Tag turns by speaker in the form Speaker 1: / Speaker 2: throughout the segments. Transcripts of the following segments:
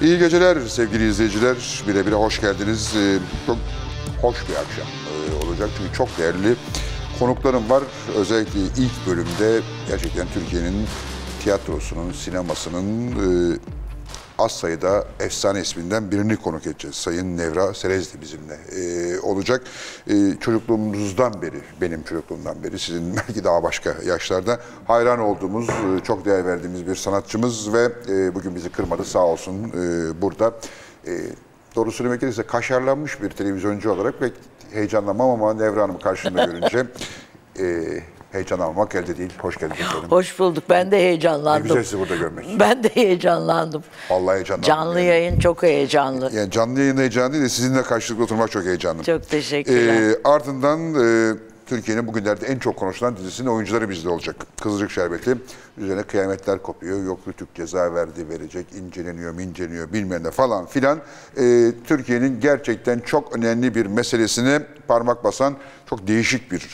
Speaker 1: İyi geceler sevgili izleyiciler. Bire hoş geldiniz. Çok hoş bir akşam olacak çünkü çok değerli konuklarım var. Özellikle ilk bölümde gerçekten Türkiye'nin tiyatrosunun, sinemasının az sayıda efsane isminden birini konuk edeceğiz. Sayın Nevra Serezli bizimle olacak. Çocukluğumuzdan beri, benim çocukluğumdan beri, sizin belki daha başka yaşlarda hayran olduğumuz, çok değer verdiğimiz bir sanatçımız ve bugün bizi kırmadı, sağ olsun burada. Doğru söylemek gerekirse kaşarlanmış bir televizyoncu olarak pek heyecanlanmam ama Nevra Hanım'ı karşımda görünce heyecanlanmak elde değil. Hoş geldiniz efendim.
Speaker 2: Hoş bulduk. Ben de heyecanlandım.
Speaker 1: Ne güzel sizi burada görmek.
Speaker 2: Ben de heyecanlandım.
Speaker 1: Vallahi heyecanlandım.
Speaker 2: Canlı yayın çok heyecanlı.
Speaker 1: Yani canlı yayın heyecanlı değil de sizinle karşılıklı oturmak çok heyecanlı.
Speaker 2: Çok teşekkürler.
Speaker 1: Ardından Türkiye'nin bugünlerde en çok konuşulan dizisinin oyuncuları bizde olacak. Kızılcık Şerbeti. Üzerine kıyametler kopuyor. Yok Rütük ceza verdi, verecek, inceleniyor bilmem ne falan filan. Türkiye'nin gerçekten çok önemli bir meselesine parmak basan çok değişik bir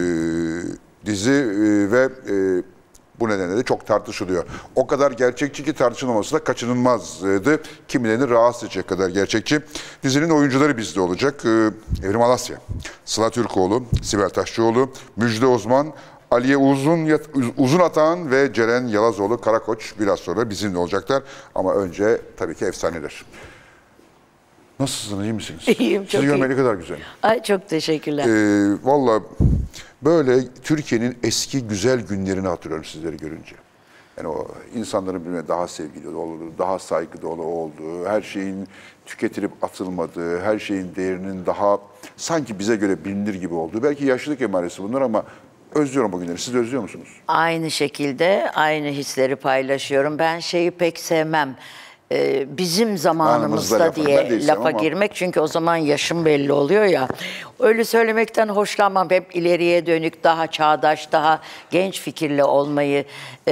Speaker 1: dizi ve bu nedenle de çok tartışılıyor. O kadar gerçekçi ki tartışılmaması da kaçınılmazdı. Kimilerini rahatsız edecek kadar gerçekçi. Dizinin oyuncuları bizde olacak. Evrim Alasya, Sıla Türkoğlu, Sibel Taşçıoğlu, Müjde Osman, Aliye Uzunatan ve Ceren Yalazoğlu Karakoç biraz sonra bizimle olacaklar. Ama önce tabii ki efsaneler. Nasılsınız, iyi misiniz?
Speaker 2: İyiyim, çok
Speaker 1: Sizi görmek
Speaker 2: iyi.
Speaker 1: ne kadar güzel.
Speaker 2: Ay çok teşekkürler.
Speaker 1: Vallahi böyle Türkiye'nin eski güzel günlerini hatırlıyorum sizleri görünce. Yani o insanların birbirine daha sevgili olduğu, daha saygı dolu olduğu, her şeyin tüketilip atılmadığı, her şeyin değerinin daha sanki bize göre bilinir gibi olduğu. Belki yaşlılık emaresi bunlar ama özlüyorum o günleri. Siz de özlüyor musunuz?
Speaker 2: Aynı şekilde aynı hisleri paylaşıyorum. Ben şeyi pek sevmem. Bizim zamanımızda diye lafa girmek. Çünkü o zaman yaşım belli oluyor ya. Öyle söylemekten hoşlanmam. Hep ileriye dönük, daha çağdaş, daha genç fikirli olmayı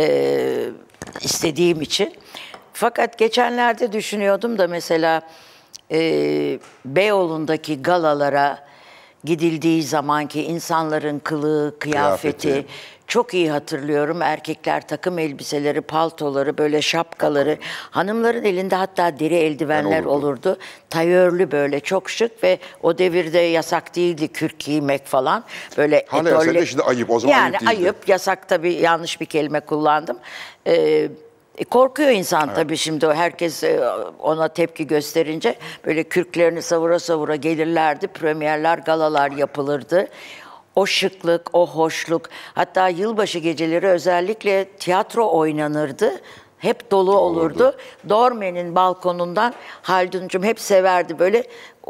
Speaker 2: istediğim için. Fakat geçenlerde düşünüyordum da mesela Beyoğlu'ndaki galalara gidildiği zamanki insanların kılığı, kıyafeti çok iyi hatırlıyorum. Erkekler takım elbiseleri, paltoları, böyle şapkaları. Hanımların elinde hatta deri eldivenler olurdu. Tayörlü böyle çok şık ve o devirde yasak değildi kürk giymek falan. Böyle
Speaker 1: hala yasak, şimdi ayıp. O zaman
Speaker 2: yani
Speaker 1: ayıp değildi.
Speaker 2: ayıp, yasak tabii, yanlış bir kelime kullandım. Korkuyor insan tabii şimdi, herkes ona tepki gösterince böyle kürklerini savura savura gelirlerdi. Premierler, galalar yapılırdı. O şıklık, o hoşluk, hatta yılbaşı geceleri özellikle tiyatro oynanırdı. Hep dolu olurdu. Dormen'in balkonundan Haldun'cum hep severdi böyle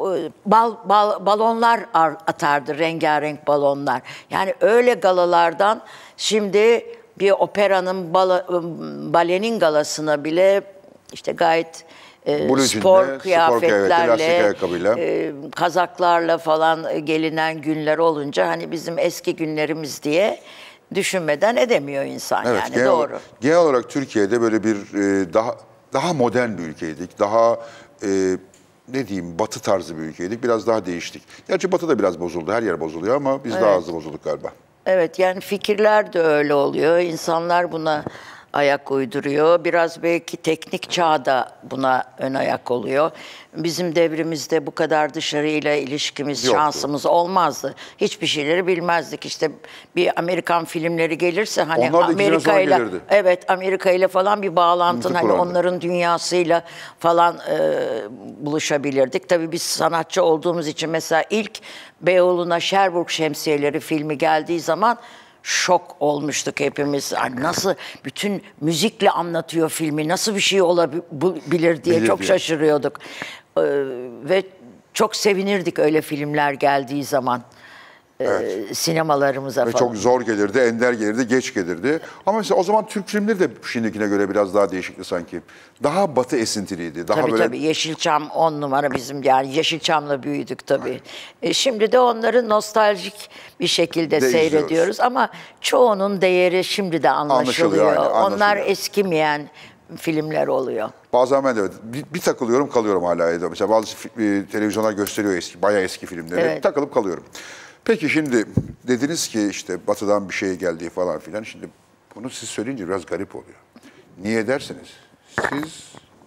Speaker 2: balonlar atardı, rengarenk balonlar. Yani öyle galalardan şimdi bir operanın balenin galasına bile işte gayet spor kıyafetlerle, kazaklarla falan gelinen günler olunca hani bizim eski günlerimiz diye düşünmeden edemiyor insan,
Speaker 1: evet,
Speaker 2: yani doğru.
Speaker 1: Genel olarak Türkiye'de böyle bir daha modern bir ülkeydik. Daha ne diyeyim, batı tarzı bir ülkeydik. Biraz daha değiştik. Gerçi batı da biraz bozuldu. Her yer bozuluyor ama biz daha hızlı bozulduk galiba.
Speaker 2: Evet, yani fikirler de öyle oluyor. İnsanlar buna ayak uyduruyor. Biraz belki teknik çağda buna ön ayak oluyor. Bizim devrimizde bu kadar dışarıyla ilişkimiz,
Speaker 1: yoktu,
Speaker 2: şansımız olmazdı. Hiçbir şeyleri bilmezdik. İşte bir Amerikan filmleri gelirse hani Amerika ile, evet, Amerika ile falan bir bağlantın, hani onların dünyasıyla falan buluşabilirdik. Tabii biz sanatçı olduğumuz için mesela ilk Beyoğlu'na Sherbrooke Şemsiyeleri filmi geldiği zaman şok olmuştuk hepimiz. Yani nasıl bütün müzikle anlatıyor filmi, nasıl bir şey olabilir diye çok şaşırıyorduk. Ve çok sevinirdik öyle filmler geldiği zaman. Sinemalarımıza
Speaker 1: ve
Speaker 2: falan.
Speaker 1: çok zor gelirdi, ender gelirdi, geç gelirdi. Ama mesela o zaman Türk filmleri de şimdikine göre biraz daha değişikti sanki. Daha batı esintiliydi. Daha
Speaker 2: tabii
Speaker 1: böyle...
Speaker 2: tabii, Yeşilçam 10 numara bizim, yani Yeşilçam'la büyüdük tabii. Şimdi de onları nostaljik bir şekilde seyrediyoruz ama çoğunun değeri şimdi de anlaşılıyor. Onlar eskimeyen filmler oluyor.
Speaker 1: Bazen ben de bir takılıyorum kalıyorum hala. Mesela bazı televizyonlar gösteriyor eski, bayağı eski filmleri. Takılıp kalıyorum. Peki şimdi dediniz ki işte batıdan bir şey geldiği falan filan. Şimdi bunu siz söyleyince biraz garip oluyor. Niye derseniz siz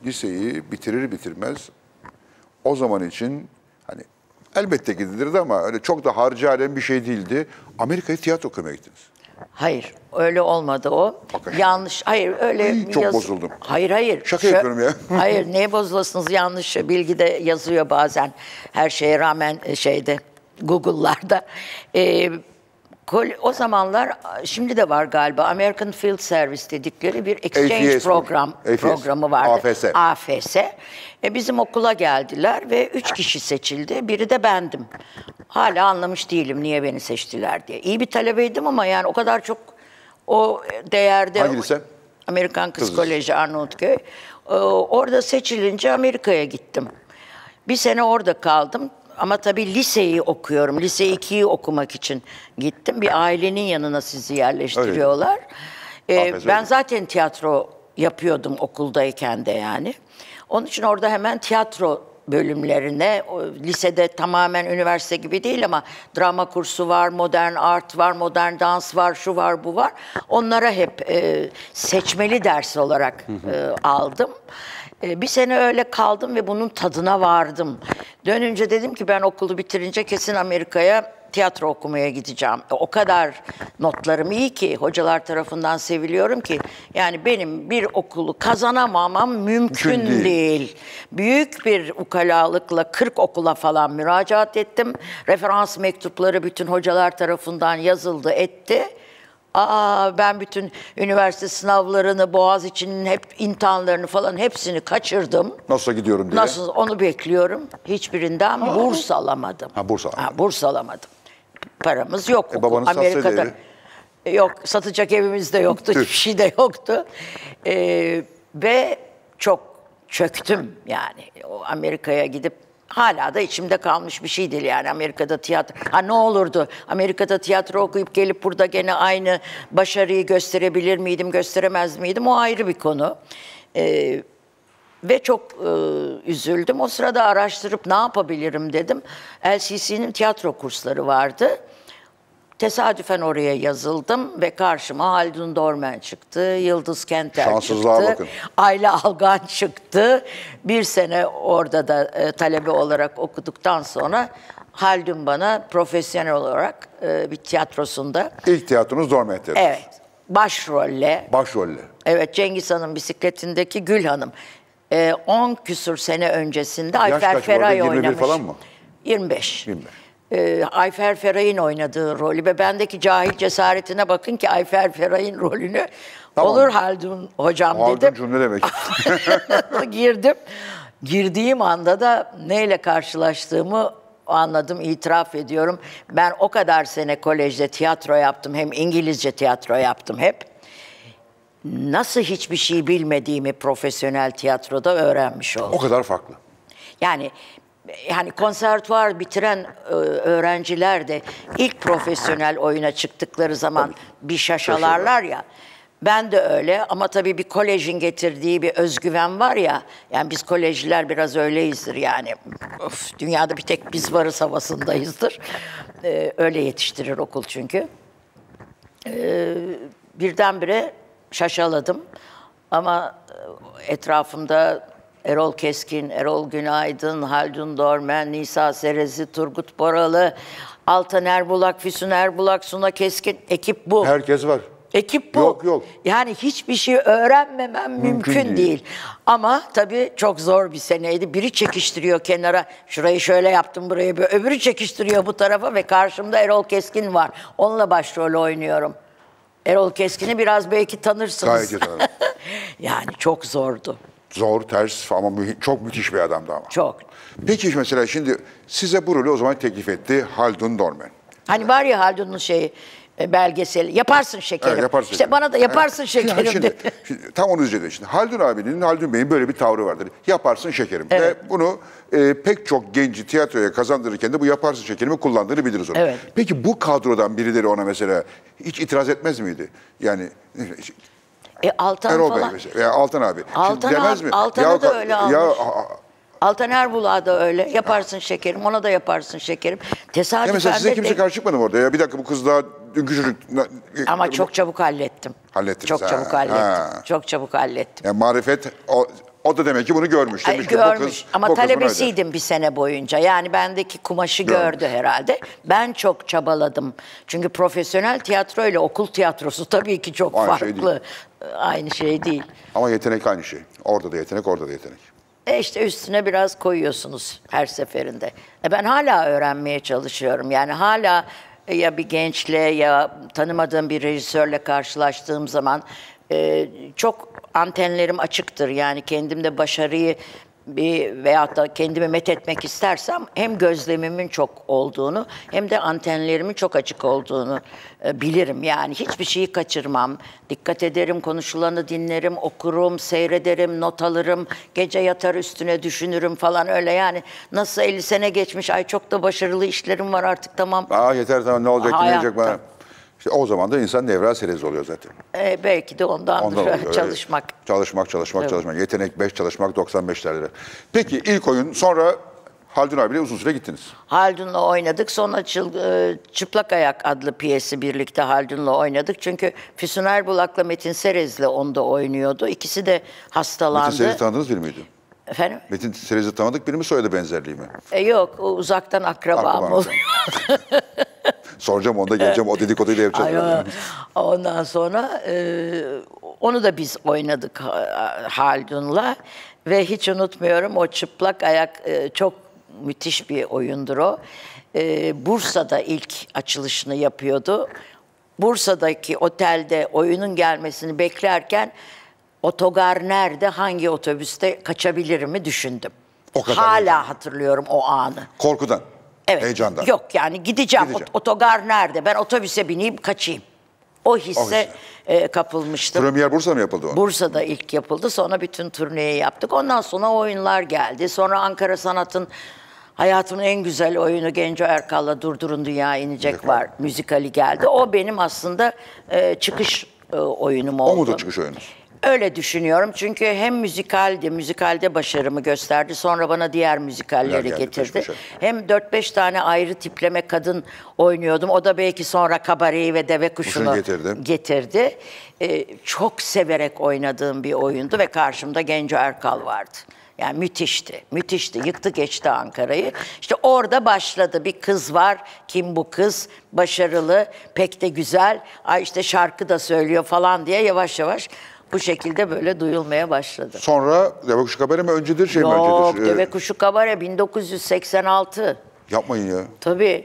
Speaker 1: liseyi bitirir bitirmez o zaman için hani elbette gidilirdi ama öyle çok da harcı bir şey değildi. Amerika'ya tiyatro okumaya gittiniz.
Speaker 2: Hayır, öyle olmadı o.
Speaker 1: Hakikaten.
Speaker 2: Yanlış, hayır öyle
Speaker 1: çok bozuldum.
Speaker 2: Hayır.
Speaker 1: Şaka yapıyorum ya.
Speaker 2: Hayır, neye bozulasınız? Yanlış bilgide yazıyor bazen. Her şeye rağmen Google'larda. O zamanlar, şimdi de var galiba, American Field Service dedikleri bir exchange programı vardı. AFS. Bizim okula geldiler ve 3 kişi seçildi. Biri de bendim. Hala anlamış değilim niye beni seçtiler diye. İyi bir talebeydim ama yani o kadar çok o değerde...
Speaker 1: Hangi lise?
Speaker 2: Amerikan Kız Koleji Arnavutköy. Orada seçilince Amerika'ya gittim. Bir sene orada kaldım. Ama tabii liseyi okuyorum. Lise 2'yi okumak için gittim. Bir ailenin yanına sizi yerleştiriyorlar. Ben zaten tiyatro yapıyordum okuldayken de yani. Onun için orada hemen tiyatro bölümlerine, lisede tamamen üniversite gibi değil ama drama kursu var, modern art var, modern dans var, şu var, bu var. Onlara hep seçmeli ders olarak aldım. Bir sene öyle kaldım ve bunun tadına vardım. Dönünce dedim ki ben okulu bitirince kesin Amerika'ya tiyatro okumaya gideceğim. O kadar notlarım iyi ki, hocalar tarafından seviliyorum ki, yani benim bir okulu kazanamamam mümkün değil. Büyük bir ukalalıkla 40 okula falan müracaat ettim. Referans mektupları bütün hocalar tarafından yazıldı, etti. Ben bütün üniversite sınavlarını, Boğaziçi'nin hep imtihanlarını falan hepsini kaçırdım.
Speaker 1: Nasıl gidiyorum diye.
Speaker 2: Nasıl, onu bekliyorum. Hiçbirinden burs alamadım.
Speaker 1: Burs alamadım.
Speaker 2: Burs alamadım. Paramız yok.
Speaker 1: Babanız
Speaker 2: Amerika'da yok, satacak evimiz de yoktu, hiçbir şey de yoktu. Ve çok çöktüm yani. O Amerika'ya gidip hala da içimde kalmış bir şey değil yani Amerika'da tiyatro. Ne olurdu? Amerika'da tiyatro okuyup gelip burada gene aynı başarıyı gösterebilir miydim, gösteremez miydim? O ayrı bir konu. Ve çok üzüldüm. O sırada araştırıp ne yapabilirim dedim. LCC'nin tiyatro kursları vardı. Tesadüfen oraya yazıldım ve karşıma Haldun Dorman çıktı, Yıldız Kenter çıktı,
Speaker 1: bakın.
Speaker 2: Ayla Algan çıktı. Bir sene orada da talebe olarak okuduktan sonra Haldun bana profesyonel olarak bir tiyatrosunda...
Speaker 1: İlk tiyatronuz Dorman Tiyatrosu.
Speaker 2: Evet, başrolle. Evet, Cengiz Han'ın bisikletindeki Gül Hanım. 10 küsur sene öncesinde Ayfer Feray oynamış.
Speaker 1: 21 falan mı?
Speaker 2: 25. Ayfer Feray'ın oynadığı rolü ve bendeki cahil cesaretine bakın ki Ayfer Feray'ın rolünü olur Haldun hocam dedim.
Speaker 1: Halduncuğum ne demek?
Speaker 2: Girdim. Girdiğim anda da neyle karşılaştığımı anladım, itiraf ediyorum. Ben o kadar sene kolejde tiyatro yaptım, hem İngilizce tiyatro yaptım hep. Nasıl hiçbir şey bilmediğimi profesyonel tiyatroda öğrenmiş oldum.
Speaker 1: O kadar farklı.
Speaker 2: Yani konservatuvar bitiren öğrenciler de ilk profesyonel oyuna çıktıkları zaman bir şaşalarlar ya. Ben de öyle ama tabii bir kolejin getirdiği bir özgüven var ya. Yani biz kolejliler biraz öyleyizdir yani. Dünyada bir tek biz varız havasındayızdır. Öyle yetiştirir okul çünkü. Birdenbire şaşaladım. Ama etrafımda Erol Keskin, Erol Günaydın, Haldun Dorman, Nisa Serezi, Turgut Boralı, Altan Erbulak, Füsun Erbulak, Suna Keskin, ekip bu.
Speaker 1: Herkes var.
Speaker 2: Ekip bu.
Speaker 1: Yok.
Speaker 2: Yani hiçbir şey öğrenmemem mümkün değil. Ama tabii çok zor bir seneydi. Biri çekiştiriyor kenara, şurayı şöyle yaptım, burayı böyle. Öbürü çekiştiriyor bu tarafa ve karşımda Erol Keskin var. Onunla başrol oynuyorum. Erol Keskin'i biraz belki tanırsınız.
Speaker 1: Gayet iyi tanırım.
Speaker 2: Yani çok zordu.
Speaker 1: Zor, ters ama çok müthiş bir adamdı ama.
Speaker 2: Çok.
Speaker 1: Peki mesela şimdi size bu rolü o zaman teklif etti Haldun Dorman.
Speaker 2: Hani var ya Haldun'un belgeseli, yaparsın şekerim.
Speaker 1: Evet, yaparsın.
Speaker 2: İşte bana da yaparsın şekerim
Speaker 1: şimdi, tam onu üzerinde şimdi. Haldun Bey'in böyle bir tavrı vardır. Yaparsın şekerim.
Speaker 2: Evet.
Speaker 1: Ve bunu pek çok genci tiyatroya kazandırırken de bu yaparsın şekerimi kullandığını biliriz onu.
Speaker 2: Evet.
Speaker 1: Peki bu kadrodan birileri ona mesela hiç itiraz etmez miydi? Yani
Speaker 2: Altan
Speaker 1: Erol
Speaker 2: falan.
Speaker 1: Bey mesela veya Altan abi.
Speaker 2: Altan
Speaker 1: demez
Speaker 2: abi,
Speaker 1: mi?
Speaker 2: Altan'ı da öyle almış. Altan Erbulak'a da öyle. Yaparsın şekerim, ona da yaparsın şekerim. Tesadüfen
Speaker 1: mesela size kimse karşı çıkmadı mı orada? Ya bir dakika bu kız daha dünkü çocuk.
Speaker 2: Ama çok çabuk hallettim.
Speaker 1: Hallettiniz.
Speaker 2: Çok çabuk hallettim. Çok çabuk hallettim.
Speaker 1: Yani marifet O da demek ki bunu görmüş. Demiş ki,
Speaker 2: görmüş
Speaker 1: bu kız,
Speaker 2: ama
Speaker 1: bu kız bunu
Speaker 2: talebesiydim bir sene boyunca. Yani bendeki kumaşı gördü herhalde. Ben çok çabaladım. Çünkü profesyonel tiyatro ile okul tiyatrosu tabii ki çok
Speaker 1: Aynı şey
Speaker 2: farklı. Aynı şey değil.
Speaker 1: Ama yetenek aynı şey. Orada da yetenek, orada da yetenek.
Speaker 2: İşte üstüne biraz koyuyorsunuz her seferinde. Ben hala öğrenmeye çalışıyorum. Yani hala ya bir gençle ya tanımadığım bir rejisörle karşılaştığım zaman çok antenlerim açıktır. Yani kendimde başarıyı veyahut da kendimi methetmek istersem hem gözlemimin çok olduğunu hem de antenlerimin çok açık olduğunu bilirim. Yani hiçbir şeyi kaçırmam. Dikkat ederim, konuşulanı dinlerim, okurum, seyrederim, not alırım. Gece yatar üstüne düşünürüm falan öyle yani. Nasıl 50 sene geçmiş, ay çok da başarılı işlerim var artık tamam.
Speaker 1: Yeter tamam ne olacak, ne olacak bana. İşte o zaman da insan Nevra Serez oluyor zaten.
Speaker 2: Belki de ondandır çalışmak.
Speaker 1: Çalışmak. Yetenek 5, çalışmak 95'lerde. Peki ilk oyun, sonra Haldun abiyle uzun süre gittiniz.
Speaker 2: Haldun'la oynadık. Sonra Çıplak Ayak adlı piyesi birlikte Haldun'la oynadık. Çünkü Füsun Erbulak'la Metin Serez'le onda oynuyordu. İkisi de hastalandı.
Speaker 1: Metin Serez'i tanıdığınız biri miydi?
Speaker 2: Efendim?
Speaker 1: Metin Serez'i tanıdık biri mi, soyadı benzerliği mi?
Speaker 2: Yok, uzaktan akrabam oluyor.
Speaker 1: Soracağım, onda geleceğim, o dedikoduyu da yapacağız.
Speaker 2: Ondan sonra onu da biz oynadık Haldun'la ve hiç unutmuyorum o Çıplak Ayak çok müthiş bir oyundur o. Bursa'da ilk açılışını yapıyordu. Bursa'daki otelde oyunun gelmesini beklerken otogar nerede, hangi otobüste kaçabilirimi düşündüm.
Speaker 1: O kadar
Speaker 2: Hala
Speaker 1: heyecan.
Speaker 2: Hatırlıyorum o anı.
Speaker 1: Korkudan,
Speaker 2: evet.
Speaker 1: Heyecandan.
Speaker 2: Yok yani gideceğim. Otogar nerede? Ben otobüse bineyim kaçayım. O hisse kapılmıştım.
Speaker 1: Premier Bursa mı yapıldı o?
Speaker 2: Bursa'da ilk yapıldı. Sonra bütün turneyi yaptık. Ondan sonra oyunlar geldi. Sonra Ankara Sanat'ın hayatımın en güzel oyunu Genco Erkal'la Durdurun Dünya İnecek var. Müzikali geldi. O benim aslında çıkış oyunum oldu.
Speaker 1: O mudur çıkış oyunuz?
Speaker 2: Öyle düşünüyorum çünkü hem müzikalde başarımı gösterdi. Sonra bana diğer müzikalleri getirdi. Hem 4-5 tane ayrı tipleme kadın oynuyordum. O da belki sonra Kabare'yi ve Deve Kuşu'nu getirdi. Çok severek oynadığım bir oyundu ve karşımda Genco Erkal vardı. Yani müthişti, müthişti. Yıktı geçti Ankara'yı. İşte orada başladı. Bir kız var. Kim bu kız? Başarılı, pek de güzel. Ay işte şarkı da söylüyor falan diye yavaş yavaş bu şekilde böyle duyulmaya başladı.
Speaker 1: Sonra Deve Kuşu Kabare mi öncedir, mi öncedir?
Speaker 2: Yok, Deve Kuşu Kabare 1986.
Speaker 1: Yapmayın ya.
Speaker 2: Tabii.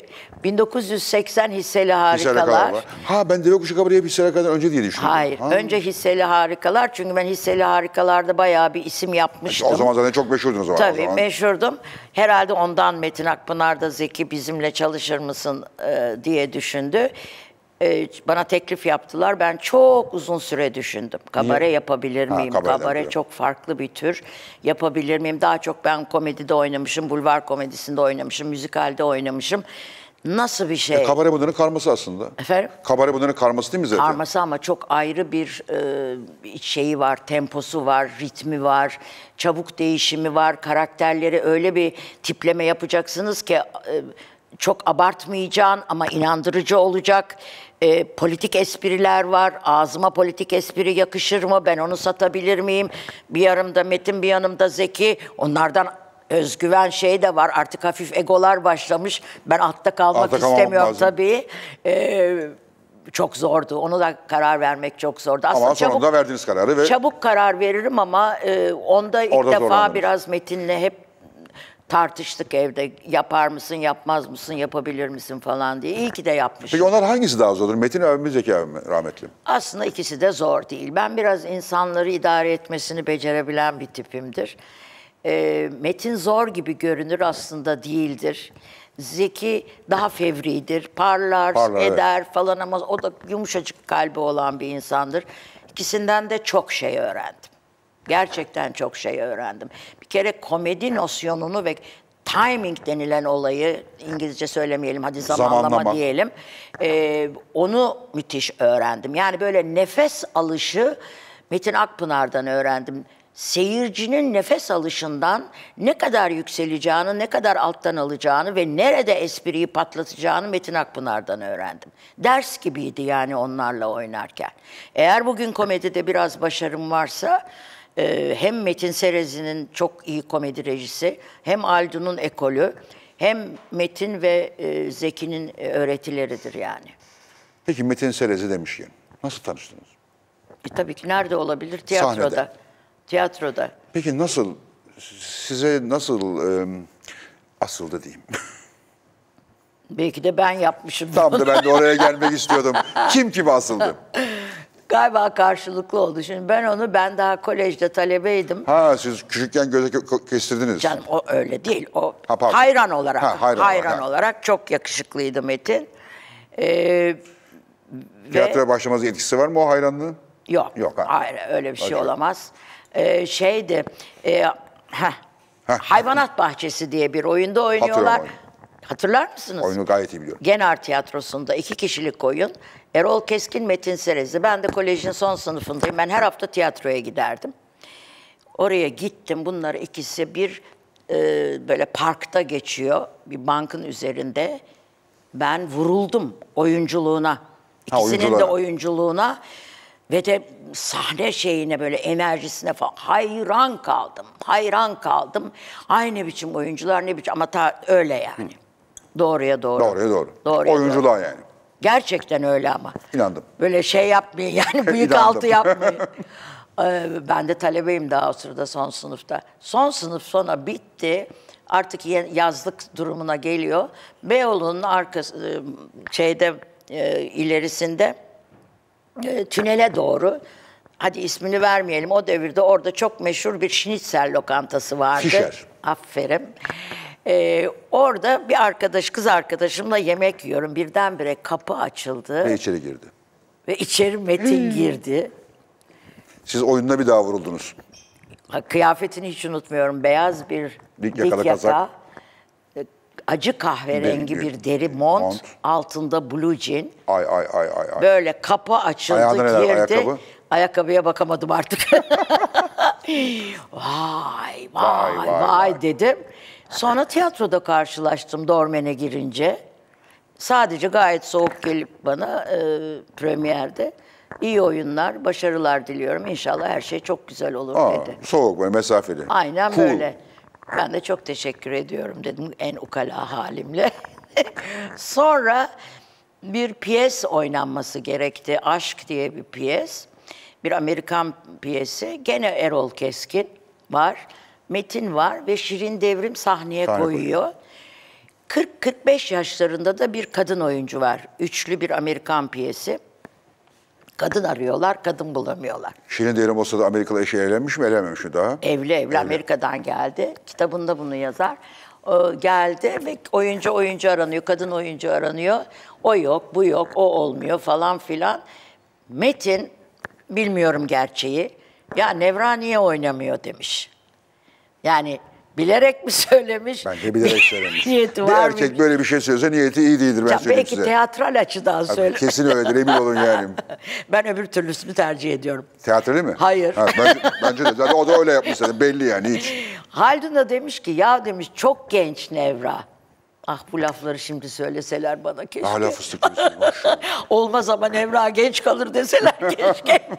Speaker 2: 1980 Hisseli Harikalar.
Speaker 1: Ben Deve Kuşu Kabare'yi Hisseli Harikalar'dan önce diye düşündüm.
Speaker 2: Hayır. Önce Hisseli Harikalar. Çünkü ben Hisseli Harikalar'da bayağı bir isim yapmıştım.
Speaker 1: O zaman zaten çok meşhurdun o zaman.
Speaker 2: Tabii meşhurdum. Herhalde ondan Metin Akpınar da Zeki bizimle çalışır mısın diye düşündü. Bana teklif yaptılar. Ben çok uzun süre düşündüm. Kabare yapabilir miyim? Kabare çok farklı bir tür. Yapabilir miyim? Daha çok ben komedide oynamışım, bulvar komedisinde oynamışım, müzikalde oynamışım. Nasıl bir şey?
Speaker 1: Kabare bunların karması aslında.
Speaker 2: Efendim?
Speaker 1: Kabare bunların karması değil mi zaten?
Speaker 2: Karması ama çok ayrı bir şeyi var, temposu var, ritmi var, çabuk değişimi var, karakterleri öyle bir tipleme yapacaksınız ki çok abartmayacaksın ama inandırıcı olacak. Politik espriler var. Ağzıma politik espri yakışır mı? Ben onu satabilir miyim? Bir yanımda Metin, bir yanımda Zeki. Onlardan özgüven şey de var. Artık hafif egolar başlamış. Ben altta kalmak istemiyorum tabii. Çok zordu. Onu da karar vermek çok zordu.
Speaker 1: Aslında ama sonunda verdiniz kararı.
Speaker 2: Çabuk karar veririm ama onda ilk defa biraz Metin'le hep tartıştık evde. Yapar mısın, yapmaz mısın, yapabilir misin falan diye. İyi ki de yapmışım.
Speaker 1: Peki onlar hangisi daha zordur? Metin abi mi, Zeki abi mi rahmetli?
Speaker 2: Aslında ikisi de zor değil. Ben biraz insanları idare etmesini becerebilen bir tipimdir. Metin zor gibi görünür, aslında değildir. Zeki daha fevridir, parlar eder falan ama o da yumuşacık kalbi olan bir insandır. İkisinden de çok şey öğrendim. Gerçekten çok şey öğrendim. Bir kere komedi nosyonunu ve timing denilen olayı, İngilizce söylemeyelim, hadi zamanlama diyelim. Onu müthiş öğrendim. Yani böyle nefes alışı Metin Akpınar'dan öğrendim. Seyircinin nefes alışından ne kadar yükseleceğini, ne kadar alttan alacağını ve nerede espriyi patlatacağını Metin Akpınar'dan öğrendim. Ders gibiydi yani onlarla oynarken. Eğer bugün komedide biraz başarım varsa hem Metin Serezli'nin çok iyi komedi rejisi, hem Aldun'un ekolü, hem Metin ve Zeki'nin öğretileridir yani.
Speaker 1: Peki Metin Serezli demişken nasıl tanıştınız?
Speaker 2: Tabii ki nerede olabilir? Tiyatroda.
Speaker 1: Sahnede.
Speaker 2: Tiyatroda.
Speaker 1: Peki size nasıl asıldı diyeyim?
Speaker 2: Belki de ben yapmışım.
Speaker 1: Tam da ben de oraya gelmek istiyordum. Kim asıldı?
Speaker 2: Galiba karşılıklı oldu. Şimdi ben daha kolejde talebeydim.
Speaker 1: Ha, siz küçükken göze kestirdiniz.
Speaker 2: Canım o öyle değil. O
Speaker 1: pardon.
Speaker 2: hayran olarak.
Speaker 1: Hayran
Speaker 2: olarak çok yakışıklıydı Metin.
Speaker 1: Tiyatroya başlamanızın etkisi var mı o hayranlığın?
Speaker 2: Yok.
Speaker 1: Yok.
Speaker 2: Hayır, öyle bir şey olamaz. Hayvanat Bahçesi diye bir oyunda oynuyorlar. Hatırlar mısınız?
Speaker 1: Oyunu gayet iyi biliyorum.
Speaker 2: Genar Tiyatrosu'nda 2 kişilik oyun. Erol Keskin, Metin Serezli. Ben de kolejin son sınıfındayım. Ben her hafta tiyatroya giderdim. Oraya gittim. Bunlar ikisi böyle parkta geçiyor. Bir bankın üzerinde. Ben vuruldum oyunculuğuna. İkisinin de oyunculuğuna. Ve de sahne şeyine böyle enerjisine falan hayran kaldım. Ay ne biçim oyuncular ne biçim ama öyle yani. Doğruya doğru.
Speaker 1: Oyunculuğa yani.
Speaker 2: Gerçekten öyle ama.
Speaker 1: İnandım.
Speaker 2: Böyle şey yapmayın yani büyük altı yapmayın. Ben de talebeyim daha o sırada son sınıfta. Son sınıf sonra bitti. Artık yazlık durumuna geliyor. Beyoğlu'nun ilerisinde tünele doğru, hadi ismini vermeyelim, o devirde orada çok meşhur bir şnitzel lokantası vardı.
Speaker 1: Fischer.
Speaker 2: Aferin. Orada kız arkadaşımla yemek yiyorum. Birdenbire kapı açıldı.
Speaker 1: Ve içeri girdi.
Speaker 2: Ve içeri Metin girdi.
Speaker 1: Siz oyununa bir daha vuruldunuz.
Speaker 2: Kıyafetini hiç unutmuyorum. Beyaz bir dik yaka.
Speaker 1: Kazak.
Speaker 2: Acı kahverengi bir deri mont, altında blue jean.
Speaker 1: Ay.
Speaker 2: Böyle kapı açıldı,
Speaker 1: Ayağında
Speaker 2: girdi.
Speaker 1: ayakkabı?
Speaker 2: Ayakkabıya bakamadım artık. vay dedim. Sonra tiyatroda karşılaştım Dormen'e girince. Sadece gayet soğuk gelip bana premierde iyi oyunlar, başarılar diliyorum. İnşallah her şey çok güzel olur dedi.
Speaker 1: Soğuk böyle mesafeli.
Speaker 2: Aynen böyle. Ben de çok teşekkür ediyorum dedim en ukala halimle. Sonra bir piyes oynanması gerekti. Aşk diye bir piyes. Bir Amerikan piyesi. Gene Erol Keskin var. Metin var ve Şirin Devrim sahneye koyuyor. 40-45 yaşlarında da bir kadın oyuncu var. Üçlü bir Amerikan piyesi. Kadın arıyorlar, kadın bulamıyorlar.
Speaker 1: Şirin Devrim o sırada Amerikalı eşi evlenmiş mi, evlenmemiş mi daha?
Speaker 2: Evli. Amerika'dan geldi. Kitabında bunu yazar. Geldi ve oyuncu aranıyor, kadın oyuncu aranıyor. O yok, bu yok, o olmuyor falan filan. Metin, bilmiyorum gerçeği, ya Nevra niye oynamıyor demiş. Yani bilerek mi söylemiş?
Speaker 1: Bence bilerek söylemiş.
Speaker 2: Niyeti
Speaker 1: bir
Speaker 2: var
Speaker 1: erkek
Speaker 2: mı?
Speaker 1: böyle bir şey söylese niyeti iyi değildir, ben söyleyeyim
Speaker 2: belki
Speaker 1: size.
Speaker 2: Belki teatral açıdan söyle.
Speaker 1: Kesin öyledir, emin olun yani.
Speaker 2: Ben öbür türlüsünü tercih ediyorum.
Speaker 1: Teatrali mi?
Speaker 2: Hayır.
Speaker 1: Bence de. Zaten o da öyle yapmış zaten, belli yani hiç.
Speaker 2: Haldun da demiş ki, ya demiş çok genç Nevra. Ah bu lafları şimdi söyleseler bana keşke.
Speaker 1: Hala fıstık gibisin maşallah.
Speaker 2: Olmaz ama Nevra genç kalır deseler keşke.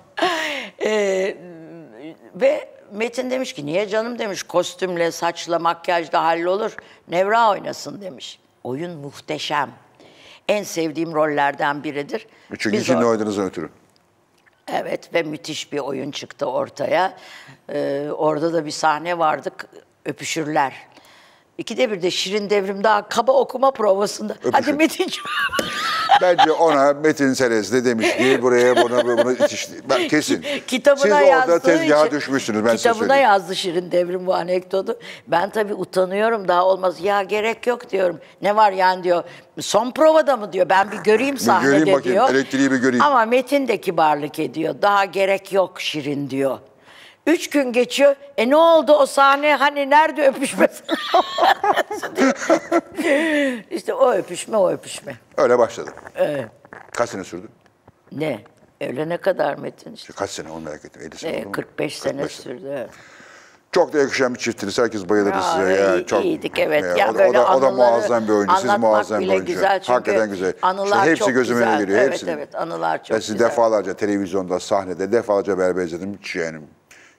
Speaker 2: Ve Metin demiş ki niye canım demiş, kostümle, saçla, makyajla hallolur. Nevra oynasın demiş. Oyun muhteşem. En sevdiğim rollerden biridir.
Speaker 1: Çünkü içinde oynadığınızdan ötürü.
Speaker 2: Evet ve müthiş bir oyun çıktı ortaya. Orada da bir sahne vardı, öpüşürler. 2'de 1'de Şirin Devrim daha kaba okuma provasında.
Speaker 1: Öpüşün.
Speaker 2: Hadi Metin'ciğim.
Speaker 1: Bence ona Metin Serezli demiş ki buraya bunu itişti. Ben kesin.
Speaker 2: Kitabına
Speaker 1: siz orada tezgaha
Speaker 2: için,
Speaker 1: düşmüşsünüz, ben size
Speaker 2: kitabına
Speaker 1: söyleyeyim.
Speaker 2: yazdı Şirin Devrim bu anekdotu. Ben tabii utanıyorum, daha olmaz. Ya gerek yok diyorum. Ne var yani diyor. Son provada mı diyor. Ben bir göreyim sahnede diyor.
Speaker 1: Göreyim bakayım, elektriği bir göreyim.
Speaker 2: Ama Metin de kibarlık ediyor. Daha gerek yok Şirin diyor. 3 gün geçiyor. Ne oldu o sahne? Hani nerede öpüşme? İşte o öpüşme.
Speaker 1: Öyle başladı.
Speaker 2: Evet.
Speaker 1: Kaç sene sürdü?
Speaker 2: Ne? Ölene kadar Metin işte.
Speaker 1: Kaç sene, onu merak ettim. 50 sene oldu mu?
Speaker 2: 45 sene sürdü. Evet.
Speaker 1: Çok da yakışan bir çiftiniz. Herkes bayılır size. Ya, çok,
Speaker 2: iyiydik evet.
Speaker 1: O da muazzam bir oyuncu. Siz muazzam bir oyuncu.
Speaker 2: Güzel çünkü
Speaker 1: hakikaten güzel.
Speaker 2: Anılar
Speaker 1: hepsi
Speaker 2: çok
Speaker 1: gözüme
Speaker 2: güzel.
Speaker 1: geliyor.
Speaker 2: Evet
Speaker 1: hepsini.
Speaker 2: evet, anılar çok
Speaker 1: ben sizi
Speaker 2: güzel.
Speaker 1: defalarca televizyonda, sahnede defalarca beraber izledim. Hiç yani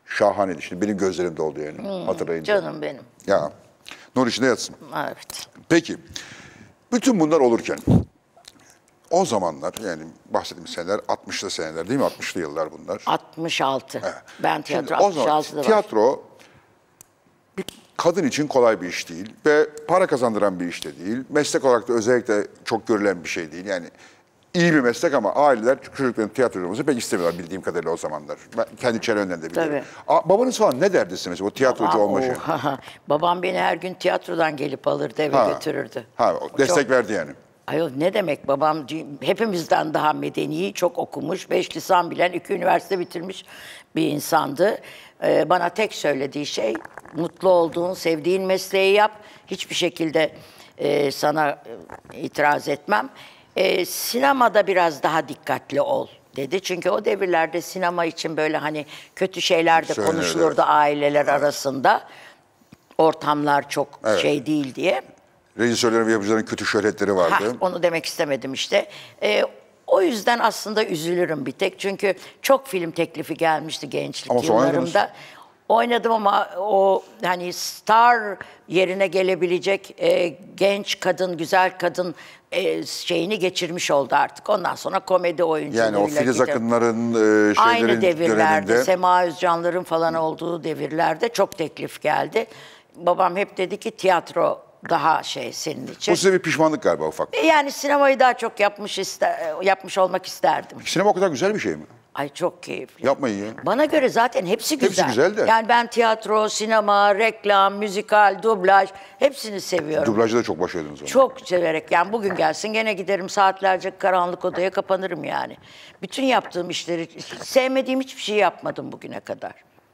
Speaker 1: Şahaneydi. Şimdi benim gözlerimde oldu yani. Hatırlayınca.
Speaker 2: Canım benim.
Speaker 1: Ya. Nur içinde yatsın.
Speaker 2: Evet.
Speaker 1: Peki. Bütün bunlar olurken o zamanlar yani bahsettiğimiz seneler 60'lı seneler değil mi? 60'lı yıllar bunlar.
Speaker 2: 66. Evet. Ben tiyatro
Speaker 1: Şimdi o zaman
Speaker 2: 66'da
Speaker 1: tiyatro bir kadın için kolay bir iş değil ve para kazandıran bir iş de değil. Meslek olarak da özellikle çok görülen bir şey değil. Yani iyi bir meslek ama aileler çocukların tiyatrocu olmasını pek istemiyorlar bildiğim kadarıyla o zamanlar. Ben kendi çevremden de biliyorum. Babanız falan ne derdi size mesela o tiyatrocu olma şey?
Speaker 2: Babam beni her gün tiyatrodan gelip alırdı eve götürürdü.
Speaker 1: Destek verdi yani.
Speaker 2: Ayol ne demek babam hepimizden daha medeni, çok okumuş, 5 lisan bilen, 2 üniversite bitirmiş bir insandı. Bana tek söylediği şey mutlu olduğun, sevdiğin mesleği yap. Hiçbir şekilde sana itiraz etmem. Sinemada biraz daha dikkatli ol dedi. Çünkü o devirlerde sinema için böyle hani kötü şeyler de konuşulurdu aileler arasında. Ortamlar çok şey değil diye.
Speaker 1: Rejisörlerin ve yapımcıların kötü şöhretleri vardı.
Speaker 2: Onu demek istemedim işte. O yüzden aslında üzülürüm bir tek. Çünkü çok film teklifi gelmişti gençlik yıllarımda. Oynadım ama o hani star yerine gelebilecek genç kadın, güzel kadın şeyini geçirmiş oldu artık. Ondan sonra komedi oyunculuğuyla.
Speaker 1: Yani o Filiz Akınların
Speaker 2: aynı devirlerde,
Speaker 1: döneminde.
Speaker 2: Sema Özcanların falan olduğu devirlerde çok teklif geldi. Babam hep dedi ki tiyatro daha senin için.
Speaker 1: Bu size bir pişmanlık galiba ufak.
Speaker 2: Yani sinemayı daha çok yapmış olmak isterdim.
Speaker 1: Sinema o kadar güzel bir şey mi?
Speaker 2: Ay çok keyifli.
Speaker 1: Yapmayın ya.
Speaker 2: Bana göre zaten hepsi güzel.
Speaker 1: Hepsi güzel de.
Speaker 2: Yani ben tiyatro, sinema, reklam, müzikal, dublaj hepsini seviyorum.
Speaker 1: Dublajda da çok başarılınız onu.
Speaker 2: Çok severek yani bugün gelsin gene giderim saatlerce karanlık odaya kapanırım yani. Bütün yaptığım işleri, sevmediğim hiçbir şey yapmadım bugüne kadar.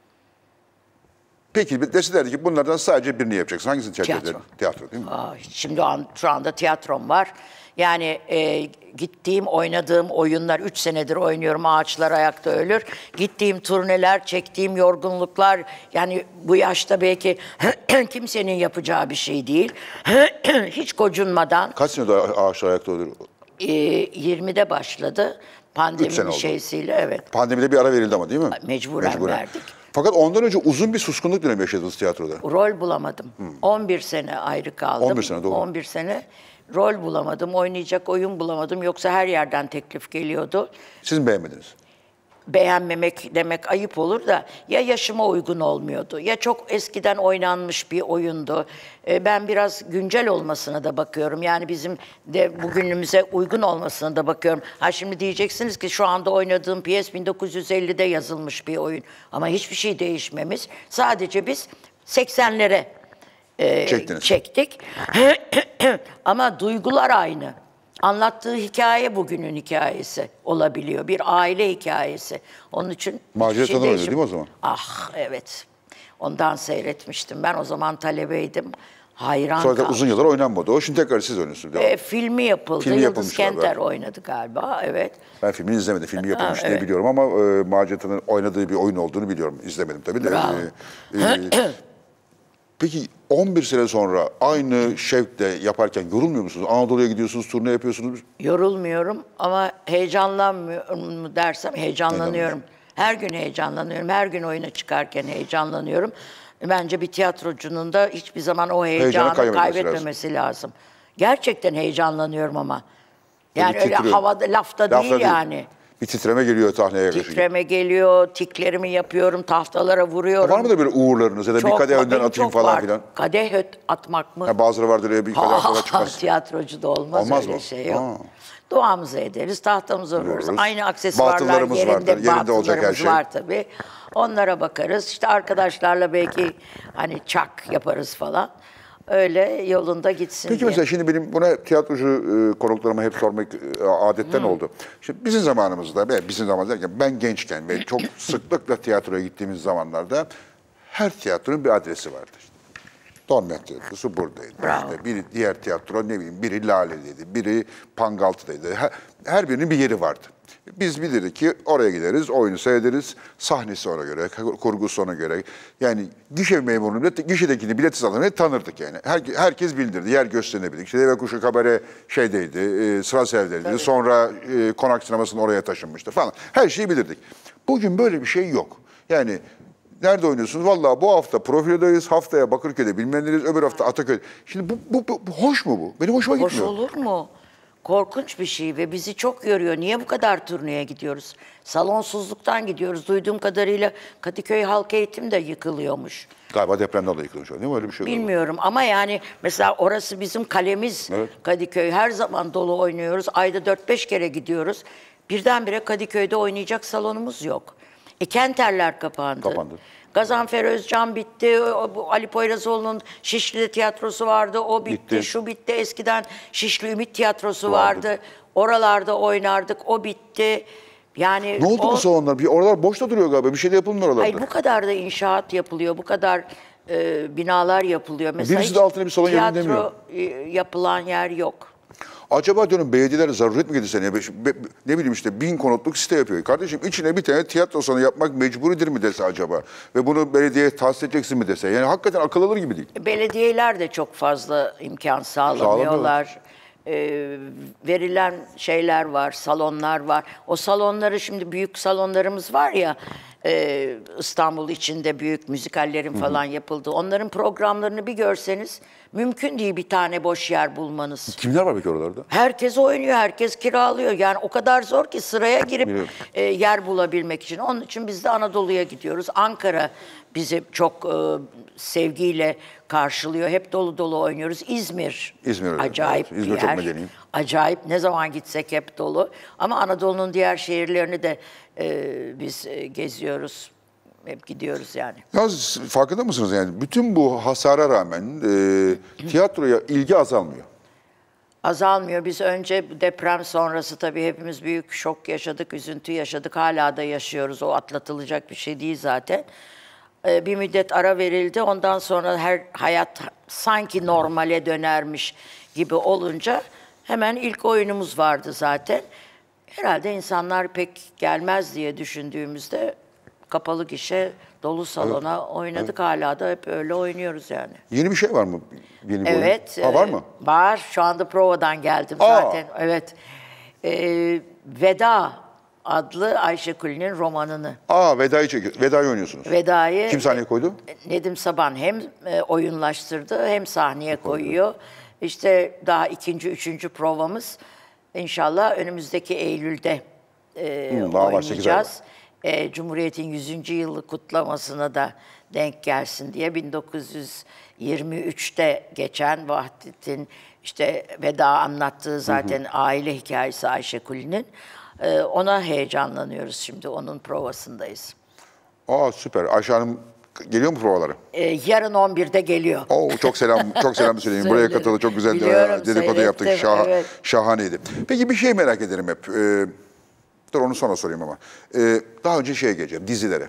Speaker 1: Peki deselerdi ki bunlardan sadece birini yapacaksın. Hangisini tercih ederdin? Tiyatro değil mi?
Speaker 2: Şimdi şu anda tiyatrom var. Yani gittiğim, oynadığım oyunlar, 3 senedir oynuyorum Ağaçlar Ayakta Ölür. Gittiğim turneler, çektiğim yorgunluklar, yani bu yaşta belki kimsenin yapacağı bir şey değil. Hiç gocunmadan.
Speaker 1: Kaç senede Ağaçlar Ayakta Ölür?
Speaker 2: 20'de başladı. Pandeminin şeysiyle, evet.
Speaker 1: Pandemide bir ara verildi ama değil mi?
Speaker 2: Mecburen verdik.
Speaker 1: Fakat ondan önce uzun bir suskunluk dönemi yaşadınız tiyatroda.
Speaker 2: Rol bulamadım. 11 sene ayrı kaldım.
Speaker 1: 11 sene doğru.
Speaker 2: 11 sene rol bulamadım, oynayacak oyun bulamadım. Yoksa her yerden teklif geliyordu.
Speaker 1: Siz mi beğenmediniz?
Speaker 2: Beğenmemek demek ayıp olur da ya yaşıma uygun olmuyordu ya çok eskiden oynanmış bir oyundu. Ben biraz güncel olmasına da bakıyorum. Yani bizim de bugünümüze uygun olmasına da bakıyorum. Şimdi diyeceksiniz ki şu anda oynadığım piyes 1950'de yazılmış bir oyun. Ama hiçbir şey değişmemiş. Sadece biz 80'lere çektik. Ama duygular aynı. Anlattığı hikaye bugünün hikayesi olabiliyor. Bir aile hikayesi. Onun için...
Speaker 1: Macera Tanır öyle değil mi o zaman?
Speaker 2: Ah evet. Ondan seyretmiştim. Ben o zaman talebeydim. Hayran
Speaker 1: Sonra da
Speaker 2: kaldım.
Speaker 1: uzun yıllar oynanmadı o. Şimdi tekrar siz oynuyorsunuz.
Speaker 2: Filmi yapıldı. Yıldız Kenter oynadı galiba. Evet.
Speaker 1: Ben filmini izlemedim. Filmi yapılmış diye biliyorum ama Macera Tanır'ın oynadığı bir oyun olduğunu biliyorum. İzlemedim tabii de. Peki 11 sene sonra aynı şevkle yaparken yorulmuyor musunuz? Anadolu'ya gidiyorsunuz, turne yapıyorsunuz.
Speaker 2: Yorulmuyorum ama heyecanlanmıyorum mu dersem heyecanlanıyorum. Her gün heyecanlanıyorum. Her gün oyuna çıkarken heyecanlanıyorum. Bence bir tiyatrocunun da hiçbir zaman o heyecanı kaybetmemesi lazım. Gerçekten heyecanlanıyorum ama. Yani öyle havada, lafta değil yani.
Speaker 1: Bir titreme geliyor sahneye yaklaşık.
Speaker 2: Titreme geliyor, tiklerimi yapıyorum, tahtalara vuruyorum.
Speaker 1: Var mı da böyle uğurlarınız ya da bir kadeh önden atayım falan filan?
Speaker 2: Kadeh atmak mı?
Speaker 1: Bazıları vardır ya bir kadeh sonra çıkmaz.
Speaker 2: Tiyatrocu da olmaz öyle
Speaker 1: mı?
Speaker 2: Şey yok. Duamızı ederiz, tahtamıza vururuz. Aynı aksesuarlar
Speaker 1: yerinde olacak her şey.
Speaker 2: Var tabii. Onlara bakarız. İşte arkadaşlarla belki hani çak yaparız falan. Öyle yolunda gitsin
Speaker 1: Peki
Speaker 2: diye.
Speaker 1: mesela şimdi benim buna tiyatrocu konuklarıma hep sormak adetten oldu. Şimdi bizim zamanımızda, bizim zamanımızda derken ben gençken ve çok sıklıkla tiyatroya gittiğimiz zamanlarda her tiyatronun bir adresi vardı. Dormet Tiyatrosu buradaydı. İşte biri diğer tiyatro ne bileyim biri Lale'deydi, biri Pangaltı'daydı. Her birinin bir yeri vardı. Biz bilirdik ki oraya gideriz, oyunu seyrederiz, sahnesi ona göre, kurgusu ona göre. Yani gişe memurunu bile, gişedekini bilet satanları tanırdık yani. Herkes bildirdi, yer gösterilebildik. İşte Deve Kuşu Kabare Sırasev'deydi. Sonra Konak Sineması'nın oraya taşınmıştı falan. Her şeyi bilirdik. Bugün böyle bir şey yok. Yani Nerede oynuyorsunuz? Vallahi bu hafta Profilo'dayız, haftaya Bakırköy'de bilmem nereyiz, öbür hafta Ataköy'de. Şimdi bu hoş mu bu? Benim hoşuma gitmiyor.
Speaker 2: Hoş olur mu? Korkunç bir şey ve bizi çok yoruyor. Niye bu kadar turneye gidiyoruz? Salonsuzluktan gidiyoruz. Duyduğum kadarıyla Kadıköy Halk Eğitim de yıkılıyormuş.
Speaker 1: Galiba depremden dolayı yıkılmış, değil mi? Öyle bir şey
Speaker 2: bilmiyorum ama yani mesela orası bizim kalemiz. Evet. Kadıköy. Her zaman dolu oynuyoruz. Ayda 4-5 kere gidiyoruz. Birdenbire Kadıköy'de oynayacak salonumuz yok. Kenterler kapandı.
Speaker 1: Kapandı.
Speaker 2: Gazanfer Özcan bitti. Ali Poyrazoğlu'nun Şişli'de tiyatrosu vardı. O bitti. Şu bitti. Eskiden Şişli Ümit Tiyatrosu vardı. Oralarda oynardık. O bitti. Yani
Speaker 1: ne oldu bu salonlar? Oralar boşta duruyor galiba. Bir şey de yapılmıyor oralarda.
Speaker 2: Hayır, bu kadar da inşaat yapılıyor. Bu kadar binalar yapılıyor. Mesela
Speaker 1: birisi de altına bir salon yerini demiyor.
Speaker 2: Tiyatro yapılan yer yok.
Speaker 1: Acaba diyorum belediyeler zaruret mi getirse ne bileyim işte 1000 konutluk site yapıyor. Kardeşim içine bir tane tiyatro salonu yapmak mecburidir mi dese acaba? Ve bunu belediyeye tahsis edeceksin mi dese? Yani hakikaten akıl alır gibi değil.
Speaker 2: Belediyeler de çok fazla imkan sağlamıyorlar. Verilen şeyler var, salonlar var. O salonları şimdi büyük salonlarımız var ya, İstanbul içinde büyük müzikallerin falan yapıldığı. Onların programlarını bir görseniz mümkün değil bir tane boş yer bulmanız.
Speaker 1: Kimler var peki oralarda?
Speaker 2: Herkes oynuyor, herkes kiralıyor. Yani o kadar zor ki sıraya girip yer bulabilmek için. Onun için biz de Anadolu'ya gidiyoruz. Ankara bizi çok sevgiyle karşılıyor. Hep dolu dolu oynuyoruz. İzmir acayip bir yer.
Speaker 1: İzmir çok medeniyim.
Speaker 2: Acayip. Ne zaman gitsek hep dolu. Ama Anadolu'nun diğer şehirlerini de biz geziyoruz. Hep gidiyoruz yani.
Speaker 1: Yalnız farkında mısınız yani? Bütün bu hasara rağmen tiyatroya ilgi azalmıyor.
Speaker 2: Azalmıyor. Biz önce deprem sonrası tabii hepimiz büyük şok yaşadık, üzüntü yaşadık. Hala da yaşıyoruz. O atlatılacak bir şey değil zaten. Bir müddet ara verildi. Ondan sonra her hayat sanki normale dönermiş gibi olunca hemen ilk oyunumuz vardı zaten. Herhalde insanlar pek gelmez diye düşündüğümüzde kapalı gişe, dolu salona oynadık. Hala da hep öyle oynuyoruz yani.
Speaker 1: Yeni bir şey var mı? Yeni bir
Speaker 2: evet.
Speaker 1: oyun. Var mı?
Speaker 2: Var. Şu anda provadan geldim zaten. Evet. Veda adlı Ayşe Kuli'nin romanını.
Speaker 1: Veda'yı oynuyorsunuz.
Speaker 2: Veda'yı
Speaker 1: kim sahneye koydu?
Speaker 2: Nedim Saban hem oyunlaştırdı hem sahneye koyuyor. İşte daha ikinci, üçüncü provamız. İnşallah önümüzdeki Eylül'de oynayacağız. Cumhuriyet'in 100. yılı kutlamasına da denk gelsin diye 1923'te geçen Vahdettin işte Veda anlattığı zaten aile hikayesi Ayşe Kuli'nin. Ona heyecanlanıyoruz şimdi. Onun provasındayız.
Speaker 1: Süper. Ayşe Hanım geliyor mu provaları?
Speaker 2: Yarın 11'de geliyor.
Speaker 1: Çok selam söyleyin. Buraya katıldı. Çok güzel dedikodu yaptık. Şahaneydi. Peki bir şey merak ederim hep. Dur onu sonra sorayım ama. Daha önce geleceğim, dizilere.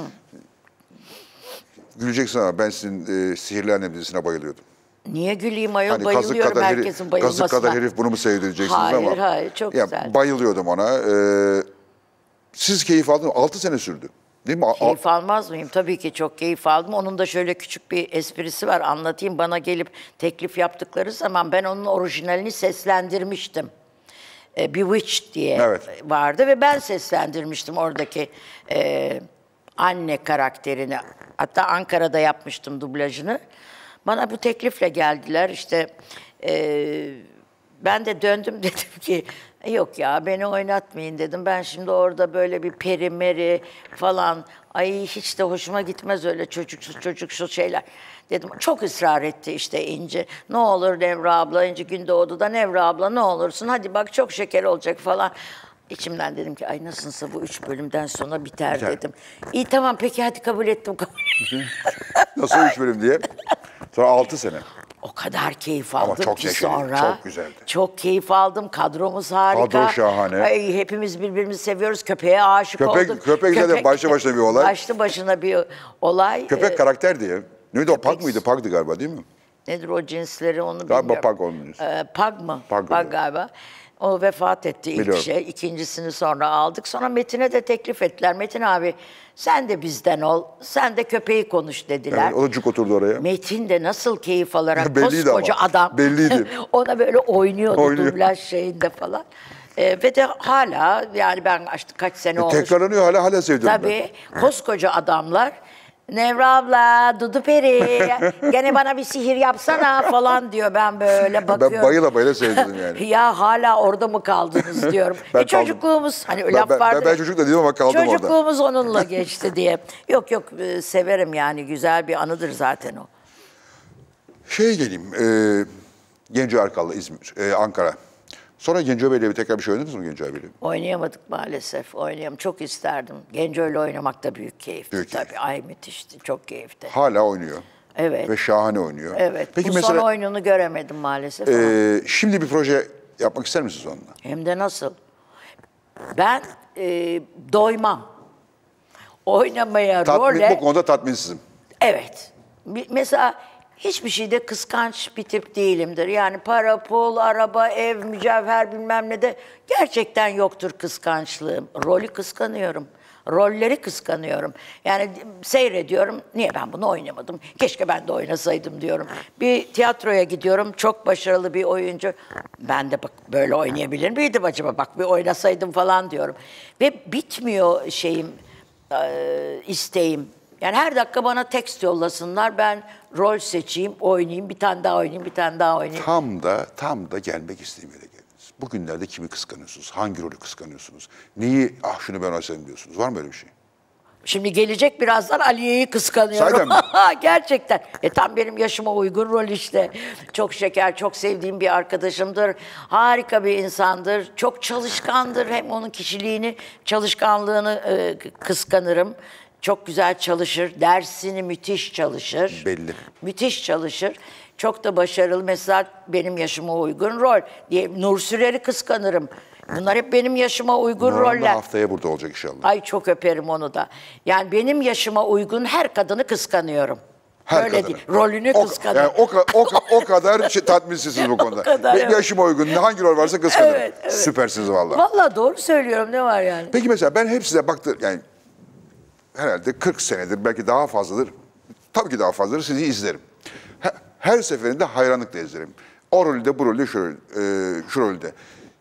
Speaker 1: Güleceksin ama ben sizin Sihirli Annem dizisine bayılıyordum.
Speaker 2: Niye güleyim ayol? Hani bayılıyorum herkesin bayılmasına.
Speaker 1: Kazık kadar herif bunu mu sevdireceksiniz ama.
Speaker 2: Hayır çok güzel.
Speaker 1: Bayılıyordum ona. Siz keyif aldınız mı? 6 sene sürdü. Değil mi?
Speaker 2: Keyif almaz mıyım? Tabii ki çok keyif aldım. Onun da şöyle küçük bir esprisi var. Anlatayım. Bana gelip teklif yaptıkları zaman ben onun orijinalini seslendirmiştim. Bewitched diye vardı ve ben seslendirmiştim oradaki anne karakterini. Hatta Ankara'da yapmıştım dublajını. Bana bu teklifle geldiler. İşte ben de döndüm dedim ki yok ya beni oynatmayın dedim. Ben şimdi orada böyle bir peri meri falan hiç de hoşuma gitmez öyle çocuksu şeyler. Dedim çok ısrar etti işte İnci. Ne olur Nevra abla, İnci Gündoğdu'da Nevra abla ne olursun hadi bak çok şeker olacak falan. İçimden dedim ki nasılsa bu 3 bölümden sonra biter dedim. İyi tamam peki hadi kabul ettim.
Speaker 1: Nasıl 3 bölüm diye? Sonra 6 sene.
Speaker 2: O kadar keyif aldım ki sonra.
Speaker 1: Çok güzeldi.
Speaker 2: Çok keyif aldım. Kadromuz harika.
Speaker 1: Kadro şahane.
Speaker 2: Hepimiz birbirimizi seviyoruz. Köpeğe aşık olduk.
Speaker 1: Köpek zaten başlı başına bir olay.
Speaker 2: Başlı başına bir olay.
Speaker 1: Köpek karakter diye. Neydi o? Pug mıydı? Pug'dı galiba değil mi?
Speaker 2: Nedir o cinsleri onu bilmiyorum.
Speaker 1: Galiba Pug onun cinsi.
Speaker 2: Pug mı? Pug galiba. O vefat etti ilk İkincisini sonra aldık. Sonra Metin'e de teklif ettiler. Metin abi sen de bizden ol. Sen de köpeği konuş dediler.
Speaker 1: Evet, o da cuk oturdu oraya.
Speaker 2: Metin de nasıl keyif alarak koskoca adam.
Speaker 1: Belliydi.
Speaker 2: Ona böyle oynuyordu dublaj şeyinde falan. Ve de hala yani ben kaç sene olmuş.
Speaker 1: Tekrarlanıyor hala sevdim
Speaker 2: Tabii koskoca adamlar Nevra abla, Dudu Peri, gene bana bir sihir yapsana falan diyor. Ben böyle bakıyorum.
Speaker 1: Ben bayıla bayıla seyredelim yani.
Speaker 2: Ya hala orada mı kaldınız diyorum. Çocukluğumuz, hani laf vardı.
Speaker 1: Ben çocuk da değilim ama kaldım orada.
Speaker 2: Çocukluğumuz onunla geçti diye. Yok yok, severim yani, güzel bir anıdır zaten o.
Speaker 1: Geleyim, Genco Erkal'la İzmir, Ankara. Sonra Genco Bey'le tekrar bir şey oynadınız mı Genco Bey'le?
Speaker 2: Oynayamadık maalesef, çok isterdim. Genco'yla oynamak da büyük keyifti.
Speaker 1: Büyük
Speaker 2: tabii,
Speaker 1: keyif.
Speaker 2: ay müthişti, çok keyifti.
Speaker 1: Hala oynuyor.
Speaker 2: Evet.
Speaker 1: Ve şahane oynuyor.
Speaker 2: Evet,
Speaker 1: Peki
Speaker 2: bu
Speaker 1: mesela,
Speaker 2: son oyununu göremedim maalesef
Speaker 1: şimdi bir proje yapmak ister misiniz onunla?
Speaker 2: Hem de nasıl? Ben doymam. Oynamaya, role...
Speaker 1: Bu konuda tatminsizim.
Speaker 2: Evet. Mesela hiçbir şeyde kıskanç bir tip değilimdir. Yani para, pul, araba, ev, mücevher bilmem ne de gerçekten yoktur kıskançlığım. Rolü kıskanıyorum. Rolleri kıskanıyorum. Yani seyrediyorum, niye ben bunu oynamadım? Keşke ben de oynasaydım diyorum. Bir tiyatroya gidiyorum, çok başarılı bir oyuncu. Ben de bak böyle oynayabilir miydim acaba? Bak bir oynasaydım falan diyorum. Ve bitmiyor isteğim. Yani her dakika bana tekst yollasınlar, ben rol seçeyim, oynayayım, bir tane daha oynayayım, bir tane daha oynayayım.
Speaker 1: Tam da gelmek istediğim yere geldiniz. Bugünlerde kimi kıskanıyorsunuz? Hangi rolü kıskanıyorsunuz? Neyi, şunu ben oynasaydım diyorsunuz? Var mı öyle bir şey?
Speaker 2: Şimdi gelecek birazdan, Aliye'yi kıskanıyorum. Gerçekten. Tam benim yaşıma uygun rol işte. Çok şeker, çok sevdiğim bir arkadaşımdır. Harika bir insandır. Çok çalışkandır. Hem onun çalışkanlığını kıskanırım. Çok güzel çalışır. Dersini müthiş çalışır.
Speaker 1: Belli.
Speaker 2: Müthiş çalışır. Çok da başarılı. Mesela benim yaşıma uygun rol. Nur Sürer'i kıskanırım. Bunlar hep benim yaşıma uygun roller.
Speaker 1: Haftaya burada olacak inşallah.
Speaker 2: Ay çok öperim onu da. Yani benim yaşıma uygun her kadını kıskanıyorum. Öyle değil. Rolünü kıskanıyorum.
Speaker 1: Yani o kadar tatminsizsiniz bu konuda.
Speaker 2: kadar,
Speaker 1: Benim yaşıma uygun hangi rol varsa kıskanırım.
Speaker 2: Evet.
Speaker 1: Süpersiniz vallahi.
Speaker 2: Vallahi doğru söylüyorum, ne var yani?
Speaker 1: Peki mesela ben hep size baktım, yani herhalde 40 senedir, belki daha fazladır. Tabii ki daha fazladır, sizi izlerim. Her seferinde hayranlıkla izlerim. O rolde, bu rolde, şu rolde.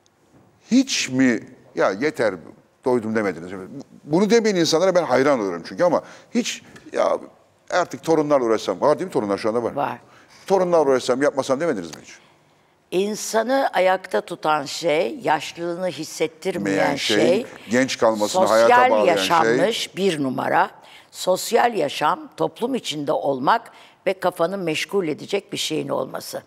Speaker 1: Hiç mi ya yeter doydum demediniz? Bunu demeyen insanlara ben hayran olurum çünkü, ama hiç ya artık torunlarla uğraşsam, var değil mi torunlar şu anda var?
Speaker 2: Var.
Speaker 1: Torunlarla uğraşsam, yapmasam demediniz mi hiç?
Speaker 2: İnsanı ayakta tutan şey, yaşlılığını hissettirmeyen şey,
Speaker 1: genç kalmasını hayata bağlayan şey.
Speaker 2: Sosyal yaşanmış bir numara. Sosyal yaşam, toplum içinde olmak ve kafanı meşgul edecek bir şeyin olması.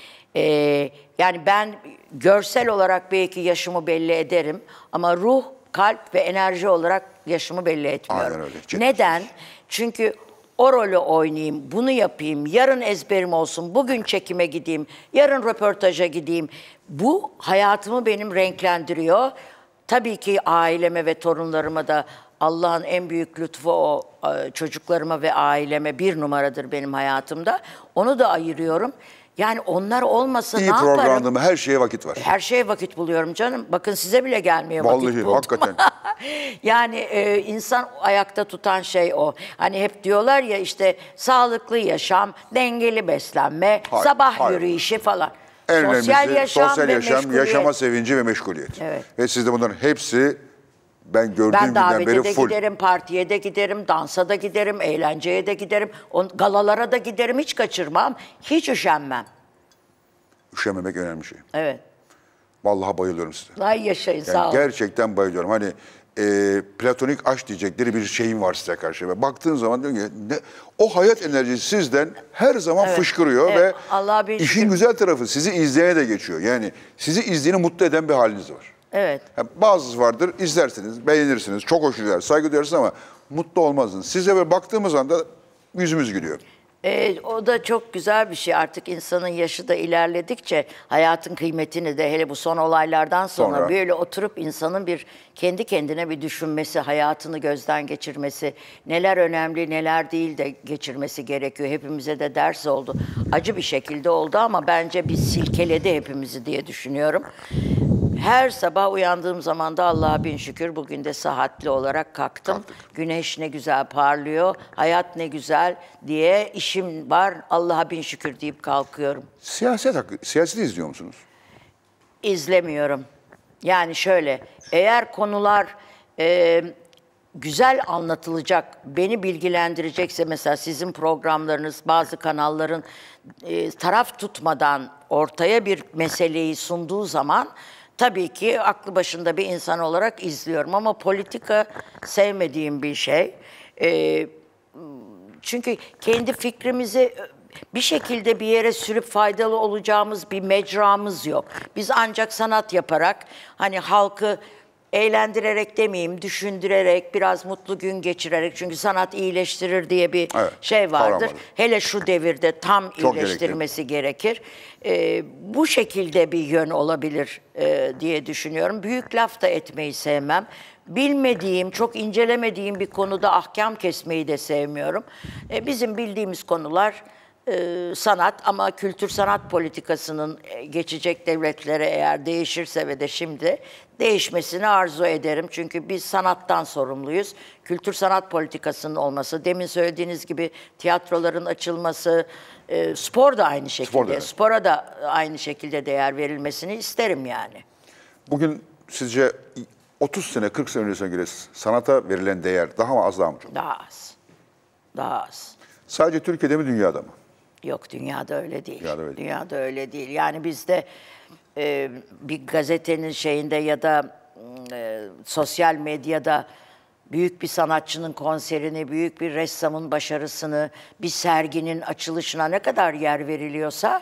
Speaker 2: Yani ben görsel olarak belki yaşımı belli ederim ama ruh, kalp ve enerji olarak yaşımı belli etmiyorum.
Speaker 1: Aynen öyle.
Speaker 2: Neden? Çünkü o rolü oynayayım, bunu yapayım, yarın ezberim olsun, bugün çekime gideyim, yarın röportaja gideyim. Bu hayatımı benim renklendiriyor. Tabii ki aileme ve torunlarıma da Allah'ın en büyük lütfu o, çocuklarıma ve aileme bir numaradır benim hayatımda. Onu da ayırıyorum. Yani onlar olmasa ne yaparım?
Speaker 1: İyi programda her şeye vakit var.
Speaker 2: Her şeye vakit buluyorum canım. Bakın size bile gelmiyor
Speaker 1: vallahi,
Speaker 2: vakit buldum.
Speaker 1: Hakikaten.
Speaker 2: Yani insan ayakta tutan şey o. Hani hep diyorlar ya işte sağlıklı yaşam, dengeli beslenme, sabah yürüyüşü falan.
Speaker 1: En
Speaker 2: sosyal
Speaker 1: önemlisi sosyal
Speaker 2: yaşam,
Speaker 1: yaşama sevinci ve meşguliyet.
Speaker 2: Evet.
Speaker 1: Ve sizde bunların hepsi ben gördüğüm günden beri
Speaker 2: davete de giderim, partiye de giderim, dansa da giderim, eğlenceye de giderim, galalara da giderim, hiç kaçırmam, hiç üşenmem.
Speaker 1: Üşenmemek önemli şey.
Speaker 2: Evet.
Speaker 1: Vallahi bayılıyorum size.
Speaker 2: Ay yaşayın, sağ olun.
Speaker 1: Gerçekten bayılıyorum. Hani platonik aşk diyecekleri bir şeyim var size karşı. Ve baktığın zaman diyorum ki o hayat enerjisi sizden her zaman fışkırıyor ve işin güzel tarafı sizi izleyene de geçiyor. Yani sizi izleyeni mutlu eden bir haliniz var.
Speaker 2: Evet.
Speaker 1: Yani bazısı vardır, izlersiniz, beğenirsiniz, çok hoş gider, saygı duyarsınız ama mutlu olmazsınız. Size böyle baktığımız anda yüzümüz gülüyor.
Speaker 2: O da çok güzel bir şey. Artık insanın yaşı da ilerledikçe hayatın kıymetini de, hele bu son olaylardan sonra böyle oturup insanın bir kendi kendine bir düşünmesi, hayatını gözden geçirmesi, neler önemli neler değil de geçirmesi gerekiyor. Hepimize de ders oldu. Acı bir şekilde oldu ama bence bir silkeledi hepimizi diye düşünüyorum. Her sabah uyandığım zaman da Allah'a bin şükür bugün de sıhhatli olarak kalktım. Güneş ne güzel parlıyor, hayat ne güzel diye, işim var, Allah'a bin şükür deyip kalkıyorum.
Speaker 1: Siyaseti izliyor musunuz?
Speaker 2: İzlemiyorum. Yani şöyle, eğer konular güzel anlatılacak, beni bilgilendirecekse mesela sizin programlarınız, bazı kanalların taraf tutmadan ortaya bir meseleyi sunduğu zaman tabii ki aklı başında bir insan olarak izliyorum ama politika sevmediğim bir şey. Çünkü kendi fikrimizi bir şekilde bir yere sürüp faydalı olacağımız bir mecramız yok. Biz ancak sanat yaparak hani halkı eğlendirerek demeyeyim, düşündürerek, biraz mutlu gün geçirerek. Çünkü sanat iyileştirir diye bir şey vardır. Hele şu devirde tam çok iyileştirmesi gerekir. Bu şekilde bir yön olabilir diye düşünüyorum. Büyük laf da etmeyi sevmem. Bilmediğim, çok incelemediğim bir konuda ahkam kesmeyi de sevmiyorum. Bizim bildiğimiz konular sanat ama kültür sanat politikasının geçecek devletlere eğer değişirse ve de şimdi değişmesini arzu ederim. Çünkü biz sanattan sorumluyuz. Kültür sanat politikasının olması, demin söylediğiniz gibi tiyatroların açılması, spor da aynı şekilde, spora da aynı şekilde değer verilmesini isterim yani.
Speaker 1: Bugün sizce 30 sene, 40 sene öncesine göre sanata verilen değer daha mı az, daha mı çok?
Speaker 2: Daha az. Daha az.
Speaker 1: Sadece Türkiye'de mi, dünyada mı?
Speaker 2: Yok, dünyada öyle değil.
Speaker 1: Dünyada öyle,
Speaker 2: dünyada öyle değil. Yani bizde bir gazetenin şeyinde ya da sosyal medyada büyük bir sanatçının konserini, büyük bir ressamın başarısını, bir serginin açılışına ne kadar yer veriliyorsa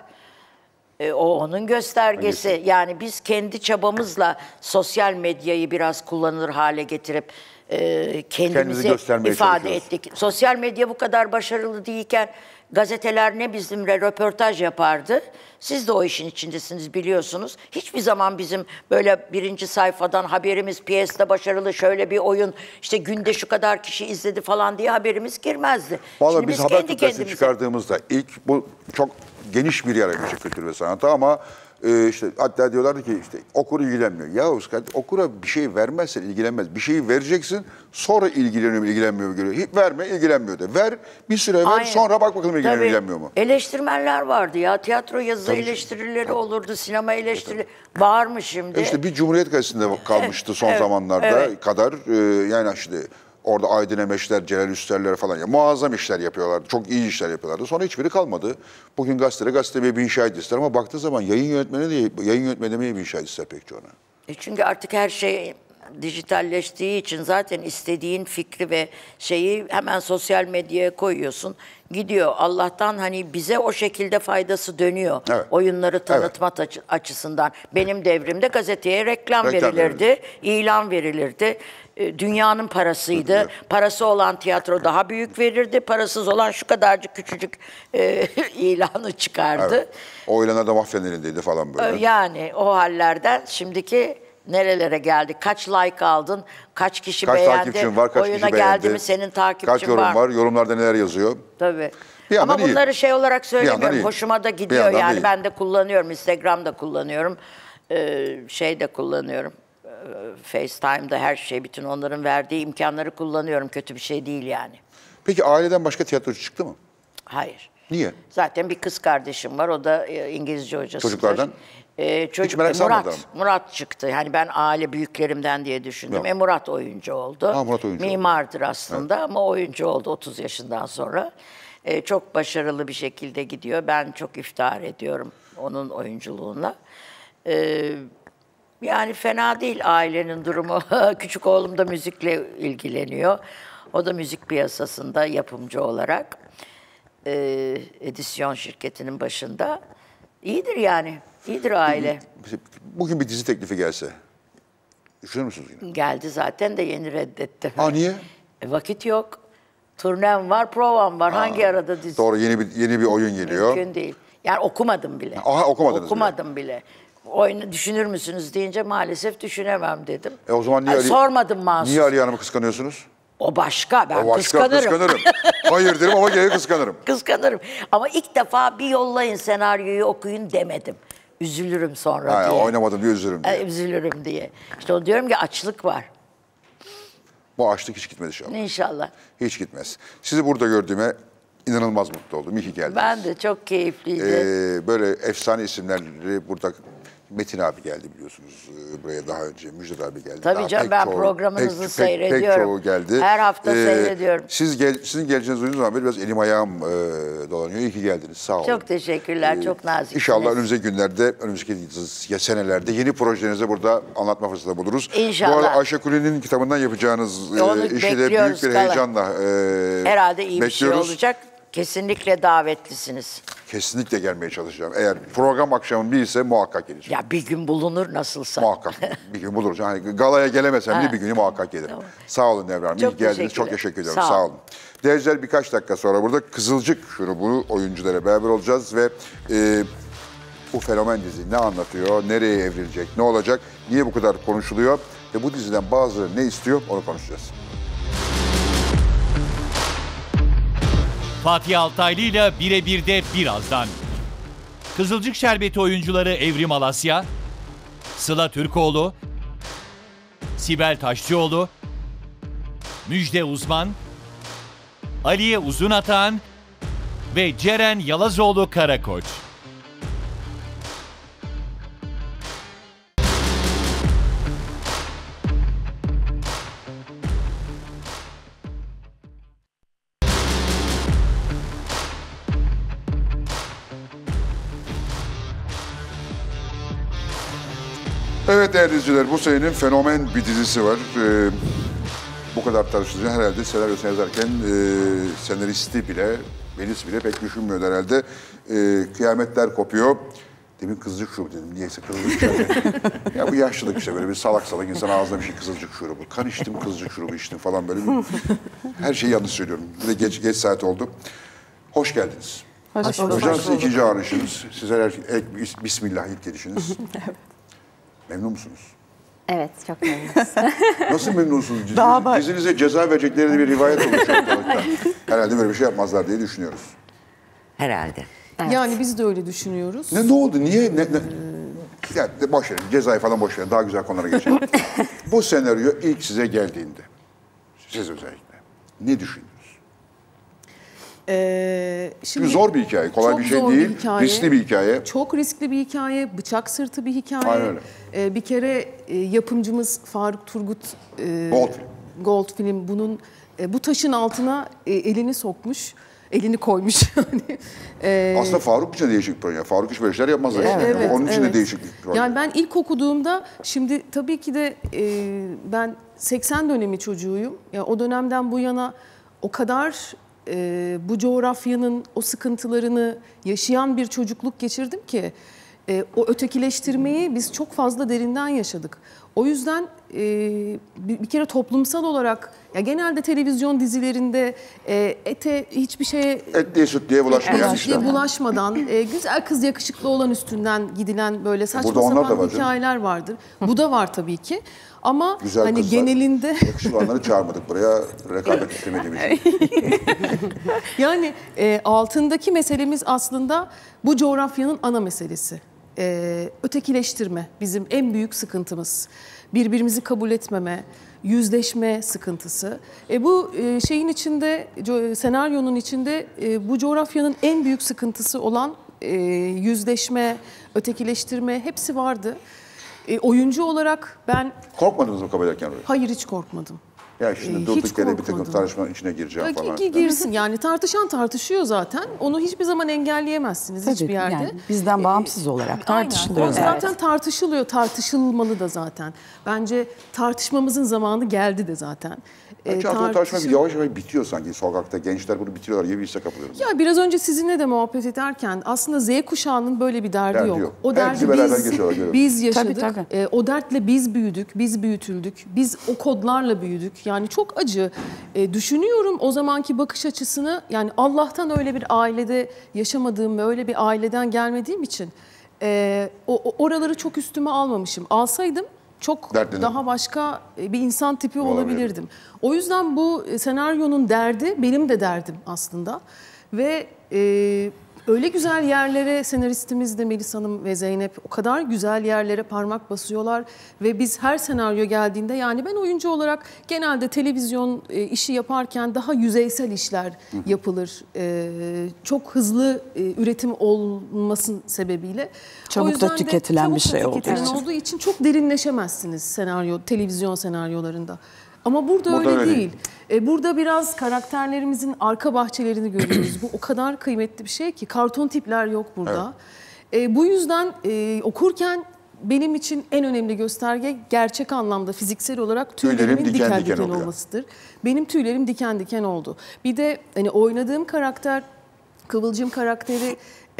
Speaker 2: o onun göstergesi. Hangisi? Yani biz kendi çabamızla sosyal medyayı biraz kullanılır hale getirip kendimizi ifade ettik. Sosyal medya bu kadar başarılı değilken gazeteler ne bizimle röportaj yapardı. Siz de o işin içindesiniz, biliyorsunuz. Hiçbir zaman bizim böyle birinci sayfadan haberimiz piyeste başarılı, şöyle bir oyun, işte günde şu kadar kişi izledi falan diye haberimiz girmezdi.
Speaker 1: Vallahi biz Habertürk'ü çıkardığımızda ilk bu çok geniş bir yer açmış kültür ve sanata ama işte hatta diyorlardı ki işte okur ilgilenmiyor. Yahu okura bir şey vermezsen ilgilenmez. Bir şeyi vereceksin, sonra ilgileniyor mu ilgilenmiyor mu görüyor. Hiç verme, ilgilenmiyor de. Ver, bir süre ver, sonra bak bakalım ilgileniyor ilgilenmiyor mu.
Speaker 2: Eleştirmenler vardı ya. Tiyatro yazı eleştirileri olurdu, sinema eleştirileri. Var mı şimdi?
Speaker 1: İşte bir Cumhuriyet Gazetesi'nde kalmıştı son zamanlarda kadar. Yani işte orada Aydın Emeşler, Celal Üsterler falan ya muazzam işler yapıyorlardı. Çok iyi işler yapıyorlardı. Sonra hiçbiri kalmadı. Bugün gazete bir inşa ister ama baktığı zaman yayın yönetmeni demeye bir inşa ister pek çoğuna.
Speaker 2: Çünkü artık her şey dijitalleştiği için zaten istediğin fikri ve şeyi hemen sosyal medyaya koyuyorsun. Gidiyor. Allah'tan hani bize o şekilde faydası dönüyor. Evet. Oyunları tanıtma açısından. Benim devrimde gazeteye reklam verilirdi, ilan verilirdi. Dünyanın parasıydı. Evet. Parası olan tiyatro daha büyük verirdi. Parasız olan şu kadarcık küçücük ilanı çıkardı.
Speaker 1: Evet. O ilanlar da mafyanın elindeydi falan böyle.
Speaker 2: Yani o hallerden şimdiki nerelere geldi? Kaç like aldın? Kaç kişi beğendi?
Speaker 1: Kaç takipçin var? Kaç
Speaker 2: oyuna
Speaker 1: kişi beğendi?
Speaker 2: Geldi mi senin takipçin
Speaker 1: kaç yorum var? Yorumlarda neler yazıyor?
Speaker 2: Tabii. Ama bunları şey olarak söylemiyorum. Hoşuma da gidiyor yani. Ben de kullanıyorum. Instagram'da kullanıyorum. Şey kullanıyorum. FaceTime'da her şey, bütün onların verdiği imkanları kullanıyorum. Kötü bir şey değil yani.
Speaker 1: Peki aileden başka tiyatrocu çıktı mı?
Speaker 2: Hayır.
Speaker 1: Niye?
Speaker 2: Zaten bir kız kardeşim var. O da İngilizce hocasıdır.
Speaker 1: Çocuklardan?
Speaker 2: Hiç Murat çıktı. Yani ben aile büyüklerimden diye düşündüm. Murat oyuncu oldu.
Speaker 1: Murat oyuncu
Speaker 2: Mimardır aslında ama oyuncu oldu 30 yaşından sonra. Çok başarılı bir şekilde gidiyor. Ben çok iftihar ediyorum onun oyunculuğuna. Yani fena değil ailenin durumu. Küçük oğlum da müzikle ilgileniyor. O da müzik piyasasında yapımcı olarak. Edisyon şirketinin başında. İyidir yani. İyidir aile.
Speaker 1: Bugün bir dizi teklifi gelse, düşünür müsünüz yine?
Speaker 2: Geldi zaten de yeni reddettim.
Speaker 1: Niye?
Speaker 2: Vakit yok. Turnem var, provam var. Hangi arada dizi?
Speaker 1: Doğru, yeni bir oyun geliyor.
Speaker 2: Mümkün değil. Yani okumadım bile.
Speaker 1: Okumadım
Speaker 2: bile. Oyunu düşünür müsünüz deyince maalesef düşünemem dedim.
Speaker 1: O zaman niye
Speaker 2: sormadım mahsus.
Speaker 1: Niye Ali Hanım'ı kıskanıyorsunuz?
Speaker 2: O başka. Ben kıskanırım.
Speaker 1: Hayır derim ama gene kıskanırım.
Speaker 2: Kıskanırım. Ama ilk defa bir yollayın senaryoyu okuyun demedim. Üzülürüm sonra diye.
Speaker 1: Oynamadım diye üzülürüm diye.
Speaker 2: Üzülürüm diye. İşte o diyorum ki açlık var.
Speaker 1: Bu açlık hiç gitmez inşallah.
Speaker 2: İnşallah.
Speaker 1: Hiç gitmez. Sizi burada gördüğüme inanılmaz mutlu oldum. İyi ki geldiniz.
Speaker 2: Ben de çok keyifliydi.
Speaker 1: Böyle efsane isimleri burada Metin abi geldi biliyorsunuz buraya daha önce. Müjdat abi geldi.
Speaker 2: Tabii canım, ben programınızı seyrediyorum.
Speaker 1: Pek çoğu geldi.
Speaker 2: Her hafta seyrediyorum.
Speaker 1: Sizin geleceğiniz duyduğunuz zaman biraz elim ayağım dolanıyor. İyi ki geldiniz. Sağ olun.
Speaker 2: Çok teşekkürler. Çok naziksiniz.
Speaker 1: İnşallah önümüzdeki günlerde, önümüzdeki senelerde yeni projelerinizi burada anlatma fırsatı buluruz.
Speaker 2: İnşallah.
Speaker 1: Bu arada Ayşe Kule'nin kitabından yapacağınız işi de büyük bir heyecanla
Speaker 2: herhalde iyi
Speaker 1: bekliyoruz.
Speaker 2: Bir şey olacak. Kesinlikle davetlisiniz.
Speaker 1: Kesinlikle gelmeye çalışacağım. Eğer program akşamın değilse muhakkak geleceğim.
Speaker 2: Ya bir gün bulunur nasılsa.
Speaker 1: Muhakkak. Bir gün buluruz. Yani galaya gelemesem de bir günü muhakkak gelirim. Tamam. Sağ olun Nevra Hanım. İyi geldiniz. Çok teşekkür ediyorum. Sağ olun. Değerciler, birkaç dakika sonra burada Kızılcık şurubu oyuncularla beraber olacağız ve bu fenomen dizi ne anlatıyor, nereye evrilecek, ne olacak, niye bu kadar konuşuluyor ve bu diziden bazıları ne istiyor onu konuşacağız.
Speaker 3: Fatih Altaylı ile Birebir'de birazdan. Kızılcık Şerbeti oyuncuları Evrim Alasya, Sıla Türkoğlu, Sibel Taşçıoğlu, Müjde Uzman, Aliye Uzunatan ve Ceren Yalazoğlu Karakoç.
Speaker 1: Evet değerli izleyiciler, bu senenin fenomen bir dizisi var. Bu kadar tartışılacak herhalde senaryosunu yazarken senaristi bile, Melis bile pek düşünmüyordu herhalde. Kıyametler kopuyor. Demin kızılcık şurubu dedim. Niyeyse kızılcık şurubu. Ya bu yaşlılık işte, böyle bir salak salak insan ağzına bir şey kızılcık şurubu. Kan içtim, kızılcık şurubu içtim falan böyle. Her şeyi yanlış söylüyorum. Bir de geç saat oldu. Hoş geldiniz.
Speaker 4: Hoş bulduk.
Speaker 1: Hocam siz ikinci arayışınız. Sizler bismillah ilk gelişiniz. Memnun musunuz?
Speaker 4: Evet, çok memnunuz.
Speaker 1: Nasıl memnunsunuz? Dizinize ceza verecekleri de bir rivayet oluşuyor ortalıkta. Herhalde böyle bir şey yapmazlar diye düşünüyoruz.
Speaker 2: Herhalde.
Speaker 4: Evet.
Speaker 5: Yani biz de öyle düşünüyoruz.
Speaker 1: Ne oldu? Niye? Ya, boş verin. Cezayı falan boş verin. Daha güzel konulara geçelim. Bu senaryo ilk size geldiğinde, siz özellikle, ne düşündünüz? Şimdi zor bir hikaye. Kolay bir şey değil. Riskli bir hikaye.
Speaker 5: Çok riskli bir hikaye. Bıçak sırtı bir hikaye.
Speaker 1: Aynen öyle.
Speaker 5: Bir kere yapımcımız Faruk Turgut Goldfilm bunun bu taşın altına elini sokmuş. Elini koymuş yani.
Speaker 1: Aslında Faruk için de değişik bir proje. Faruk hiç böyle şeyler yapmaz.
Speaker 5: Evet,
Speaker 1: onun için de değişik bir proje.
Speaker 5: Yani ben ilk okuduğumda, şimdi tabii ki de ben 80 dönemi çocuğuyum. Yani o dönemden bu yana o kadar bu coğrafyanın o sıkıntılarını yaşayan bir çocukluk geçirdim ki o ötekileştirmeyi biz çok fazla derinden yaşadık. O yüzden bir kere toplumsal olarak, ya genelde televizyon dizilerinde ete hiçbir şeye
Speaker 1: etliye sütlüye bulaşmayan işler.
Speaker 5: Bulaşmadan güzel kız yakışıklı olan üstünden gidilen böyle saçma sapan hikayeler vardır. Bu da var tabii ki. Ama
Speaker 1: güzel
Speaker 5: hani
Speaker 1: kızlar,
Speaker 5: genelinde
Speaker 1: yakışıklı olanları çağırmadık buraya, rekabet istemediğimiz için.
Speaker 5: Yani altındaki meselemiz aslında bu coğrafyanın ana meselesi. Ötekileştirme bizim en büyük sıkıntımız. Birbirimizi kabul etmeme, yüzleşme sıkıntısı. Bu şeyin içinde, senaryonun içinde bu coğrafyanın en büyük sıkıntısı olan yüzleşme, ötekileştirme hepsi vardı. Oyuncu olarak ben...
Speaker 1: Korkmadınız mı kabul ederken?
Speaker 5: Hayır, hiç korkmadım.
Speaker 1: Ya şimdi durduk yere bir takım tartışmanın içine gireceğim falan.
Speaker 5: Girsin yani, tartışan tartışıyor zaten. Onu hiçbir zaman engelleyemezsiniz. Tabii, hiçbir yerde. Yani
Speaker 6: bizden bağımsız olarak tartışılıyor.
Speaker 5: Zaten tartışılıyor, tartışılmalı da zaten. Bence tartışmamızın zamanı geldi de zaten.
Speaker 1: Tartışma yavaş yavaş bitiyor sanki sokakta. Gençler bunu bitiriyorlar gibi bir hisse kapılıyorum.
Speaker 5: Ya biraz önce sizinle de muhabbet ederken aslında Z kuşağının böyle bir derdi yok. O derdi biz yaşadık. Tabii. O dertle biz büyüdük, biz büyütüldük. Biz o kodlarla büyüdük. Yani çok acı. Düşünüyorum o zamanki bakış açısını. Yani Allah'tan öyle bir ailede yaşamadığım ve öyle bir aileden gelmediğim için oraları çok üstüme almamışım. Alsaydım çok daha başka bir insan tipi olabilirdim. O yüzden bu senaryonun derdi benim de derdim aslında. Ve Öyle güzel yerlere senaristimiz de Melis Hanım ve Zeynep o kadar güzel yerlere parmak basıyorlar ve biz her senaryo geldiğinde, yani ben oyuncu olarak genelde televizyon işi yaparken daha yüzeysel işler yapılır. Çok hızlı üretim olmasının sebebiyle.
Speaker 6: Çabuk da tüketilen bir şey
Speaker 5: olduğu için çok derinleşemezsiniz televizyon senaryolarında. Ama burada öyle değil. Burada biraz karakterlerimizin arka bahçelerini görüyoruz. Bu o kadar kıymetli bir şey ki. Karton tipler yok burada. Evet. Bu yüzden okurken benim için en önemli gösterge gerçek anlamda fiziksel olarak tüylerimin diken diken olmasıdır. Benim tüylerim diken diken oldu. Bir de hani oynadığım karakter, Kıvılcım karakteri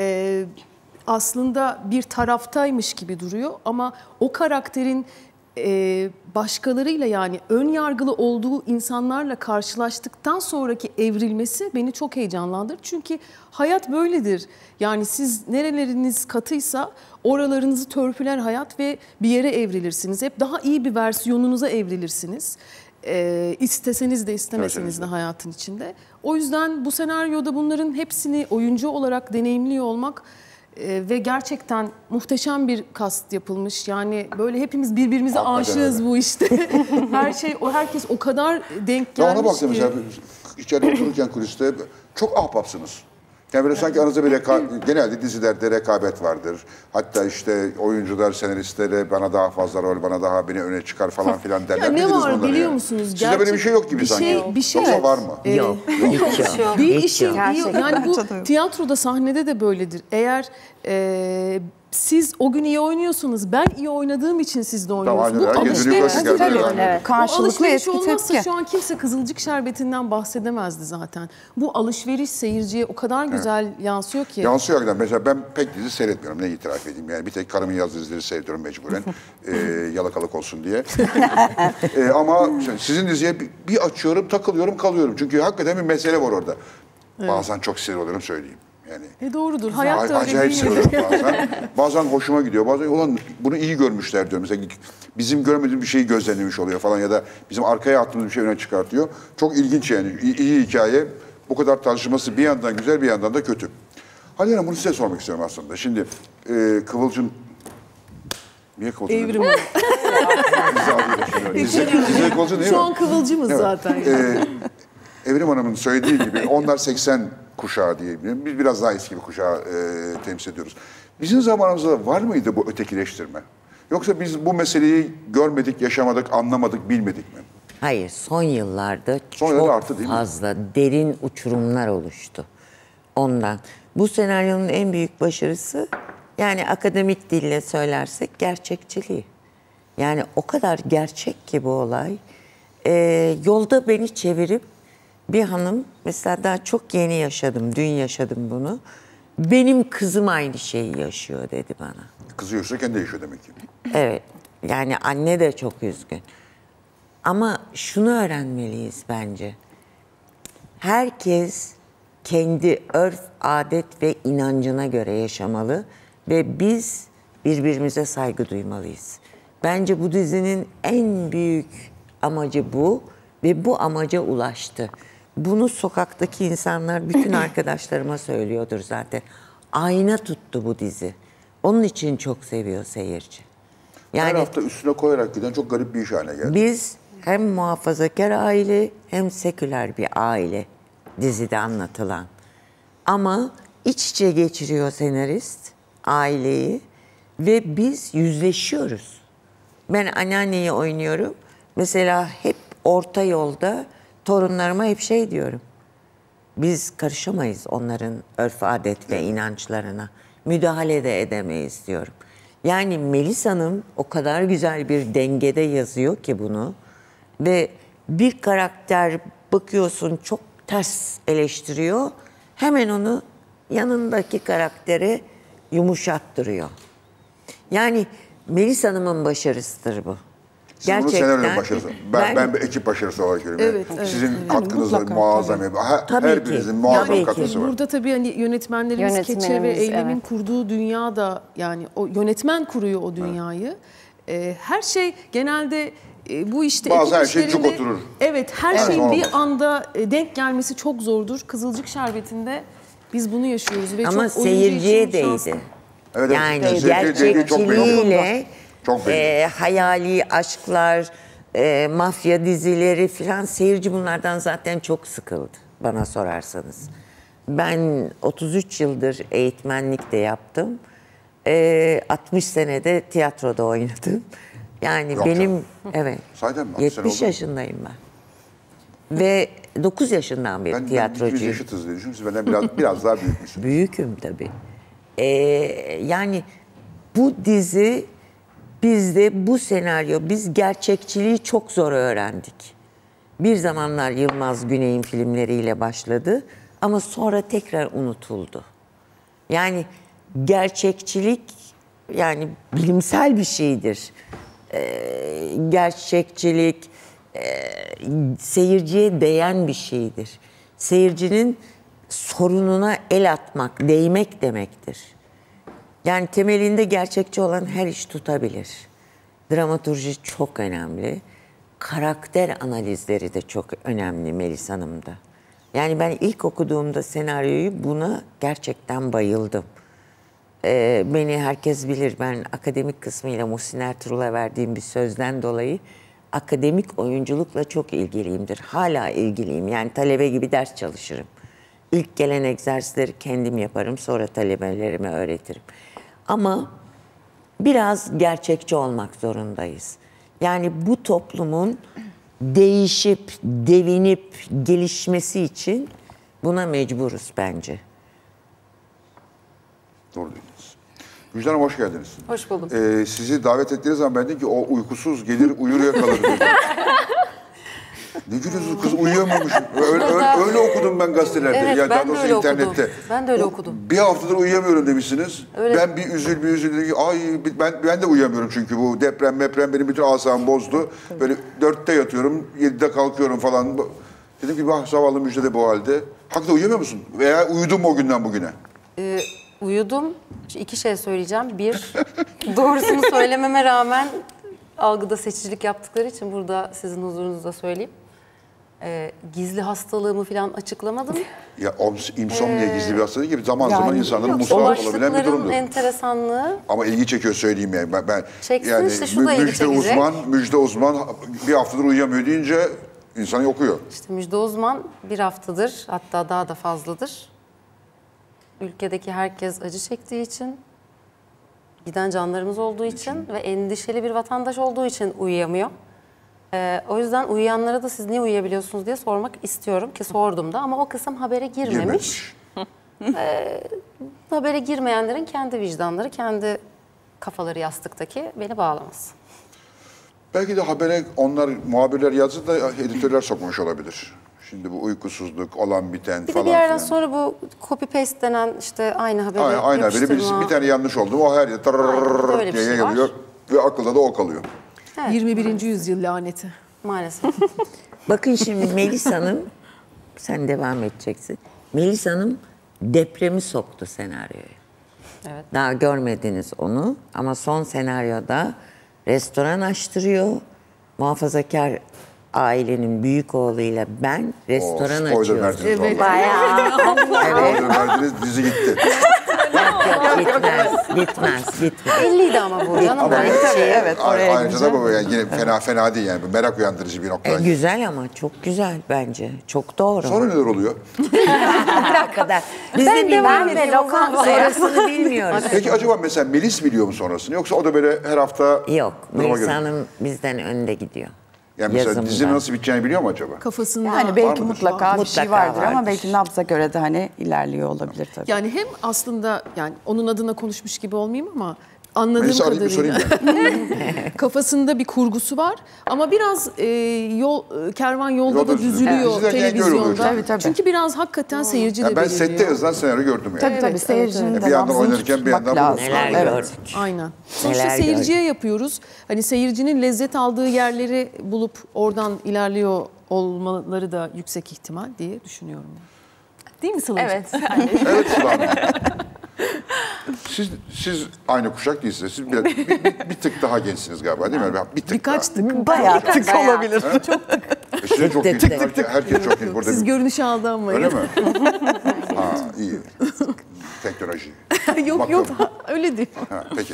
Speaker 5: aslında bir taraftaymış gibi duruyor ama o karakterin başkalarıyla, yani ön yargılı olduğu insanlarla karşılaştıktan sonraki evrilmesi beni çok heyecanlandırır. Çünkü hayat böyledir. Yani siz nereleriniz katıysa oralarınızı törpüler hayat ve bir yere evrilirsiniz. Hep daha iyi bir versiyonunuza evrilirsiniz. İsteseniz de istemeseniz de hayatın içinde. O yüzden bu senaryoda bunların hepsini oyuncu olarak deneyimliyor olmak ve gerçekten muhteşem bir kast yapılmış. Yani böyle hepimiz birbirimize aşığız bu işte. Herkes o kadar denk gelmiş
Speaker 1: ona baktım mesela içeride otururken kuliste çok ahbapsınız. Yani böyle sanki aranızda bir genelde dizilerde rekabet vardır. Hatta işte oyuncular, senaristlere bana daha fazla rol, beni öne çıkar falan filan derler.
Speaker 5: Ya ne var biliyor musunuz?
Speaker 1: Sizde böyle bir şey yok gibi sanki. Yoksa var mı?
Speaker 2: Yok.
Speaker 5: Bir işin yani bu tiyatroda, sahnede de böyledir. Eğer siz o gün iyi oynuyorsunuz, ben iyi oynadığım için siz de oynuyorsunuz.
Speaker 1: Tamam,
Speaker 5: bu alışveriş,
Speaker 6: karşılıklı etki
Speaker 5: olmazsa
Speaker 6: tepki.
Speaker 5: şu an kimse Kızılcık Şerbeti'nden bahsedemezdi zaten. Bu alışveriş seyirciye o kadar güzel yansıyor ki.
Speaker 1: Yansıyor hakikaten. Mesela ben pek dizi seyretmiyorum, ne itiraf edeyim. Yani bir tek karımın yazdığı dizileri seyrediyorum mecburen. Yalakalık olsun diye. Ama sizin diziye bir açıyorum, takılıyorum, kalıyorum. Çünkü hakikaten bir mesele var orada. Bazen çok sinir oluyorum, söyleyeyim. Yani
Speaker 5: Doğrudur. Hayat da öyle
Speaker 1: acayip
Speaker 5: değil.
Speaker 1: sinirleniyorum bazen. Bazen hoşuma gidiyor. Bazen ulan bunu iyi görmüşler diyorum. Mesela bizim görmediğimiz bir şeyi gözlemlemiş oluyor falan ya da bizim arkaya attığımız bir şey öne çıkartıyor. Çok ilginç yani. İyi hikaye. Bu kadar tartışması bir yandan güzel, bir yandan da kötü. Halil Hanım, bunu size sormak istiyorum aslında. Şimdi Kıvılcım... Niye Kıvılcım?
Speaker 5: Evrim.
Speaker 1: Dizi Kıvılcım değil mi?
Speaker 5: Şu an Kıvılcımız zaten.
Speaker 1: Evrim Hanım'ın söylediği gibi onlar 80 kuşağı diyebilirim. Biz biraz daha eski bir kuşağı temsil ediyoruz. Bizim zamanımızda var mıydı bu ötekileştirme? Yoksa biz bu meseleyi görmedik, yaşamadık, anlamadık, bilmedik mi?
Speaker 2: Hayır, son yıllarda
Speaker 1: arttı, değil mi?
Speaker 2: fazla derin uçurumlar oluştu. Ondan. Bu senaryonun en büyük başarısı, yani akademik dille söylersek, gerçekçiliği. Yani o kadar gerçek ki bu olay. Yolda beni çevirip bir hanım, mesela daha çok yeni yaşadım, dün yaşadım bunu. Benim kızım aynı şeyi yaşıyor dedi bana.
Speaker 1: Kızı yaşıyor, kendi yaşıyor demek ki.
Speaker 2: Evet, yani anne de çok üzgün. Ama şunu öğrenmeliyiz bence. Herkes kendi örf, adet ve inancına göre yaşamalı ve biz birbirimize saygı duymalıyız. Bence bu dizinin en büyük amacı bu ve bu amaca ulaştı. Bunu sokaktaki insanlar bütün arkadaşlarıma söylüyordur zaten. Ayna tuttu bu dizi. Onun için çok seviyor seyirci. Yani
Speaker 1: her hafta üstüne koyarak giden çok garip bir iş haline geldi.
Speaker 2: biz hem muhafazakar aile hem seküler bir aile dizide anlatılan. Ama iç içe geçiriyor senarist aileyi ve biz yüzleşiyoruz. Ben anneanneyi oynuyorum. Mesela hep orta yolda torunlarıma hep şey diyorum. Biz karışamayız onların örf, adet ve inançlarına. Müdahale de edemeyiz diyorum. Yani Melis Hanım o kadar güzel bir dengede yazıyor ki bunu. Ve bir karakter bakıyorsun çok ters eleştiriyor. Hemen onu yanındaki karaktere yumuşattırıyor. Yani Melis Hanım'ın başarısıdır bu.
Speaker 1: Gerçekten. Bunun başarısı. Ben bir ekip başarısı olarak görüyorum. Evet. Sizin katkınız da muazzam. Her birinizin muazzam katkısı var.
Speaker 5: Burada tabii hani yönetmenlerimiz Keçe ve Eylem'in kurduğu dünya da, yani o yönetmen kuruyor o dünyayı. Her şey genelde bu işte
Speaker 1: bazı her şey çok oturur.
Speaker 5: Evet, her şeyin bir anda denk gelmesi çok zordur. Kızılcık Şerbeti'nde Biz bunu yaşıyoruz ve
Speaker 7: ama
Speaker 5: çok oyuncu
Speaker 7: seyirciye
Speaker 5: için şans-
Speaker 7: değdi.
Speaker 1: Evet,
Speaker 7: Yani
Speaker 1: gerçekçiliğiyle
Speaker 7: gerçekçiliğiyle hayali aşklar, mafya dizileri falan, seyirci bunlardan zaten çok sıkıldı bana sorarsanız. Ben 33 yıldır eğitmenlik de yaptım. 60 senede tiyatroda oynadım. Yani
Speaker 1: Yok
Speaker 7: benim
Speaker 1: canım.
Speaker 7: evet.
Speaker 1: Sayden mi?
Speaker 7: 70 yaşındayım ben. Ve 9 yaşından beri
Speaker 1: Ben
Speaker 7: tiyatrocuyum.
Speaker 1: biz yaşıtız diye düşünüyorum. Siz benden biraz daha büyük müsünüz?
Speaker 7: Büyüküm tabii. Yani bu dizi bizde, bu senaryo, biz gerçekçiliği çok zor öğrendik. Bir zamanlar Yılmaz Güney'in filmleriyle başladı ama sonra tekrar unutuldu. Yani gerçekçilik yani bilimsel bir şeydir. Gerçekçilik seyirciye değen bir şeydir. Seyircinin sorununa el atmak, değmek demektir. Yani temelinde gerçekçi olan her iş tutabilir. Dramaturji çok önemli. Karakter analizleri de çok önemli Melis Hanım'da. Yani ben ilk okuduğumda senaryoyu buna gerçekten bayıldım. Beni herkes bilir. Ben akademik kısmıyla Muhsin Ertuğrul'a verdiğim bir sözden dolayı akademik oyunculukla çok ilgiliyimdir. Hala ilgiliyim. Yani talebe gibi ders çalışırım. İlk gelen egzersizleri kendim yaparım. Sonra talebelerime öğretirim. Ama biraz gerçekçi olmak zorundayız. Yani bu toplumun değişip, devinip, gelişmesi için buna mecburuz bence.
Speaker 1: Doğru dediniz. Müjde Hanım hoş geldiniz.
Speaker 8: Hoş bulduk.
Speaker 1: Sizi davet ettiğiniz zaman ben dedim ki o uykusuz gelir uyur yakalar dedim. Ne gülüyorsunuz kız uyuyamıyormuş. Öyle okudum ben gazetelerde.
Speaker 8: Evet,
Speaker 1: ya
Speaker 8: ben de öyle
Speaker 1: internette.
Speaker 8: okudum. Ben de öyle okudum.
Speaker 1: Bir haftadır uyuyamıyorum demişsiniz.
Speaker 8: Öyle.
Speaker 1: Ben bir üzül dedim ki ay ben de uyuyamıyorum çünkü bu deprem benim bütün asabımı bozdu. Böyle 4'te yatıyorum, 7'de kalkıyorum falan. Dedim ki bak zavallı Müjde de bu halde. Hakikaten uyuyamıyor musun? Veya uyudun mu o günden bugüne?
Speaker 8: Uyudum. İki şey söyleyeceğim. Bir, doğrusunu söylememe rağmen algıda seçicilik yaptıkları için burada sizin huzurunuzda söyleyeyim. Gizli hastalığımı falan açıklamadım.
Speaker 1: Ya insomnia gizli bir hastalık gibi zaman insanların musallat olabilen bir
Speaker 8: Başlıkların
Speaker 1: durumdur.
Speaker 8: enteresanlığı.
Speaker 1: Ama ilgi çekiyor söyleyeyim yani.
Speaker 8: Çeksin
Speaker 1: yani
Speaker 8: işte, şu da ilgi çekecek.
Speaker 1: Müjde uzman bir haftadır uyuyamıyor deyince insanı okuyor.
Speaker 8: İşte Müjde Uzman bir haftadır, hatta daha da fazladır. Ülkedeki herkes acı çektiği için, giden canlarımız olduğu için ve endişeli bir vatandaş olduğu için uyuyamıyor. O yüzden uyuyanlara da siz niye uyuyabiliyorsunuz diye sormak istiyorum ki sordum da, ama o kısım habere girmemiş. Habere girmeyenlerin kendi vicdanları, kendi kafaları yastıktaki beni bağlamaz.
Speaker 1: Belki de habere onlar muhabirler yazdı da editörler sokmuş olabilir. Şimdi bu uykusuzluk, olan biten
Speaker 8: Bir
Speaker 1: falan
Speaker 8: de bir yerden
Speaker 1: filan.
Speaker 8: sonra bu copy paste denen işte aynı haberi
Speaker 1: Aynı haberi bir tane yanlış oldu mu o her yerde
Speaker 8: öyle bir
Speaker 1: diye
Speaker 8: şey
Speaker 1: geliyor
Speaker 8: var.
Speaker 1: ve akılda da o kalıyor.
Speaker 8: Evet,
Speaker 5: 21. yüzyıl laneti.
Speaker 8: maalesef.
Speaker 7: Bakın şimdi Melis Hanım, sen devam edeceksin. Melis Hanım depremi soktu senaryoya.
Speaker 8: Evet.
Speaker 7: Daha görmediniz onu ama son senaryoda restoran açtırıyor. Muhafazakar ailenin büyük oğluyla ben restoran
Speaker 1: Spoiler
Speaker 7: açıyoruz.
Speaker 1: verdiniz vallahi.
Speaker 7: Bayağı.
Speaker 1: Spoiler verdiniz, dizi gitti.
Speaker 7: Gitmez.
Speaker 8: Belliydi ama bu. Canım
Speaker 1: Ama
Speaker 6: Evet, oraya
Speaker 1: ayrıca da bu yani yine fena değil yani. Merak uyandırıcı bir nokta.
Speaker 7: Güzel ama çok güzel bence. Çok doğru.
Speaker 1: Sonra neler oluyor?
Speaker 7: kadar. Biz de bilmiyoruz. Sonrasını bilmiyoruz.
Speaker 1: Peki acaba mesela Melis biliyor mu sonrasını? Yoksa o da böyle her hafta
Speaker 7: Yok.
Speaker 1: duruma
Speaker 7: Melis
Speaker 1: göre?
Speaker 7: Hanım bizden önde gidiyor.
Speaker 1: Yani mesela
Speaker 7: Yazımda.
Speaker 1: dizinin nasıl biteceğini biliyor mu acaba?
Speaker 5: Kafasında
Speaker 6: Yani belki
Speaker 1: mıdır?
Speaker 6: mutlaka bir şey
Speaker 7: Mutlaka
Speaker 6: vardır ama
Speaker 7: vardır.
Speaker 6: belki nabza göre de hani ilerliyor olabilir tabii.
Speaker 5: yani hem aslında yani onun adına konuşmuş gibi olmayayım ama anladığım
Speaker 1: Melis'i arayıp bir sorayım
Speaker 5: kadarıyla
Speaker 1: ben.
Speaker 5: kafasında bir kurgusu var ama biraz kervan yolda
Speaker 1: Yolda
Speaker 5: da düzülüyor
Speaker 1: düzülüyor. Diziden genel öyle oluyor.
Speaker 5: televizyonda.
Speaker 6: Tabii.
Speaker 5: Çünkü biraz hakikaten seyirci de
Speaker 1: Yani ben
Speaker 5: belirliyor.
Speaker 1: sette yazılan senaryo gördüm yani.
Speaker 6: Tabii seyircinin
Speaker 1: Bir
Speaker 6: de
Speaker 1: yandan
Speaker 6: nabzını
Speaker 1: oynarken bir
Speaker 6: tutmak
Speaker 1: yandan
Speaker 6: lazım.
Speaker 7: Neler
Speaker 6: Evet.
Speaker 7: gördük.
Speaker 5: Aynen. Sonuçta
Speaker 7: Neler
Speaker 5: seyirciye yapıyoruz. Hani seyircinin lezzet aldığı yerleri bulup oradan ilerliyor olmaları da yüksek ihtimal diye düşünüyorum. Değil mi Sıla'cığım?
Speaker 8: Evet.
Speaker 1: Evet Sıla Hanım. Siz aynı kuşak değilsiniz. Siz bir tık daha gençsiniz galiba değil mi? Bir tık
Speaker 5: Birkaç
Speaker 1: daha.
Speaker 5: tık.
Speaker 6: Bayağı tık olabilir.
Speaker 1: Siz de çok genç. Herkes çok genç. Burada
Speaker 5: Siz görünüşü aldanmayın.
Speaker 1: öyle mi? Ha, iyi. Teknoloji.
Speaker 5: Yok öyle değil.
Speaker 1: Ha, peki.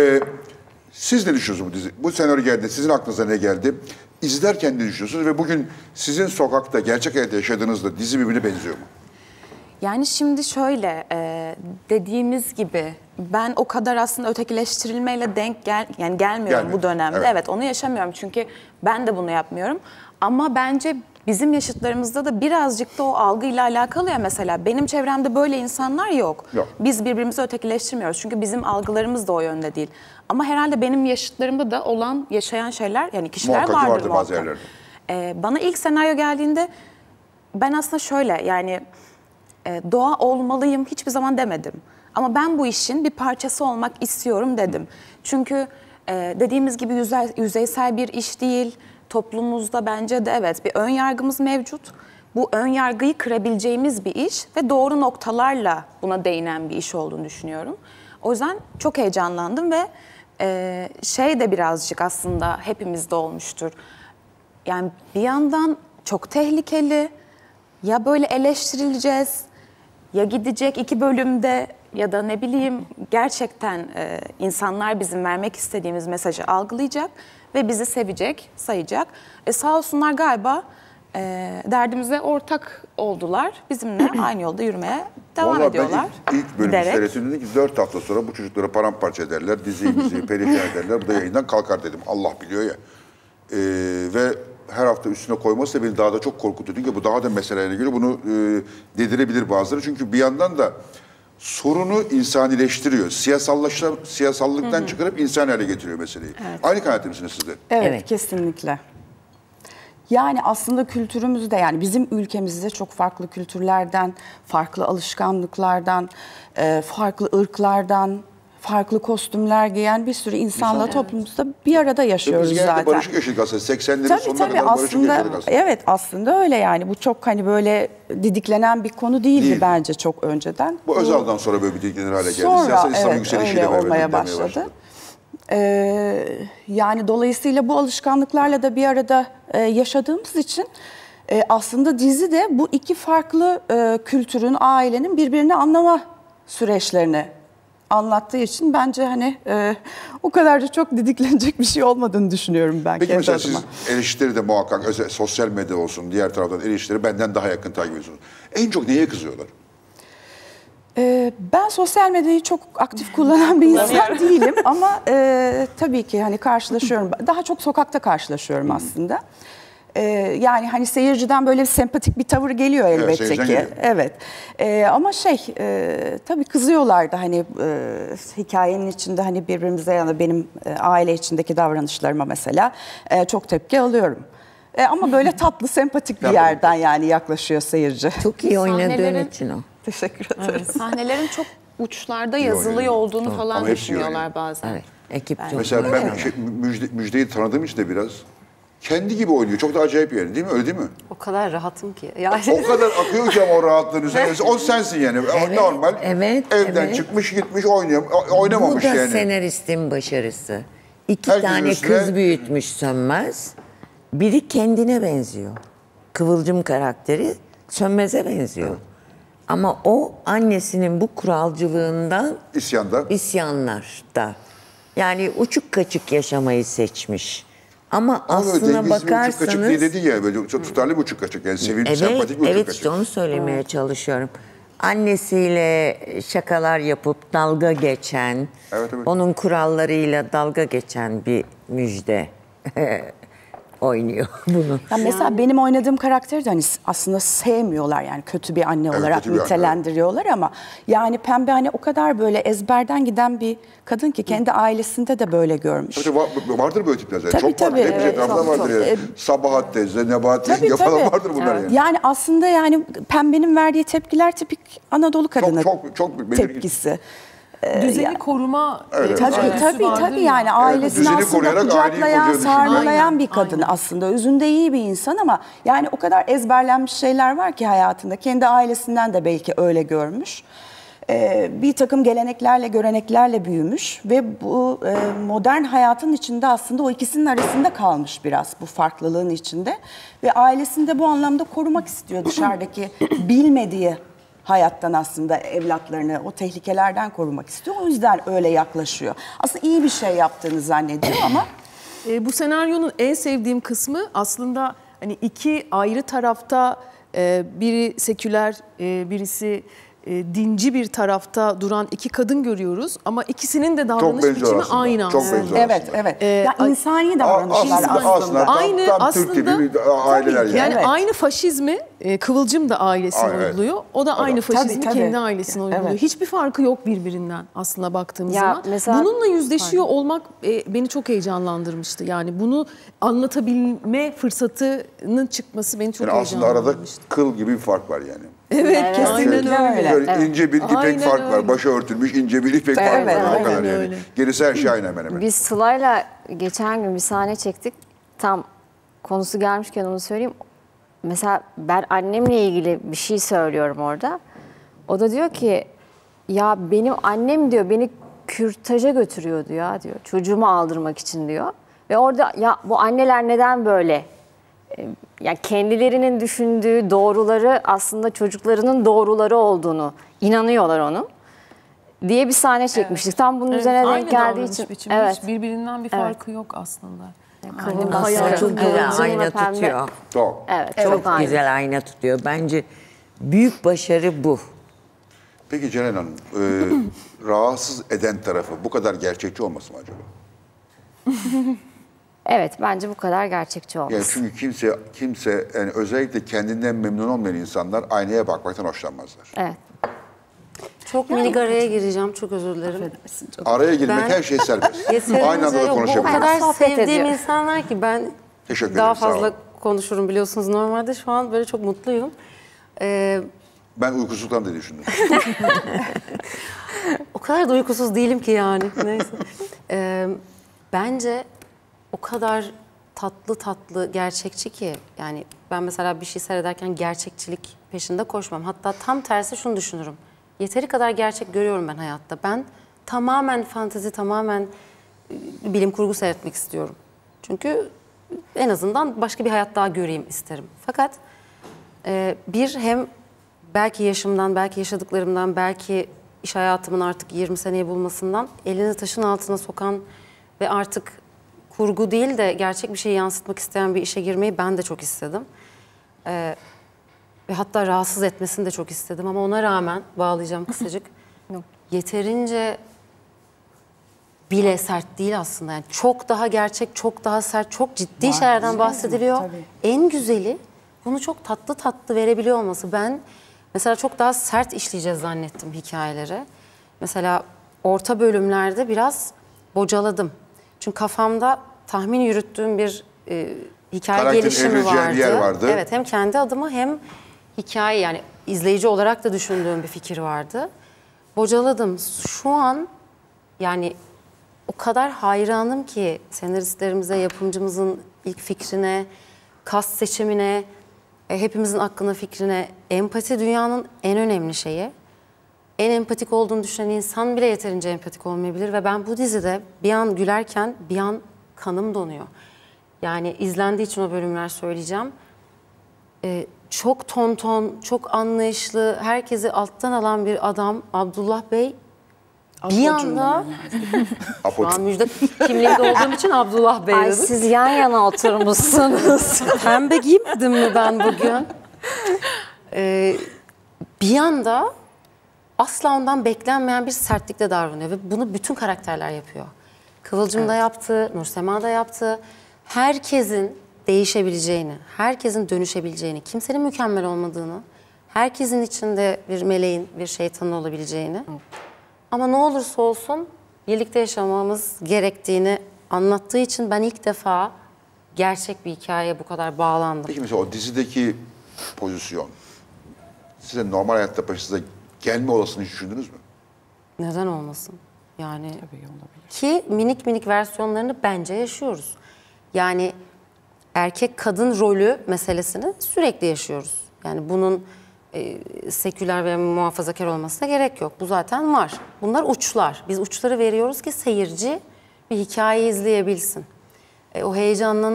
Speaker 1: Siz ne düşünüyorsunuz bu dizi? Bu senaryo geldi. Sizin aklınıza ne geldi? İzlerken ne düşünüyorsunuz? Ve bugün sizin sokakta, gerçek hayatta yaşadığınızda dizi birbirine benziyor mu?
Speaker 9: Yani şimdi şöyle, dediğimiz gibi ben o kadar aslında ötekileştirilmeyle gelmiyorum bu dönemde. Evet, onu yaşamıyorum çünkü ben de bunu yapmıyorum. Ama bence bizim yaşıtlarımızda da birazcık da o algıyla alakalı ya mesela. Benim çevremde böyle insanlar yok. Biz birbirimizi ötekileştirmiyoruz çünkü bizim algılarımız da o yönde değil. Ama herhalde benim yaşıtlarımda da olan, yaşayan şeyler, yani kişiler vardır
Speaker 1: bazı yerlerde.
Speaker 9: Bana ilk senaryo geldiğinde ben aslında şöyle yani doğa olmalıyım hiçbir zaman demedim. Ama ben bu işin bir parçası olmak istiyorum dedim. Çünkü dediğimiz gibi yüzeysel bir iş değil. Toplumumuzda bence de evet bir ön yargımız mevcut. Bu ön yargıyı kırabileceğimiz bir iş ve doğru noktalarla buna değinen bir iş olduğunu düşünüyorum. O yüzden çok heyecanlandım ve şey de birazcık aslında hepimizde olmuştur. Yani bir yandan çok tehlikeli, ya böyle eleştirileceğiz, ya gidecek 2 bölümde ya da ne bileyim gerçekten insanlar bizim vermek istediğimiz mesajı algılayacak ve bizi sevecek, sayacak. Sağ olsunlar galiba derdimize ortak oldular. Bizimle aynı yolda yürümeye devam ediyorlar.
Speaker 1: Ben ilk bölümü seyrettim dedim ki 4 hafta sonra bu çocukları paramparça ederler, diziyi perişan ederler. Bu da yayından kalkar dedim. Allah biliyor ya. Ve her hafta üstüne koyması da beni daha da çok korkutuyor. Çünkü bu daha da meseleye göre bunu dedirebilir bazıları. Çünkü bir yandan da sorunu insanileştiriyor. Siyasallıktan çıkarıp insan hale getiriyor meseleyi. Evet. Aynı kanaatte misiniz siz de?
Speaker 6: Evet, kesinlikle. Yani aslında kültürümüzde yani bizim ülkemizde çok farklı kültürlerden, farklı alışkanlıklardan, farklı ırklardan, farklı kostümler giyen bir sürü insanla toplumumuzda bir arada yaşıyoruz zaten. Biz genelde
Speaker 1: barışık yaşadık aslında. 80'lerin sonuna kadar barışık yaşadık aslında.
Speaker 6: Evet aslında öyle yani. Bu çok hani böyle didiklenen bir konu değildi bence çok önceden.
Speaker 1: Bu Özal'dan sonra böyle bir didiklenir hale geldi.
Speaker 6: Sonra evet öyle olmaya başladı. Yani dolayısıyla bu alışkanlıklarla da bir arada yaşadığımız için aslında dizi de bu iki farklı kültürün, ailenin birbirini anlama süreçlerini anlattığı için bence hani o kadar da çok didiklenecek bir şey olmadığını düşünüyorum ben kendi adıma.
Speaker 1: Peki mesela siz eleştiri de muhakkak sosyal medya olsun, diğer taraftan eleştiri benden daha yakın takip ediyorsunuz. En çok neye kızıyorlar?
Speaker 6: Ben sosyal medyayı çok aktif kullanan bir insan değilim ama tabii ki hani karşılaşıyorum. Daha çok sokakta karşılaşıyorum aslında. Yani hani seyirciden böyle bir sempatik bir tavır geliyor elbette ki. Evet. Ama tabii kızıyorlar da hani hikayenin içinde hani birbirimize ya da benim aile içindeki davranışlarıma mesela çok tepki alıyorum. Ama böyle tatlı, sempatik bir yerden yani yaklaşıyor seyirci.
Speaker 7: Çok iyi oynadığın için o.
Speaker 6: Teşekkür ederim.
Speaker 9: Evet, sahnelerin çok uçlarda yazılı olduğunu falan düşünüyorlar bazen.
Speaker 7: Evet, ekip çok.
Speaker 1: Mesela ben Müjde'yi tanıdığım için de biraz kendi gibi oynuyor. Çok da acayip yani değil mi? Öyle değil mi?
Speaker 8: O kadar rahatım ki. Yani.
Speaker 1: O kadar akıyor ki ama o rahatlığın üzerine. O sensin yani. Evet, normal. Evden çıkmış gitmiş oynamamış yani.
Speaker 7: Bu da senaristin başarısı. İki tane kız büyütmüş Sönmez. Biri kendine benziyor. Kıvılcım karakteri Sönmez'e benziyor. Evet. Ama o annesinin bu kuralcılığından isyanlarda. Yani uçuk kaçık yaşamayı seçmiş. Ama aslına bakarsanız...
Speaker 1: Uçuk kaçık diye dedi ya, böyle tutarlı bir uçuk kaçık. Yani sevimli, sempatik bir uçuk kaçık.
Speaker 7: Evet, işte onu söylemeye çalışıyorum. Annesiyle şakalar yapıp dalga geçen, onun kurallarıyla dalga geçen bir Müjde oynuyor bunu.
Speaker 6: Ya mesela benim oynadığım karakteri de hani aslında sevmiyorlar yani kötü bir anne olarak nitelendiriyorlar ama yani Pembe hani o kadar böyle ezberden giden bir kadın ki kendi ailesinde de böyle görmüş.
Speaker 1: Tabii vardır böyle tipler zaten. Çok vardır. Hepsi etrafında vardır yani. Sabahat teyze, Nebahat yenge falan vardır bunlar yani.
Speaker 6: Yani aslında yani Pembe'nin verdiği tepkiler tipik Anadolu kadını tepkisi.
Speaker 5: Düzeni koruma
Speaker 6: tabii yani ailesini aslında kucaklayan, sarmalayan bir kadın aslında. Özünde iyi bir insan ama yani o kadar ezberlenmiş şeyler var ki hayatında. Kendi ailesinden de belki öyle görmüş. Bir takım geleneklerle, göreneklerle büyümüş ve bu modern hayatın içinde aslında o ikisinin arasında kalmış biraz bu farklılığın içinde. Ve ailesini de bu anlamda korumak istiyor dışarıdaki bilmediği hayattan aslında evlatlarını o tehlikelerden korumak istiyor. O yüzden öyle yaklaşıyor. Aslında iyi bir şey yaptığını zannediyor ama...
Speaker 5: Bu senaryonun en sevdiğim kısmı aslında hani iki ayrı tarafta biri seküler, birisi dinci bir tarafta duran iki kadın görüyoruz ama ikisinin de davranış biçimi aynı
Speaker 1: çok
Speaker 5: aslında.
Speaker 1: benziyor
Speaker 6: Evet, evet. Ya insani davranışlar aslında.
Speaker 5: Aynı
Speaker 1: tam
Speaker 5: aslında
Speaker 1: Türk tipi aileler yani.
Speaker 5: Yani
Speaker 6: Evet.
Speaker 5: aynı faşizmi Kıvılcım da ailesine uyguluyor. O da aynı faşizmi kendi ailesine uyguluyor.
Speaker 6: Evet.
Speaker 5: Hiçbir farkı yok birbirinden aslında baktığımız
Speaker 4: Ya
Speaker 5: zaman.
Speaker 4: mesela-
Speaker 5: Bununla yüzleşiyor olmak beni çok heyecanlandırmıştı. Yani bunu anlatabilme fırsatının çıkması beni çok
Speaker 1: Yani aslında arada
Speaker 5: heyecanlandırmıştı.
Speaker 1: kıl gibi bir fark var yani.
Speaker 5: Evet, kesinlikle öyle.
Speaker 1: Böyle ince bir ipek
Speaker 5: Aynen
Speaker 1: fark var.
Speaker 5: öyle.
Speaker 1: Başı örtülmüş ince bir ipek fark
Speaker 6: Evet,
Speaker 1: var. O
Speaker 5: aynen
Speaker 1: kadar yani.
Speaker 5: öyle.
Speaker 1: Gerisi her şey aynı hemen hemen.
Speaker 4: Biz Sıla'yla geçen gün bir sahne çektik. Tam konusu gelmişken onu söyleyeyim. Mesela ben annemle ilgili bir şey söylüyorum orada. O da diyor ki ya benim annem diyor beni kürtaja götürüyordu ya diyor. Çocuğumu aldırmak için diyor. Ve orada ya bu anneler neden böyle? Yani kendilerinin düşündüğü doğruları aslında çocuklarının doğruları olduğunu inanıyorlar onun diye bir sahne çekmiştik. Tam bunun üzerine denk geldiği için.
Speaker 5: Biçimi,
Speaker 4: Evet.
Speaker 5: Birbirinden bir farkı yok aslında.
Speaker 7: Aslında çok güzel
Speaker 4: Kıvılcım
Speaker 7: ayna
Speaker 4: ve pembe.
Speaker 7: tutuyor.
Speaker 1: Tamam.
Speaker 4: Evet,
Speaker 7: Çok
Speaker 4: çok aynı.
Speaker 7: güzel ayna tutuyor. Bence büyük başarı bu.
Speaker 1: Peki Ceren Hanım, rahatsız eden tarafı bu kadar gerçekçi olması mı acaba?
Speaker 4: Evet, bence bu kadar gerçekçi olmaz.
Speaker 1: Yani çünkü kimse yani özellikle kendinden memnun olmayan insanlar aynaya bakmaktan hoşlanmazlar.
Speaker 4: Evet.
Speaker 8: Çok minik araya gireceğim. Çok özür dilerim.
Speaker 1: Araya girmek
Speaker 8: Ben-
Speaker 1: her şey serbest.
Speaker 8: Yeterince
Speaker 1: Aynı anda da
Speaker 8: yok. O
Speaker 1: konuşabiliriz.
Speaker 8: kadar
Speaker 4: Sohbet
Speaker 8: sevdiğim
Speaker 4: ediyor.
Speaker 8: insanlar ki ben
Speaker 1: Teşekkür
Speaker 8: daha
Speaker 1: ederim, sağ
Speaker 8: fazla
Speaker 1: olun.
Speaker 8: konuşurum biliyorsunuz. Normalde şu an böyle çok mutluyum.
Speaker 1: Ben uykusuzluktan da düşündüm.
Speaker 8: O kadar da uykusuz değilim ki yani. Neyse. Bence o kadar tatlı tatlı gerçekçi ki yani ben mesela bir şey seyrederken gerçekçilik peşinde koşmam. Hatta tam tersi şunu düşünürüm. Yeteri kadar gerçek görüyorum ben hayatta. Ben tamamen fantezi, tamamen bilim kurgu seyretmek istiyorum. Çünkü en azından başka bir hayat daha göreyim isterim. Fakat bir hem belki yaşımdan, belki yaşadıklarımdan, belki iş hayatımın artık 20 seneyi bulmasından elini taşın altına sokan ve artık kurgu değil de gerçek bir şeyi yansıtmak isteyen bir işe girmeyi ben de çok istedim. Ve hatta rahatsız etmesini de çok istedim ama ona rağmen bağlayacağım kısacık. Yeterince bile sert değil aslında. Yani çok daha gerçek, çok daha sert, çok ciddi şeylerden bahsediliyor.
Speaker 6: Tabii.
Speaker 8: En güzeli bunu çok tatlı tatlı verebiliyor olması. Ben mesela çok daha sert işleyeceğiz zannettim hikayeleri. Mesela orta bölümlerde biraz bocaladım. Çünkü kafamda tahmin yürüttüğüm bir hikaye
Speaker 1: Karakterin
Speaker 8: gelişimi
Speaker 1: evrileceği
Speaker 8: vardı.
Speaker 1: bir yer vardı.
Speaker 8: Evet, hem kendi adıma hem hikaye yani izleyici olarak da düşündüğüm bir fikir vardı. Bocaladım. Şu an yani o kadar hayranım ki senaristlerimize, yapımcımızın ilk fikrine, kast seçimine, hepimizin hakkında fikrine. Empati dünyanın en önemli şeyi. En empatik olduğunu düşünen insan bile yeterince empatik olmayabilir ve ben bu dizide bir an gülerken bir an kanım donuyor. Yani izlendiği için o bölümler söyleyeceğim. Çok tonton, çok anlayışlı, herkesi alttan alan bir adam Abdullah Bey bir anda... Şu an müjde kimliğinde olduğum için Abdullah Bey
Speaker 4: Ay
Speaker 8: dedim.
Speaker 4: siz yan yana oturmuşsunuz.
Speaker 8: Pembe giymedim mi ben bugün? Bir anda asla ondan beklenmeyen bir sertlikle davranıyor ve bunu bütün karakterler yapıyor. Kıvılcım da yaptı, Nursema da yaptı. Herkesin değişebileceğini, herkesin dönüşebileceğini, kimsenin mükemmel olmadığını, herkesin içinde bir meleğin, bir şeytanın olabileceğini. Ama ne olursa olsun birlikte yaşamamız gerektiğini anlattığı için ben ilk defa gerçek bir hikayeye bu kadar bağlandım.
Speaker 1: Peki mesela o dizideki pozisyon size normal hayatta başınıza gelme olasılığını hiç düşündünüz mü?
Speaker 8: Neden olmasın? Yani ki minik minik versiyonlarını bence yaşıyoruz. Yani erkek kadın rolü meselesini sürekli yaşıyoruz. Yani bunun seküler ve muhafazakar olmasına gerek yok. Bu zaten var. Bunlar uçlar. Biz uçları veriyoruz ki seyirci bir hikaye izleyebilsin. O heyecanlanan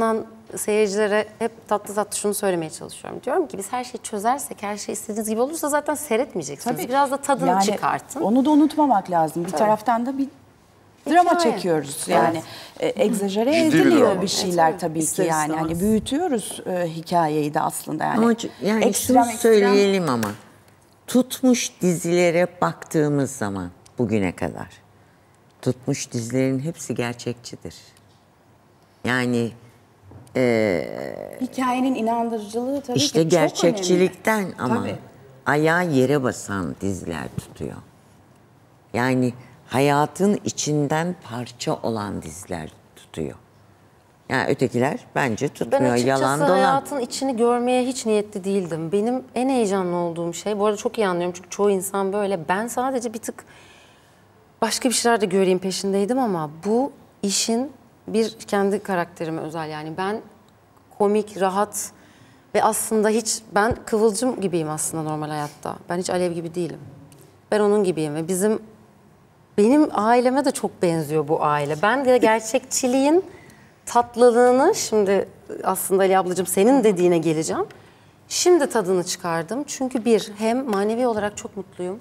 Speaker 8: seyircilere hep tatlı tatlı şunu söylemeye çalışıyorum. Diyorum ki biz her şeyi çözersek, her şey istediğiniz gibi olursa zaten seyretmeyeceksiniz.
Speaker 6: Tabii.
Speaker 8: Biraz da tadını
Speaker 6: Yani
Speaker 8: çıkartın.
Speaker 6: Onu da unutmamak lazım. Bir taraftan da bir drama
Speaker 8: Hikaye.
Speaker 6: çekiyoruz. Yani egzajere
Speaker 1: Ciddi bir
Speaker 6: ediliyor
Speaker 1: drama.
Speaker 6: bir şeyler
Speaker 8: Evet,
Speaker 6: tabii ki
Speaker 5: İster
Speaker 6: yani.
Speaker 5: istemez.
Speaker 6: Hani büyütüyoruz hikayeyi de aslında yani.
Speaker 7: Ama yani şunu söyleyelim ama tutmuş dizilere baktığımız zaman bugüne kadar tutmuş dizilerin hepsi gerçekçidir. Yani
Speaker 6: hikayenin inandırıcılığı tabii
Speaker 7: işte
Speaker 6: ki çok
Speaker 7: gerçekçilikten
Speaker 6: önemli.
Speaker 7: ama
Speaker 6: Tabii.
Speaker 7: ayağı yere basan diziler tutuyor. Yani hayatın içinden parça olan diziler tutuyor. Yani ötekiler bence tutmuyor.
Speaker 8: Ben açıkçası
Speaker 7: Yalan dolan.
Speaker 8: hayatın içini görmeye hiç niyetli değildim. Benim en heyecanlı olduğum şey, bu arada çok iyi anlıyorum çünkü çoğu insan böyle. Ben sadece bir tık başka bir şeyler de göreyim peşindeydim ama bu işin bir kendi karakterime özel yani. Ben komik, rahat ve aslında hiç, ben Kıvılcım gibiyim aslında normal hayatta. Ben hiç Alev gibi değilim. Ben onun gibiyim ve benim aileme de çok benziyor bu aile. Ben de gerçekçiliğin tatlılığını, şimdi aslında Ali ablacığım senin dediğine geleceğim. Şimdi tadını çıkardım. Çünkü hem manevi olarak çok mutluyum.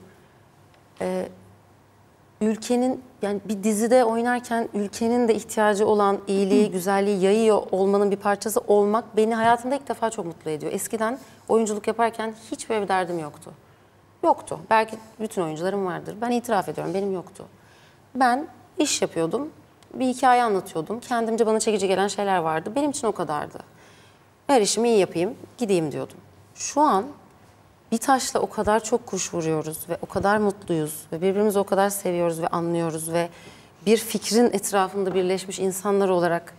Speaker 8: Ülkenin, yani bir dizide oynarken ülkenin de ihtiyacı olan iyiliği, güzelliği yayıyor olmanın bir parçası olmak beni hayatımda ilk defa çok mutlu ediyor. Eskiden oyunculuk yaparken hiç böyle bir derdim yoktu. Yoktu. Belki bütün oyuncularım vardır. Ben itiraf ediyorum, benim yoktu. Ben iş yapıyordum, bir hikaye anlatıyordum. Kendimce bana çekici gelen şeyler vardı. Benim için o kadardı. Her işimi iyi yapayım, gideyim diyordum. Şu an bir taşla o kadar çok kuş vuruyoruz ve o kadar mutluyuz ve birbirimizi o kadar seviyoruz ve anlıyoruz ve bir fikrin etrafında birleşmiş insanlar olarak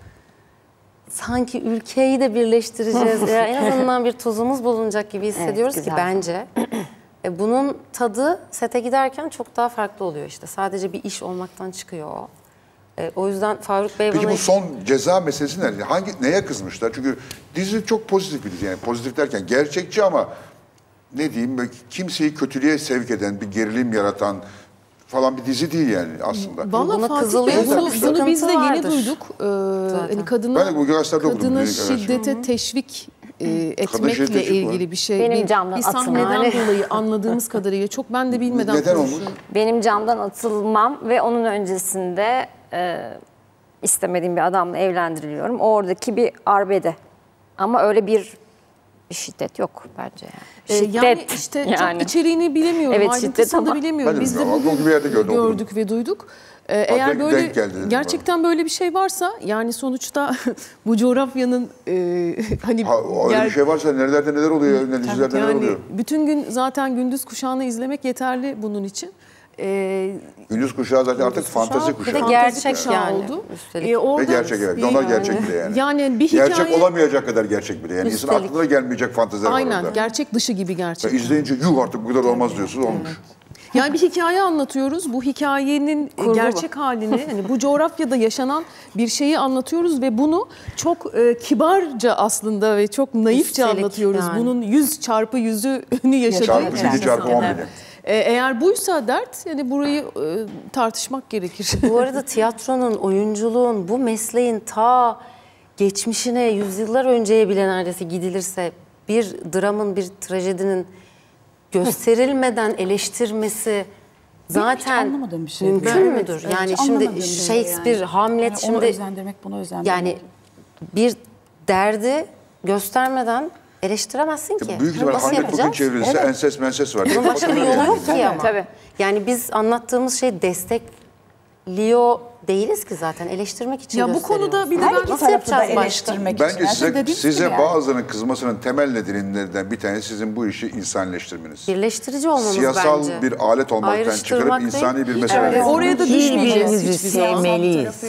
Speaker 8: sanki ülkeyi de birleştireceğiz. Ya en azından bir tuzumuz bulunacak gibi hissediyoruz ki bence. Bunun tadı sete giderken çok daha farklı oluyor işte. Sadece bir iş olmaktan çıkıyor o. O yüzden Faruk Bey
Speaker 1: Peki
Speaker 8: bana...
Speaker 1: bu son ceza meselesi ne? Neye kızmışlar? Çünkü dizi çok pozitif bir dizi. Yani pozitif derken gerçekçi ama ne diyeyim, böyle kimseyi kötülüğe sevk eden, bir gerilim yaratan falan bir dizi değil yani aslında.
Speaker 5: Vallahi Fatih Bey bunu biz de yeni duyduk. Hani kadına şiddete teşvik etmekle ilgili bir şey.
Speaker 4: Benim camdan
Speaker 5: bir sahneden
Speaker 4: atılma.
Speaker 5: dolayı anladığımız kadarıyla çok ben de bilmeden
Speaker 1: neden olmuş?
Speaker 4: Benim camdan atılmam ve onun öncesinde istemediğim bir adamla evlendiriliyorum. Oradaki bir arbede. Ama öyle bir şiddet yok bence yani. Şiddet
Speaker 5: yani işte çok içeriğini bilemiyorum.
Speaker 4: Evet,
Speaker 5: ayrıntısını da bilemiyorum. Biz de bugün gördük ve duyduk. Eğer böyle gerçekten böyle bir şey varsa yani sonuçta bu coğrafyanın hani
Speaker 1: öyle bir şey varsa nerelerde neler oluyor, ne dizilerde neler oluyor.
Speaker 5: Bütün gün zaten gündüz kuşağını izlemek yeterli bunun için.
Speaker 1: Gündüz kuşağı zaten artık fantezi kuşağı.
Speaker 8: Bir de gerçek yani.
Speaker 5: Oldu.
Speaker 1: Ve gerçek evet. Onlar gerçek bile yani.
Speaker 5: Yani bir hikaye...
Speaker 1: Gerçek olamayacak kadar gerçek bile. Yani insan aklına gelmeyecek fanteziler var orada.
Speaker 5: Aynen. Gerçek dışı gibi gerçek.
Speaker 1: Ve izleyince yuh artık bu kadar olmaz diyorsunuz, olmuş.
Speaker 5: Yani bir hikaye anlatıyoruz. Bu hikayenin gerçek halini, hani bu coğrafyada yaşanan bir şeyi anlatıyoruz ve bunu çok kibarca aslında ve çok naifçe anlatıyoruz. Yani. Bunun 100 çarpı 100'ünü yaşadığı
Speaker 1: çarpı 1 çarpı 10 bile.
Speaker 5: Eğer buysa dert, yani burayı tartışmak gerekir.
Speaker 8: Bu arada tiyatronun, oyunculuğun, bu mesleğin ta geçmişine, yüzyıllar önceye bile neredeyse gidilirse bir dramın, bir trajedinin gösterilmeden eleştirmesi zaten
Speaker 6: bir şey.
Speaker 8: mümkün müdür? Yani şimdi Shakespeare, yani. Hamlet
Speaker 6: yani
Speaker 8: şimdi
Speaker 6: onu özendirmek, bunu özendirmek.
Speaker 8: Yani bir derdi göstermeden eleştiremezsin ki.
Speaker 1: Büyük ihtimalle Hamlet bugün çevrilse enses menses var.
Speaker 8: Bunun başka bir yolu yok ki ama.
Speaker 4: Tabii.
Speaker 8: Yani biz anlattığımız şey destekliyor değiliz ki zaten, eleştirmek için
Speaker 5: ya bu konuda bir de ben
Speaker 8: nasıl yapacağız başka?
Speaker 1: Bence size bazılarının kızmasının temel nedenlerinden bir tanesi sizin bu işi insanileştirmeniz.
Speaker 8: Birleştirici olmamız
Speaker 1: Siyasal
Speaker 8: bence.
Speaker 1: bir alet olmaktan çıkarıp insani bir mesele.
Speaker 5: Oraya da düşmeyeceğiz hiçbir zaman.
Speaker 7: Sevmeliyiz.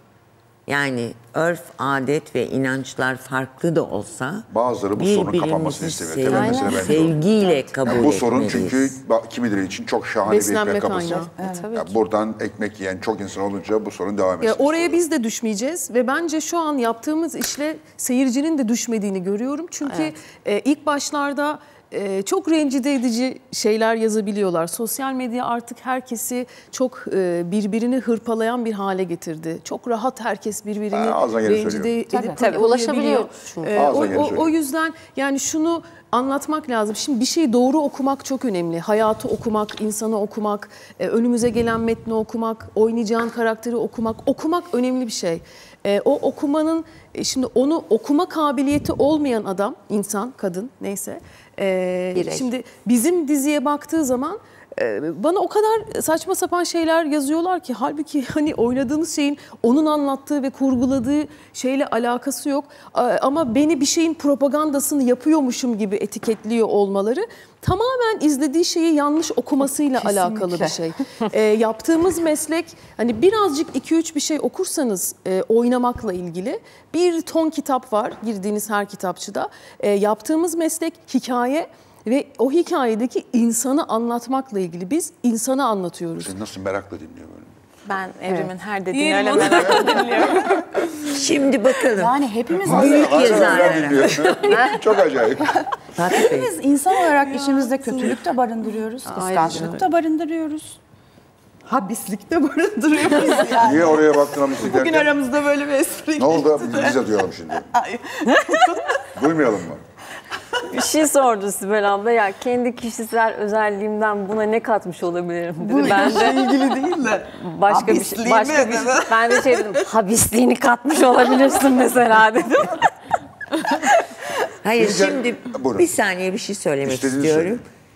Speaker 7: Yani örf, adet ve inançlar farklı da olsa
Speaker 1: bazıları bu sorunun kapanmasını istemiyor. Temel mesele bence
Speaker 7: sevgiyle kabul etmeliyiz.
Speaker 1: Bu sorun çünkü kimileri için çok şahane bir ekmek kapısı. Buradan ekmek yiyen çok insan olunca bu sorun devam ediyor.
Speaker 5: Oraya biz de düşmeyeceğiz ve bence şu an yaptığımız işle seyircinin de düşmediğini görüyorum. Çünkü ilk başlarda çok rencide edici şeyler yazabiliyorlar. Sosyal medya artık herkesi çok birbirini hırpalayan bir hale getirdi. Çok rahat herkes birbirini rencide edip
Speaker 8: ulaşabiliyor.
Speaker 5: O yüzden yani şunu anlatmak lazım. Şimdi bir şeyi doğru okumak çok önemli. Hayatı okumak, insanı okumak, önümüze gelen metni okumak, oynayacağın karakteri okumak. Okumak önemli bir şey. O okumanın, şimdi onu okuma kabiliyeti olmayan adam, insan, kadın neyse. Şimdi bizim diziye baktığı zaman bana o kadar saçma sapan şeyler yazıyorlar ki halbuki hani oynadığımız şeyin onun anlattığı ve kurguladığı şeyle alakası yok. Ama beni bir şeyin propagandasını yapıyormuşum gibi etiketliyor olmaları tamamen izlediği şeyi yanlış okumasıyla alakalı bir şey. Yaptığımız meslek hani birazcık 2-3 bir şey okursanız oynamakla ilgili bir ton kitap var girdiğiniz her kitapçıda. Yaptığımız meslek hikaye. Ve o hikayedeki insanı anlatmakla ilgili biz insanı anlatıyoruz.
Speaker 1: Sen nasıl merakla dinliyor böyle?
Speaker 9: Ben Evrim'in her dediğini öyle merakla dinliyorum.
Speaker 7: Şimdi bakalım.
Speaker 6: Yani hepimiz
Speaker 7: büyük yazarlara.
Speaker 1: Çok acayip.
Speaker 6: hepimiz insan olarak içimizde kötülük de barındırıyoruz, kıskançlık da barındırıyoruz. Habislikte barındırıyoruz yani.
Speaker 1: Niye oraya baktın habislik derken?
Speaker 6: Bugün aramızda böyle bir espri.
Speaker 1: Ne oldu? Biz atıyorum şimdi. Duymayalım mı?
Speaker 10: Bir şey sordu Sibel abla, ya kendi kişisel özelliğimden buna ne katmış olabilirim dedi.
Speaker 6: Bu
Speaker 10: Ben de
Speaker 6: ilgili değil de.
Speaker 10: başka bir şey, ben de şey dedim, habisliğini katmış olabilirsin mesela dedim.
Speaker 7: Hayır şimdi bir saniye bir şey söylemek istiyorum.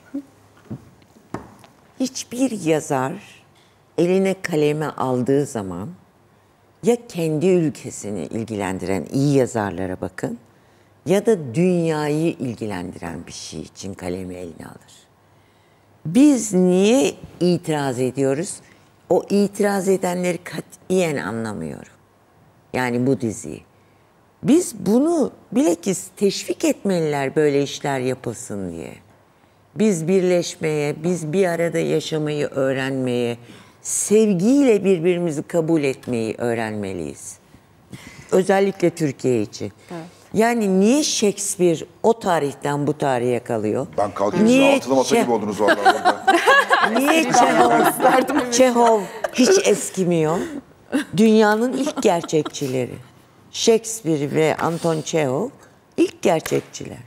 Speaker 7: Hiçbir yazar eline kaleme aldığı zaman ya kendi ülkesini ilgilendiren iyi yazarlara bakın ya da dünyayı ilgilendiren bir şey için kalemi eline alır. Biz niye itiraz ediyoruz? O itiraz edenleri katiyen anlamıyorum. Yani bu diziyi. Biz bunu bilakis teşvik etmeliler böyle işler yapılsın diye. Biz birleşmeye, biz bir arada yaşamayı öğrenmeye, sevgiyle birbirimizi kabul etmeyi öğrenmeliyiz. Özellikle Türkiye için. Evet. Yani niye Shakespeare o tarihten bu tarihe kalıyor?
Speaker 1: Ben kalkayım size altılı masa gibi oldunuz vallahi burada.
Speaker 7: Niye Çehov hiç eskimiyor? Dünyanın ilk gerçekçileri. Shakespeare ve Anton Çehov ilk gerçekçiler.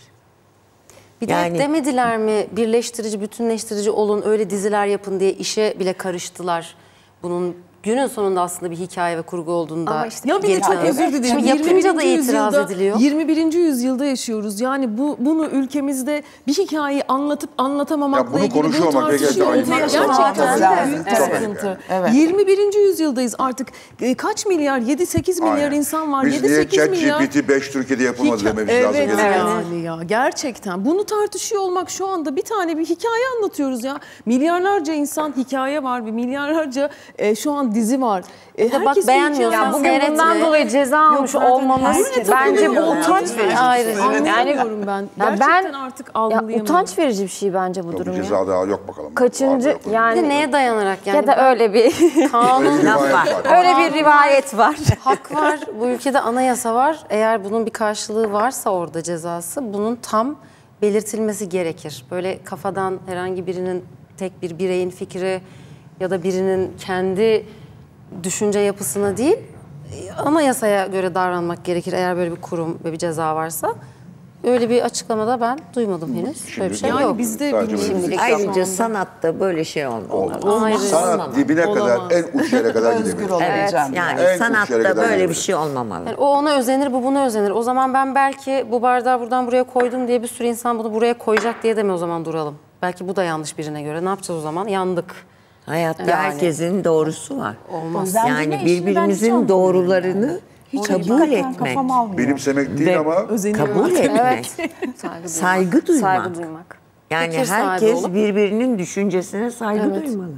Speaker 8: Bir de demediler mi birleştirici, bütünleştirici olun, öyle diziler yapın diye işe bile karıştılar. Bunun günün sonunda aslında bir hikaye ve kurgu olduğunda.
Speaker 5: Ama işte ya bir de çok özür dilerim.
Speaker 8: Şimdi yapınca da itiraz ediliyor.
Speaker 5: 21. yüzyılda yaşıyoruz. Yani bunu ülkemizde bir hikayeyi anlatıp anlatamamakla ilgili bu tartışıyor olmak gerçekten büyük bir sıkıntı. 21. yüzyıldayız artık. Kaç milyar? 7-8 milyar insan var.
Speaker 1: Biz niye ChatGPT 5 Türkiye'de yapılmadı dememiz lazım.
Speaker 5: Evet yani ya gerçekten. Bunu tartışıyor olmak şu anda bir tane bir hikaye anlatıyoruz ya. Milyarlarca insan hikaye var ve milyarlarca şu an dizi var.
Speaker 8: Bak beğenmiyorsan
Speaker 10: bugün bundan dolayı ceza almış olmamız bence bu utanç verici.
Speaker 5: Anlıyorum ben. Gerçekten artık algılayamıyorum.
Speaker 10: Utanç verici bir şey bence bu durum ya.
Speaker 1: Ceza daha yok bakalım.
Speaker 10: Kaçıncı yani
Speaker 8: neye dayanarak yani?
Speaker 10: Ya da öyle bir
Speaker 8: kanun
Speaker 10: var. Öyle bir rivayet var.
Speaker 8: Hak var. Bu ülkede anayasa var. Eğer bunun bir karşılığı varsa orada cezası bunun tam belirtilmesi gerekir. Böyle kafadan herhangi birinin tek bir bireyin fikri ya da birinin kendi düşünce yapısına değil, anayasaya göre davranmak gerekir eğer böyle bir kurum ve bir ceza varsa. Öyle bir açıklamada ben duymadım henüz. Böyle bir şey yok.
Speaker 5: Bizde
Speaker 7: ayrıca sanatta böyle şey olmaz.
Speaker 1: Sanat dibine kadar, en uç yere kadar gidebilir.
Speaker 7: Evet, yani sanatta böyle bir şey olmamalı.
Speaker 8: Yani o ona özenir, bu buna özenir. O zaman ben belki bu bardağı buradan buraya koydum diye bir sürü insan bunu buraya koyacak diye de mi o zaman duralım? Belki bu da yanlış birine göre. Ne yapacağız o zaman? Yandık.
Speaker 7: Hayatta herkesin doğrusu var. Olmaz. Yani birbirimizin doğrularını kabul etmek.
Speaker 1: Benimsemek değil ama
Speaker 7: kabul etmek. Saygı duymak. Yani herkes birbirinin düşüncesine saygı duymalı.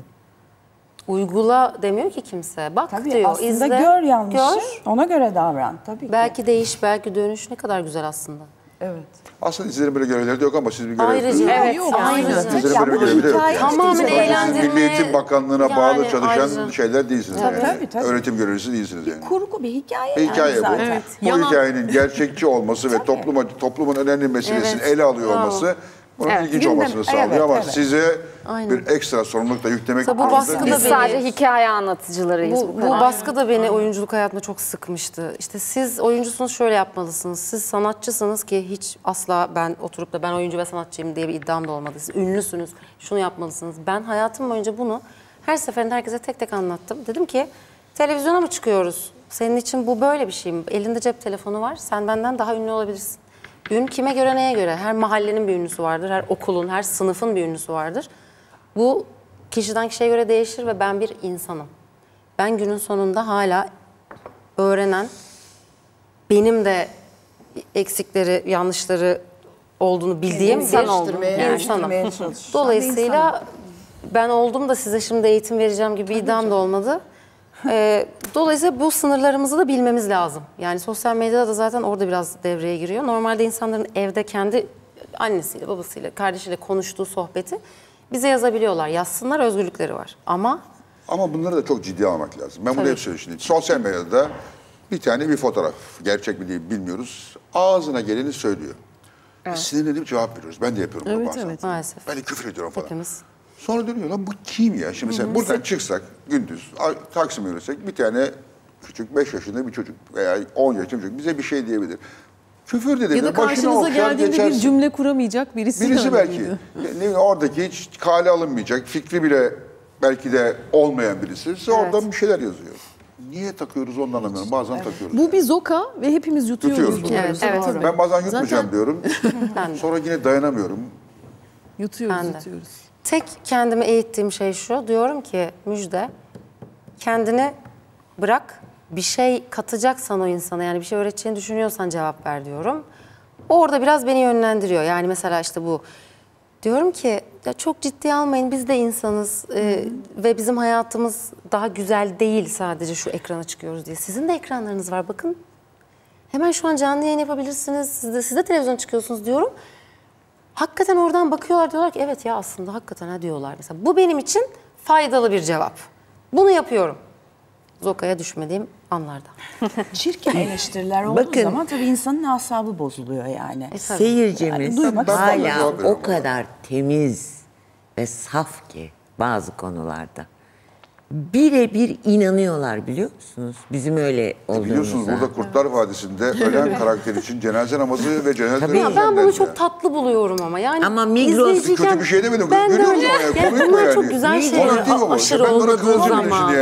Speaker 8: Uygula demiyor ki kimse. Bak
Speaker 6: tabii
Speaker 8: diyor,
Speaker 6: aslında
Speaker 8: izle,
Speaker 6: gör yanlışı, ona göre davran. Tabii ki.
Speaker 8: Belki değiş, belki dönüş ne kadar güzel aslında.
Speaker 6: Evet.
Speaker 1: Aslında dizilerin böyle görevleri de yok ama siz bir görev
Speaker 8: yapıyorsunuz. Ayrıca.
Speaker 1: Dizilerin böyle bir görevleri de yok.
Speaker 8: Tamamen eğlendirme.
Speaker 1: Milli Eğitim Bakanlığı'na bağlı çalışan şeyler değilsiniz.
Speaker 6: Tabii.
Speaker 1: Öğretim görevlisi değilsiniz yani.
Speaker 6: Kurgu bir hikaye.
Speaker 1: Hikaye bu.
Speaker 6: Zaten.
Speaker 1: Evet. Bu hikayenin gerçekçi olması ve toplumun önemli meselesini ele alıyor olması Bunun ilginç olmasını sağlıyor ama size bir ekstra sorumluluk da yüklemek
Speaker 8: bu baskı
Speaker 4: Biz sadece hikaye anlatıcılarıyız.
Speaker 8: Bu baskı da beni oyunculuk hayatında çok sıkmıştı. İşte siz oyuncusunuz, şöyle yapmalısınız. Siz sanatçısınız ki hiç asla ben oturup da ben oyuncu ve sanatçıyım diye bir iddiam da olmadı. Siz ünlüsünüz, şunu yapmalısınız. Ben hayatım boyunca bunu her seferinde herkese tek tek anlattım. Dedim ki televizyona mı çıkıyoruz? Senin için bu böyle bir şey mi? Elinde cep telefonu var, sen benden daha ünlü olabilirsin. Ün kime göre, neye göre? Her mahallenin bir ünlüsü vardır, her okulun, her sınıfın bir ünlüsü vardır. Bu kişiden kişiye göre değişir ve ben bir insanım. Ben günün sonunda hala öğrenen, benim de eksikleri, yanlışları olduğunu bildiğim bir insanım. Dolayısıyla ben oldum da size şimdi eğitim vereceğim gibi bir iddiam da olmadı. Dolayısıyla bu sınırlarımızı da bilmemiz lazım. Yani sosyal medyada da zaten orada biraz devreye giriyor. Normalde insanların evde kendi annesiyle, babasıyla, kardeşiyle konuştuğu sohbeti bize yazabiliyorlar. Yazsınlar, özgürlükleri var. Ama
Speaker 1: bunları da çok ciddiye almak lazım. Ben bunu hep söylüyorum şimdi. Sosyal medyada bir fotoğraf, gerçek mi değil bilmiyoruz. Ağzına geleni söylüyor. Evet. Sinirlenip cevap veriyoruz. Ben de yapıyorum bunu bazen.
Speaker 8: Evet, maalesef.
Speaker 1: Ben de küfür ediyorum falan.
Speaker 8: Hepimiz.
Speaker 1: Sonra dönüyor lan bu kim ya? Şimdi mesela buradan çıksak gündüz Taksim'e yürüsek bir tane küçük 5 yaşında bir çocuk veya 10 yaşında bir çocuk bize bir şey diyebilir. Küfür de
Speaker 5: ya da karşınıza geldiğinde geçersin. Bir cümle kuramayacak birisi
Speaker 1: belki. Oradaki hiç kale alınmayacak, fikri bile belki de olmayan birisi. Size oradan bir şeyler yazıyor. Niye takıyoruz onu anlamıyorum. Bazen takıyoruz.
Speaker 5: Bu bir zoka ve hepimiz yutuyoruz.
Speaker 8: Evet.
Speaker 1: Ben bazen yutmayacağım diyorum. Sonra yine dayanamıyorum.
Speaker 5: Yutuyoruz.
Speaker 8: Tek kendimi eğittiğim şey şu. Diyorum ki Müjde, kendini bırak. Bir şey katacaksan o insana, yani bir şey öğreteceğini düşünüyorsan cevap ver diyorum. Orada biraz beni yönlendiriyor. Yani mesela işte bu. Diyorum ki ya çok ciddiye almayın, biz de insanız ve bizim hayatımız daha güzel değil sadece şu ekrana çıkıyoruz diye. Sizin de ekranlarınız var bakın. Hemen şu an canlı yayın yapabilirsiniz. Siz de televizyona çıkıyorsunuz diyorum. Hakikaten oradan bakıyorlar, diyorlar ki evet ya aslında hakikaten ha diyorlar. Mesela bu benim için faydalı bir cevap. Bunu yapıyorum. Zoka'ya düşmediğim anlarda.
Speaker 6: Çirkin eleştiriler olduğu zaman tabii insanın asabı bozuluyor yani.
Speaker 7: Seyircimiz hala o kadar temiz ve saf ki bazı konularda. Birebir inanıyorlar biliyor musunuz? Bizim öyle olduğumuza.
Speaker 1: Biliyorsunuz burada Kurtlar Vadisi'nde ölen karakter için cenaze namazı ve cenaze töreni.
Speaker 8: Ben bunu çok tatlı buluyorum ama. Yani
Speaker 7: ama Migros
Speaker 1: kötü bir şey demedim.
Speaker 8: Ben de öyle. Bunlar çok güzel şeyler.
Speaker 1: Aşırı olmadığı zaman.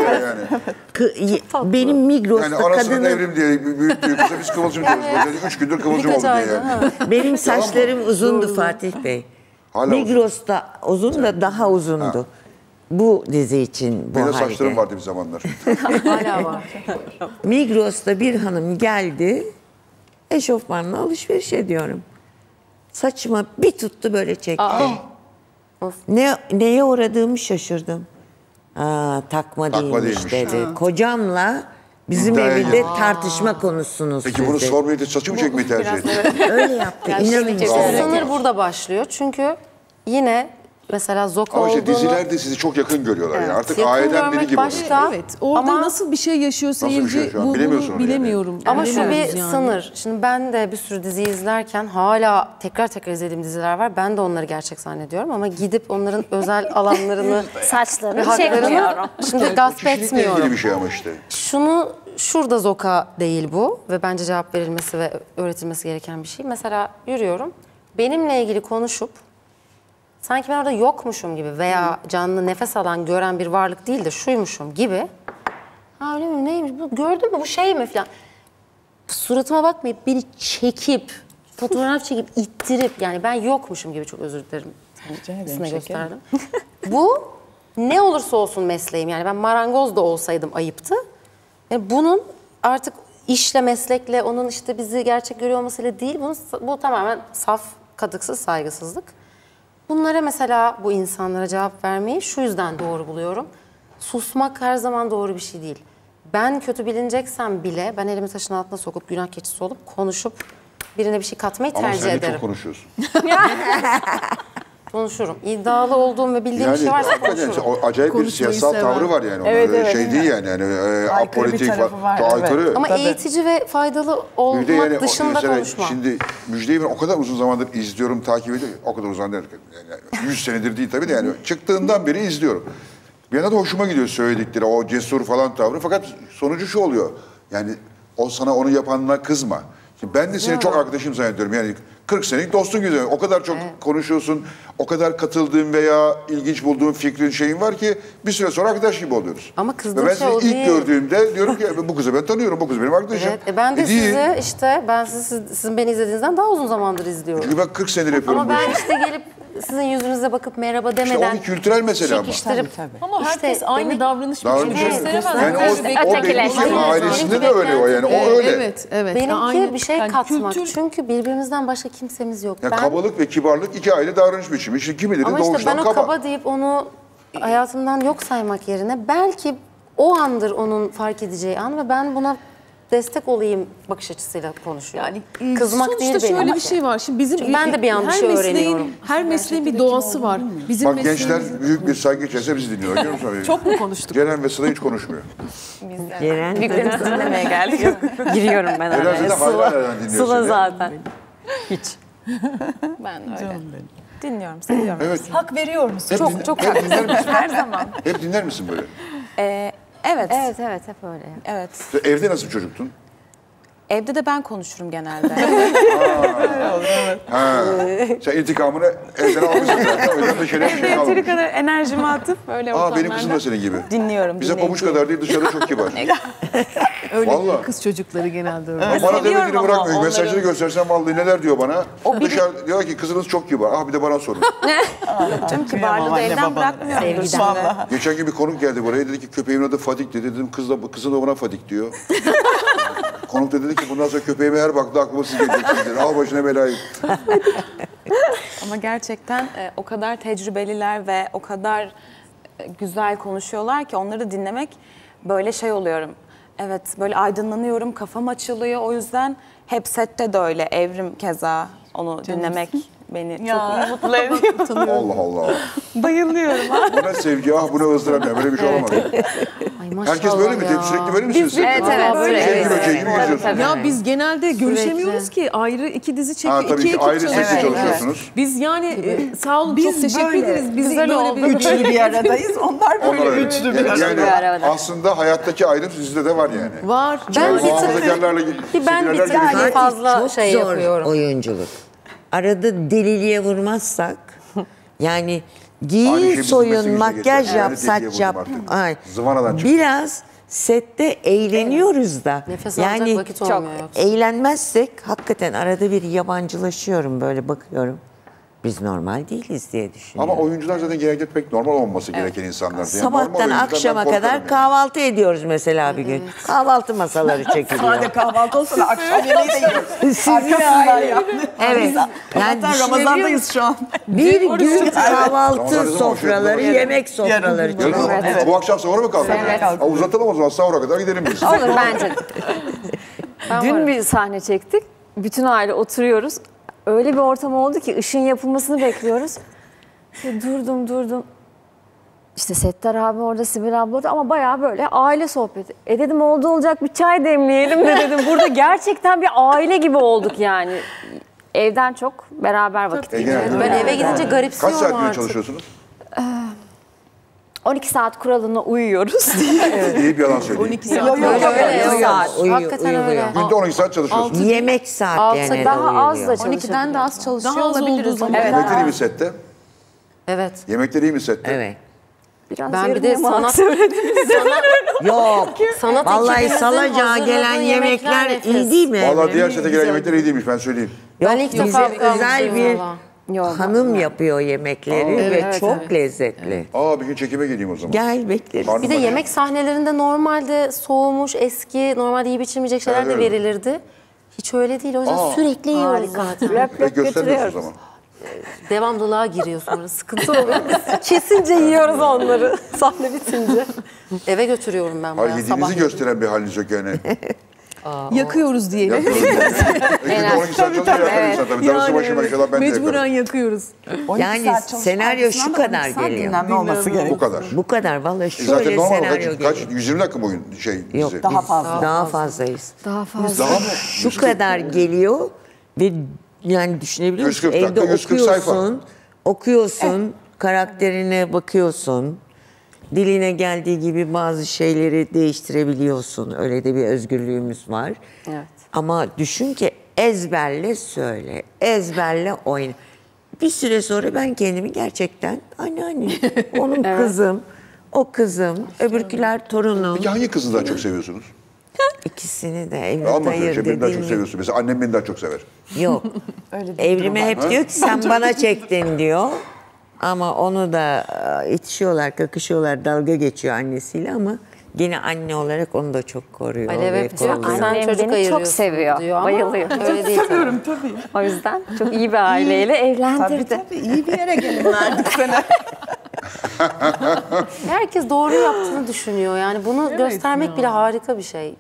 Speaker 7: Benim Migros'ta
Speaker 1: yani arasında devrim diye büyüttüğü kısa biz kıvılcım diyoruz. 3 gündür kıvılcım oldu diye yani.
Speaker 7: Benim saçlarım uzundu Fatih Bey. Migros'ta uzun da daha uzundu. Bu dizi için bu halde.
Speaker 1: Benim saçlarım vardı bir zamanlar.
Speaker 8: Hala var.
Speaker 7: Migros'ta bir hanım geldi. Eşofmanla alışveriş ediyorum. Saçıma bir tuttu böyle çekti. Neye uğradığımı şaşırdım. Takma değilmiş dedi. Kocamla bizim evde tartışma konusunuz.
Speaker 1: Peki bunu sormayı saçı mı çekmeyi tercih etti?
Speaker 7: Öyle yaptı. İnanın.
Speaker 8: Sınır burada başlıyor. Çünkü yine mesela Zoka
Speaker 1: ama
Speaker 8: olduğunu...
Speaker 1: dizilerde sizi çok yakın görüyorlar. Evet. Yani artık aileden biri gibi
Speaker 8: başka,
Speaker 5: evet. Orada nasıl bir şey yaşıyor seyirci bunu bilemiyorum.
Speaker 8: Yani. Ama şu bir sınır. Şimdi ben de bir sürü diziyi izlerken hala tekrar izlediğim diziler var. Ben de onları gerçek zannediyorum ama gidip onların özel alanlarını,
Speaker 4: saçlarını çekmiyorum.
Speaker 8: Şimdi gasp etmiyorum.
Speaker 1: Bir şey ama işte.
Speaker 8: Şurada Zoka değil bu ve bence cevap verilmesi ve öğretilmesi gereken bir şey. Mesela yürüyorum. Benimle ilgili konuşup sanki ben orada yokmuşum gibi veya canlı nefes alan, gören bir varlık değil de şuymuşum gibi. Ha öyle mi, neymiş, bu, gördün mü bu şey mi falan. Suratıma bakmayıp beni çekip, fotoğraf çekip, ittirip yani ben yokmuşum gibi, çok özür dilerim. Size gösterdim. Bu ne olursa olsun mesleğim, yani ben marangoz da olsaydım ayıptı. Yani bunun artık işle, meslekle, onun işte bizi gerçek görüyor olmasıyla değil, bu tamamen saf, kadıksız saygısızlık. Bunlara mesela bu insanlara cevap vermeyi şu yüzden doğru buluyorum. Susmak her zaman doğru bir şey değil. Ben kötü bilineceksem bile ben elimi taşın altına sokup günah keçisi olup konuşup birine bir şey katmayı tercih ederim.
Speaker 1: Ama sen de çok konuşuyorsun.
Speaker 8: Konuşurum. İddialı olduğum ve bildiğim bir şey varsa konuşurum.
Speaker 1: O acayip bir siyasal tavrı var yani. Evet, şey değil yani apolitik
Speaker 6: var.
Speaker 1: Aykırı.
Speaker 8: Ama eğitici ve faydalı olmak yani, dışında mesela konuşmam.
Speaker 1: Şimdi Müjde'yi ben o kadar uzun zamandır izliyorum, takip ediyorum. O kadar uzun zamandır, yani 100 senedir değil tabii de yani çıktığından beri izliyorum. Bir yana da hoşuma gidiyor söyledikleri, o cesur falan tavrı. Fakat sonucu şu oluyor. Yani o sana onu yapanına kızma. Şimdi ben de seni çok arkadaşım zannediyorum. Yani 40 senelik dostun gibi. O kadar çok konuşuyorsun, o kadar katıldığın veya ilginç bulduğun fikrin şeyin var ki bir süre sonra arkadaş gibi oluyoruz.
Speaker 8: Ama kızdığım
Speaker 1: ben
Speaker 8: şey o
Speaker 1: seni
Speaker 8: değil.
Speaker 1: ilk gördüğümde diyorum ki bu kızı ben tanıyorum, bu kız benim arkadaşım.
Speaker 8: Evet, ben de sizi işte, ben sizin beni izlediğinizden daha uzun zamandır izliyorum.
Speaker 1: Çünkü ben 40 senedir yapıyorum.
Speaker 8: Ama ben işte gelip sizin yüzünüze bakıp merhaba demeden...
Speaker 1: İşte o bir kültürel mesele ama.
Speaker 8: Çekiştirip...
Speaker 5: Ama herkes
Speaker 8: işte
Speaker 5: aynı davranış biçimini gösteremez.
Speaker 1: Yani o benimki ailesinde de öyle o yani. O öyle.
Speaker 5: Evet.
Speaker 8: Benimki bir şey katmak. Çünkü birbirimizden başka kimsemiz yok.
Speaker 1: Yani kabalık ve kibarlık iki ayrı davranış biçimi. İşte kimileri
Speaker 8: ama
Speaker 1: doğuştan
Speaker 8: işte ben o kaba deyip onu hayatımdan yok saymak yerine belki o andır onun fark edeceği an ve ben buna destek olayım bakış açısıyla konuşuyorum. Yani kızmak değil benim.
Speaker 5: Sonuçta şöyle bir şey var. Şimdi bizim
Speaker 8: ben de bir an bir şey öğreniyorum.
Speaker 5: Her mesleğin bir doğası var. Bizim
Speaker 1: bak gençler büyük bir saygı içerisinde bizi dinliyor. Görüyor musun?
Speaker 5: Çok mu konuştuk?
Speaker 1: Ceren ve Sıla hiç konuşmuyor.
Speaker 7: Ceren.
Speaker 9: Büyüklerimizi dinlemeye geldik.
Speaker 10: Giriyorum ben araya.
Speaker 1: Ceren zaten hayran dinliyor
Speaker 10: Sıla
Speaker 1: seni.
Speaker 10: zaten. Hiç.
Speaker 9: Ben öyle. Dinliyorum, seviyorum.
Speaker 1: Evet.
Speaker 6: Hak veriyor musun?
Speaker 9: Çok
Speaker 1: Hep dinler misin?
Speaker 9: her zaman.
Speaker 1: Hep dinler misin böyle?
Speaker 9: Evet.
Speaker 4: Evet hep öyle.
Speaker 9: Evet.
Speaker 1: Evde nasıl bir çocuktun?
Speaker 9: Evde de ben konuşurum genelde.
Speaker 1: Sen intikamını evden almışsın zaten. O yüzden dışarıya bir şey
Speaker 9: Yeteri
Speaker 1: kalmamış.
Speaker 9: kadar enerjimi atıp böyle ortamlarda.
Speaker 1: Benim kızım da senin gibi.
Speaker 9: Dinliyorum.
Speaker 1: Bize pabuç kadar değil, dışarıda çok kibar.
Speaker 5: Öyle
Speaker 1: Vallahi.
Speaker 5: kız çocukları genelde öyle.
Speaker 1: Bana demediğini bırakmıyor. Mesajları göstersem vallahi neler diyor bana. Dışarı diyor ki kızınız çok kibar. Bir de bana sorun.
Speaker 9: Tüm kibarlığı da evden bırakmıyorum.
Speaker 1: Geçen gün bir konuk geldi buraya. Dedi ki köpeğimin adı Fadik dedi. Dedim kızın da bana Fadik diyor. Konuk da dedi ki bundan sonra köpeğime her baktı aklıma siz geleceksiniz dedi. Al başına belayı.
Speaker 9: Ama gerçekten o kadar tecrübeliler ve o kadar güzel konuşuyorlar ki onları dinlemek böyle şey oluyorum. Evet böyle aydınlanıyorum, kafam açılıyor. O yüzden hep sette de öyle. Evrim keza onu dinlemek beni çok mutlu ediyor.
Speaker 1: Allah Allah.
Speaker 9: Bayılıyorum.
Speaker 1: Bu ne sevgi bu ne ızdırap ya. Böyle bir şey olamadı. Herkes böyle mi? Sürekli böyle misiniz?
Speaker 4: Evet.
Speaker 1: Sevgi böceği gibi geziyorsunuz.
Speaker 5: Ya biz genelde görüşemiyoruz ki. Ayrı iki dizi çekiyor.
Speaker 1: Tabii ki ayrı sette çalışıyorsunuz.
Speaker 5: Biz yani sağ olun çok teşekkür ederiz. Biz böyle bir
Speaker 6: Üçlü bir aradayız. Onlar böyle üçlü bir arada.
Speaker 1: Yani aslında hayattaki ayrım sizde de var yani.
Speaker 5: var.
Speaker 8: Ben bir tane fazla şey
Speaker 7: Çok zor
Speaker 8: yapıyorum.
Speaker 7: oyunculuk. Arada deliliğe vurmazsak yani
Speaker 1: Aynı şey
Speaker 7: giyin,
Speaker 1: bizim
Speaker 7: soyun,
Speaker 1: meslekimizde
Speaker 7: makyaj
Speaker 1: geçer.
Speaker 7: yap,
Speaker 1: Yani
Speaker 7: saç
Speaker 1: dediye
Speaker 7: yap.
Speaker 1: vurdum artık.
Speaker 7: Ay.
Speaker 1: Zıvanadan çıktı.
Speaker 7: Biraz sette eğleniyoruz da.
Speaker 8: Nefes alacak
Speaker 7: Yani
Speaker 8: vakit olmuyor yoksa.
Speaker 7: eğlenmezsek hakikaten arada bir yabancılaşıyorum böyle bakıyorum. Biz normal değiliz diye düşünüyorum.
Speaker 1: Ama oyuncular zaten genelde pek normal olması gereken insanlar. Yani
Speaker 7: Sabahtan akşama kadar kahvaltı ediyoruz mesela bir gün. Kahvaltı masaları çekiliyor.
Speaker 6: Sade kahvaltı olsa da akşam yemeği de yiyoruz.
Speaker 7: Siz yani. Evet.
Speaker 6: Yani Ramazan'dayız şu an.
Speaker 7: Bir gün kahvaltı
Speaker 1: Ramazan
Speaker 7: sofraları,
Speaker 1: hoşuyor.
Speaker 7: yemek sofraları.
Speaker 1: Yarın bu akşam sahura mı kalkalım? Evet. Uzatalım o zaman sahura kadar gidelim biz.
Speaker 4: Olur bence. Dün bir sahne çektik. Bütün aile oturuyoruz. Öyle bir ortam oldu ki ışığın yapılmasını bekliyoruz. Durdum. İşte Settar abi orada, Sibel abla orada ama bayağı böyle aile sohbeti. Dedim oldu olacak bir çay demleyelim de dedim. Burada gerçekten bir aile gibi olduk yani. Evden çok beraber vakit geçiriyoruz.
Speaker 8: Ben eve gidince
Speaker 1: Kaç
Speaker 8: garipsiyorum
Speaker 1: saat güne
Speaker 8: artık.
Speaker 1: çalışıyorsunuz?
Speaker 4: 12 saat kuralına uyuyoruz.
Speaker 1: İyi bir yalan söyleyeyim.
Speaker 5: 12 saat.
Speaker 8: Öyle. Hakikaten öyle.
Speaker 1: Günde 12 saat çalışıyorsunuz.
Speaker 7: Yemek saatlerine
Speaker 4: daha az da
Speaker 7: uyuluyor.
Speaker 4: çalışıyoruz.
Speaker 9: 12'den de az çalışıyor
Speaker 5: Daha az
Speaker 9: olabiliriz.
Speaker 5: olduğu zaman.
Speaker 9: Evet.
Speaker 1: Yemekler iyi mi sette?
Speaker 8: Evet.
Speaker 1: Yemekler iyi mi sette?
Speaker 7: Evet.
Speaker 4: Biraz
Speaker 8: Ben bir de
Speaker 4: yarım yamalak
Speaker 8: sanat
Speaker 7: Yok.
Speaker 8: sanat
Speaker 7: Vallahi
Speaker 8: ekibinizin
Speaker 7: Salacağa
Speaker 8: hazırladığı
Speaker 7: gelen yemekler
Speaker 8: nefis.
Speaker 7: iyi değil mi?
Speaker 1: Valla diğer sete gelen yemekler iyi değilmiş ben söyleyeyim.
Speaker 8: Ben ilk defa
Speaker 7: Bize özel bir
Speaker 4: Yok.
Speaker 7: hanım yapıyor yemekleri ve çok lezzetli.
Speaker 1: Bir gün çekime geleyim o zaman.
Speaker 7: Gel bekleriz.
Speaker 1: Karnım
Speaker 8: Bir de
Speaker 1: acıktı.
Speaker 8: yemek sahnelerinde normalde soğumuş, eski, normalde yiyip içilmeyecek şeyler de
Speaker 1: Evet.
Speaker 8: verilirdi. Hiç öyle değil. O yüzden sürekli yiyoruz zaten.
Speaker 1: Pek göstermiyorsunuz o zaman.
Speaker 8: Devamlılığa giriyor sonra. Sıkıntı oluyor. Kesince yiyoruz onları. Sahne bitince. Eve götürüyorum ben
Speaker 1: Hayır
Speaker 8: bayağı
Speaker 1: yediğinizi
Speaker 8: sabah.
Speaker 1: gösteren bir haliniz yok yani.
Speaker 5: yakıyoruz diyelim. Mecburen yakıyoruz.
Speaker 7: Yani senaryo şu kadar geliyor.
Speaker 1: Bu kadar.
Speaker 7: Bu kadar. Vallahi şöyle
Speaker 1: Zaten normal
Speaker 7: senaryo geliyor.
Speaker 1: kaç 120 dakika mı oyun
Speaker 7: Yok
Speaker 1: dizi?
Speaker 6: Daha fazla.
Speaker 7: Daha fazlayız.
Speaker 4: Daha fazla.
Speaker 1: Daha mı?
Speaker 7: Şu kadar geliyor ve yani düşünebiliyor musun?
Speaker 1: 140 dakika,
Speaker 7: Evde
Speaker 1: 140 sayfa.
Speaker 7: okuyorsun, karakterine bakıyorsun. Diline geldiği gibi bazı şeyleri değiştirebiliyorsun. Öyle de bir özgürlüğümüz var.
Speaker 4: Evet.
Speaker 7: Ama düşün ki ezberle söyle, ezberle oyna. Bir süre sonra ben kendimi gerçekten anneanne, onun kızım, o kızım, öbürküler torunum.
Speaker 1: Peki hangi kızı daha çok seviyorsunuz?
Speaker 7: İkisini de Evrim
Speaker 1: Alma
Speaker 7: hayır
Speaker 1: söyle, beni daha çok
Speaker 7: dediğim
Speaker 1: seviyorsun. Mesela annem beni daha çok sever.
Speaker 7: yok. Evrime hep diyor ki sen bana çektin diyor. Ama onu da itişiyorlar, kakışıyorlar, dalga geçiyor annesiyle ama yine anne olarak onu da çok koruyor.
Speaker 8: Alev
Speaker 7: ve
Speaker 8: hep diyor ki
Speaker 7: kolluyor.
Speaker 8: sen
Speaker 4: Annem
Speaker 8: çocuk
Speaker 4: beni çok
Speaker 8: ayırıyorsun
Speaker 4: seviyor,
Speaker 8: diyor ama
Speaker 4: bayılıyor.
Speaker 8: öyle değil tabii.
Speaker 6: Tabii.
Speaker 4: O yüzden çok iyi bir aileyle evlendirdi.
Speaker 6: Tabii iyi bir yere gelin verdik sana.
Speaker 8: Herkes doğru yaptığını düşünüyor. Yani bunu göstermek bile harika bir şey.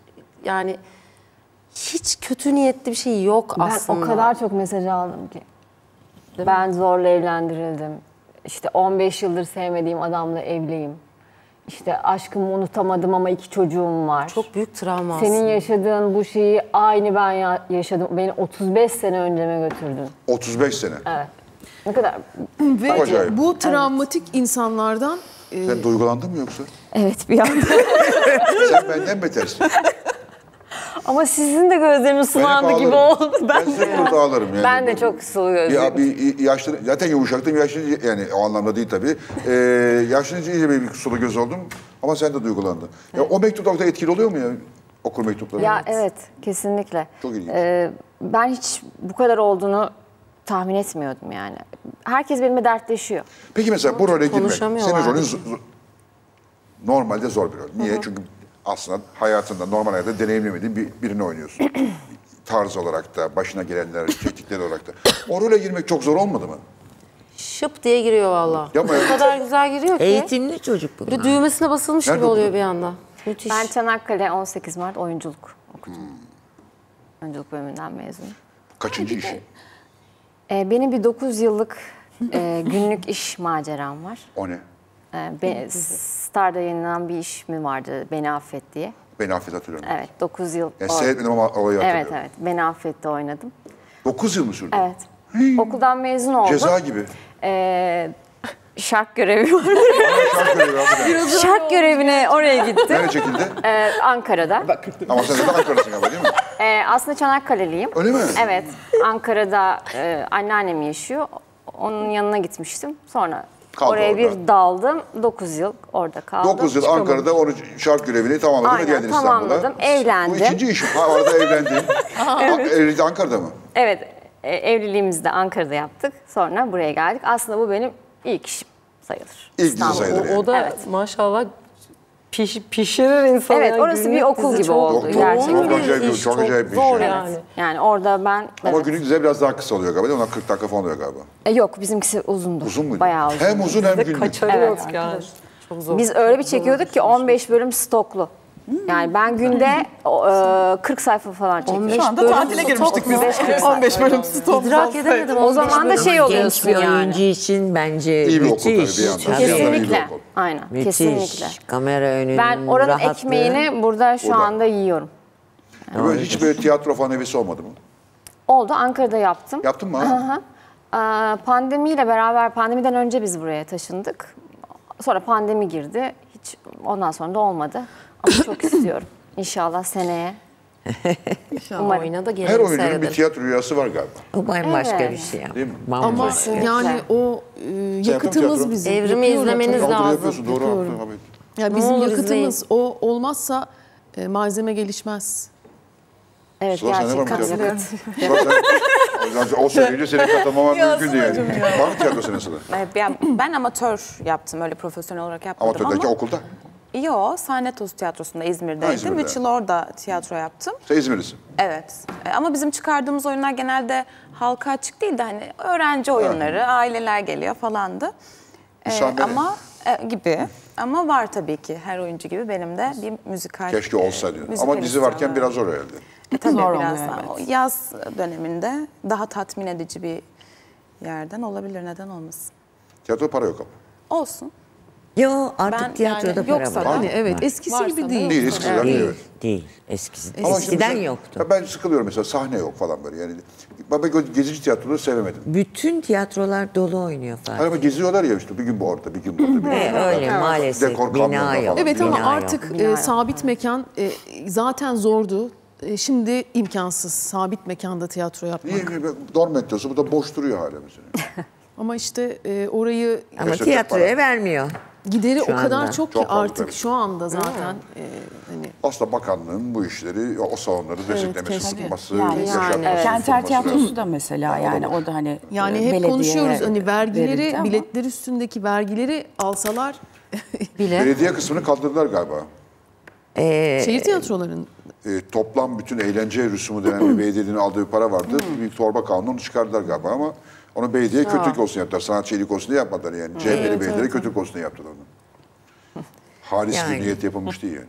Speaker 8: Hiç kötü niyetli bir şey yok
Speaker 4: Ben
Speaker 8: aslında.
Speaker 4: o kadar çok mesaj aldım ki. Ben zorla evlendirildim. İşte 15 yıldır sevmediğim adamla evliyim. İşte aşkımı unutamadım ama 2 çocuğum var.
Speaker 8: Çok büyük travma
Speaker 4: Senin
Speaker 8: aslında.
Speaker 4: yaşadığın bu şeyi aynı ben yaşadım. Beni 35 sene önceme götürdün.
Speaker 1: 35 sene.
Speaker 4: Evet. Ne kadar...
Speaker 5: Ve
Speaker 1: Acayip.
Speaker 5: bu travmatik insanlardan
Speaker 1: Sen duygulandın mı yoksa?
Speaker 4: Evet bir anda.
Speaker 1: Sen benden betersin.
Speaker 4: Ama sizin de gözleriniz sulandı gibi oldu.
Speaker 1: Ben hep burada ağlarım. Yani.
Speaker 4: Ben de çok sulu gözlüyüm.
Speaker 1: Bir yaşlı, zaten yumuşaktım, yaşlı yani o anlamda değil tabii. Yaşlanınca iyice bir sulu göz oldum ama sen de duygulandın. Ya, o mektuplarda etkili oluyor mu ya? Okur mektupları.
Speaker 4: Ya evet, kesinlikle.
Speaker 1: Çok ilginç.
Speaker 4: Ben hiç bu kadar olduğunu tahmin etmiyordum yani. Herkes benimle dertleşiyor.
Speaker 1: Peki mesela bu role girmek, senin
Speaker 8: konuşamıyorlar.
Speaker 1: rolün normalde zor bir rol. Niye? Çünkü aslında hayatında, normal hayatta deneyimlemediğin birini oynuyorsun. Tarz olarak da, başına gelenler, çektikleri olarak da. O role girmek çok zor olmadı mı?
Speaker 8: Şıp diye giriyor valla.
Speaker 1: Yapma ya.
Speaker 8: O kadar güzel giriyor ki.
Speaker 7: Eğitimli çocuk bunlar.
Speaker 8: Bir düğmesine basılmış
Speaker 1: Nerede
Speaker 8: gibi oluyor
Speaker 1: okudun?
Speaker 8: bir anda. Müthiş.
Speaker 4: Ben Çanakkale 18 Mart oyunculuk okudum. Oyunculuk bölümünden mezunum.
Speaker 1: Kaçıncı işi?
Speaker 4: Benim bir 9 yıllık günlük iş maceram var.
Speaker 1: O ne?
Speaker 4: Star'da yayınlanan bir iş mi vardı, Beni Affet diye.
Speaker 1: Beni affet hatırlıyorum.
Speaker 4: Evet, 9 yıl.
Speaker 1: Yani seyretmedim ama olayı hatırlıyorum.
Speaker 4: Evet, Beni Affet'te oynadım.
Speaker 1: 9 yıl mı sürdü?
Speaker 4: Evet. Okuldan mezun oldum.
Speaker 1: Ceza gibi.
Speaker 4: Şark görevi vardı.
Speaker 1: Şark görevi abi.
Speaker 4: Şark görevine oraya gittim.
Speaker 1: Nereye çekildi?
Speaker 4: Ankara'da.
Speaker 1: Ama sen de Ankara'sın galiba değil mi?
Speaker 4: Aslında Çanakkale'liyim.
Speaker 1: Öyle mi?
Speaker 4: Evet. Ankara'da anneannem yaşıyor. Onun yanına gitmiştim. Sonra
Speaker 1: Kaldı
Speaker 4: oraya
Speaker 1: orada.
Speaker 4: bir daldım. 9 yıl orada kaldım.
Speaker 1: 9 yıl
Speaker 4: Çıkamadım.
Speaker 1: Ankara'da onu şark görevini tamamladın ve
Speaker 4: Aynen,
Speaker 1: geldin İstanbul'a.
Speaker 4: tamamladım. Evlendim.
Speaker 1: Bu ikinci işim. Ha orada evlendin. Evlilikte Ankara'da mı?
Speaker 4: Evet. Evliliğimizi de Ankara'da yaptık. Sonra buraya geldik. Aslında bu benim ilk işim sayılır.
Speaker 1: İlk dizi
Speaker 4: İstanbul'da.
Speaker 1: sayılır yani.
Speaker 10: O da
Speaker 4: Evet.
Speaker 10: maşallah pişirir insanı.
Speaker 4: Evet,
Speaker 10: yani.
Speaker 4: orası bir
Speaker 10: Günlük
Speaker 4: okul
Speaker 10: dizi
Speaker 4: gibi
Speaker 10: çok
Speaker 4: oldu
Speaker 10: yoğun
Speaker 4: gerçekten.
Speaker 1: Çok acayip bir-
Speaker 10: iş,
Speaker 1: çok acayip bir iş
Speaker 10: zor
Speaker 1: yani.
Speaker 10: yani.
Speaker 4: Yani orada ben...
Speaker 1: Ama
Speaker 4: evet.
Speaker 1: günlük diziler biraz daha kısa oluyor galiba değil mi? Onlar 40 dakika falan oluyor galiba.
Speaker 4: Yok, bizimkisi uzundu.
Speaker 1: Uzun muydu?
Speaker 4: Bayağı uzun.
Speaker 1: Hem uzun hem günlük.
Speaker 10: Kaçarı
Speaker 4: Evet.
Speaker 10: yok yani. Çok zor.
Speaker 4: Biz öyle bir çekiyorduk ki 15 bölüm stoklu. Yani ben günde 40 sayfa falan çekiyordum.
Speaker 6: Şu anda tatile girmiştik biz. 15 bölüm stok.
Speaker 8: İdrak edemedim.
Speaker 4: O zaman da şey
Speaker 7: Genç
Speaker 4: oluyorsun
Speaker 7: bir
Speaker 4: yani.
Speaker 7: oyuncu için bence
Speaker 1: İyi bir okul tabii
Speaker 7: müthiş.
Speaker 1: bir yandan.
Speaker 7: Tabii.
Speaker 1: Bir yandan iyi bir
Speaker 4: Kesinlikle.
Speaker 1: okul.
Speaker 4: Aynen.
Speaker 7: Müthiş.
Speaker 4: Kesinlikle.
Speaker 7: Kamera önünün
Speaker 4: Ben oranın
Speaker 7: rahatlığı.
Speaker 4: ekmeğini burada şu
Speaker 1: Burada.
Speaker 4: anda yiyorum.
Speaker 1: Böyle hiç böyle tiyatro falan hevesi olmadı mı?
Speaker 4: Oldu. Ankara'da yaptım.
Speaker 1: Yaptın mı? Ha?
Speaker 4: Pandemiyle beraber, pandemiden önce biz buraya taşındık. Sonra pandemi girdi. Hiç ondan sonra da olmadı. Ama çok istiyorum. İnşallah seneye. Umarım.
Speaker 8: Oyna da
Speaker 1: Her
Speaker 8: gelin
Speaker 1: oyuncunun bir
Speaker 8: seyredelim.
Speaker 1: tiyatro rüyası var galiba.
Speaker 7: O bambaşka
Speaker 4: Evet.
Speaker 7: bir şey.
Speaker 1: Değil mi?
Speaker 5: ama
Speaker 7: Bambaşka.
Speaker 5: yani o yakıtımız
Speaker 1: tiyatro.
Speaker 5: bizim.
Speaker 8: Evrimi
Speaker 5: Yapıyorum
Speaker 8: izlemeniz
Speaker 5: tabii.
Speaker 1: Ama
Speaker 8: lazım.
Speaker 1: yapıyorsun doğru haklı. Abi.
Speaker 5: Ya bizim
Speaker 8: olur,
Speaker 5: yakıtımız o olmazsa malzeme gelişmez.
Speaker 4: Evet,
Speaker 1: Sıla sende var mı
Speaker 4: gerçekten.
Speaker 1: tiyatro? Sıla sen, o söyleyince senin katılmaman mümkün değil. Var mı tiyatro senin Sıla?
Speaker 9: Ben amatör yaptım, öyle profesyonel olarak yapmadım
Speaker 1: Amatördeki
Speaker 9: ama.
Speaker 1: okulda.
Speaker 9: Yo, Sahne Toz Tiyatrosu'nda İzmir'deydim.
Speaker 1: İzmir'de.
Speaker 9: 3 yıl orada tiyatro yaptım.
Speaker 1: Sen İzmirlisin.
Speaker 9: Evet. Ama bizim çıkardığımız oyunlar genelde halka açık değil de hani öğrenci oyunları, aileler geliyor falandı.
Speaker 1: Sahne ne?
Speaker 9: Ama gibi. Ama var tabii ki her oyuncu gibi benim de bir müzikal.
Speaker 1: Keşke olsa diyor. Ama dizi varken biraz zor herhalde.
Speaker 9: Tabii
Speaker 6: Zor
Speaker 9: biraz
Speaker 6: oluyor,
Speaker 9: daha.
Speaker 6: evet.
Speaker 9: O yaz döneminde daha tatmin edici bir yerden olabilir. Neden olmasın?
Speaker 1: Tiyatro para yok ama.
Speaker 9: Olsun.
Speaker 7: Yo artık
Speaker 9: Ben
Speaker 7: tiyatroda
Speaker 9: yani
Speaker 7: para
Speaker 9: yoksa
Speaker 7: var.
Speaker 9: da-
Speaker 5: Hani evet eskisi
Speaker 9: Varsa
Speaker 5: gibi
Speaker 9: da
Speaker 5: değil.
Speaker 1: Değil, eskiden
Speaker 7: Değil,
Speaker 1: evet.
Speaker 7: değil. Eskisi,
Speaker 1: Ama işte
Speaker 7: eskiden
Speaker 1: mesela-
Speaker 7: yoktu.
Speaker 1: Ya ben sıkılıyorum mesela, sahne yok falan böyle yani. Ben gezici tiyatroları sevemedim.
Speaker 7: Bütün tiyatrolar dolu oynuyor
Speaker 1: Hani
Speaker 7: Fatih.
Speaker 1: ama geziyorlar ya işte, bir gün bu orada, bir gün burada, bir gün burada.
Speaker 7: Öyle maalesef.
Speaker 1: Dekor
Speaker 7: Bina
Speaker 1: kamyonda
Speaker 7: yok.
Speaker 1: falan.
Speaker 5: Evet ama
Speaker 7: Bina yok.
Speaker 5: artık sabit mekan zaten zordu. Şimdi imkansız sabit mekanda tiyatro yapmak.
Speaker 1: Niye? Dormentosu bu da boş duruyor hala mesela.
Speaker 5: Ama işte orayı
Speaker 7: Ama
Speaker 1: Keşke
Speaker 7: tiyatroya
Speaker 1: para.
Speaker 7: vermiyor.
Speaker 5: gideri
Speaker 7: Şu
Speaker 5: o kadar
Speaker 7: anda.
Speaker 5: çok ki
Speaker 1: Çok fazla
Speaker 5: artık
Speaker 1: tabii.
Speaker 5: şu anda zaten hani
Speaker 1: Aslında bakanlığın bu işleri, o salonları desteklemesi,
Speaker 5: keşke.
Speaker 1: tutması,
Speaker 6: Yani,
Speaker 1: yaşatması,
Speaker 6: Kenter
Speaker 1: tutması
Speaker 6: Tiyatrosu
Speaker 1: lazım.
Speaker 6: da mesela yani o da hani
Speaker 5: yani hep
Speaker 6: belediyeye
Speaker 5: konuşuyoruz hani vergileri,
Speaker 6: verildi ama
Speaker 5: biletler üstündeki vergileri alsalar
Speaker 8: Bile.
Speaker 1: Belediye kısmını kaldırdılar galiba.
Speaker 5: şehir tiyatroların
Speaker 1: Toplam bütün eğlence rüsumu denen bir belediyenin aldığı bir para vardı. Bir torba kanunu, onu çıkardılar galiba ama onu belediye kötülük olsun yaptılar. Sanatçı iyilik olsun diye yapmadılar yani. CHP'li belediyeleri kötülük olsun diye yaptılar onu. Halis bir
Speaker 7: Yani.
Speaker 1: niyet yapılmış değil yani.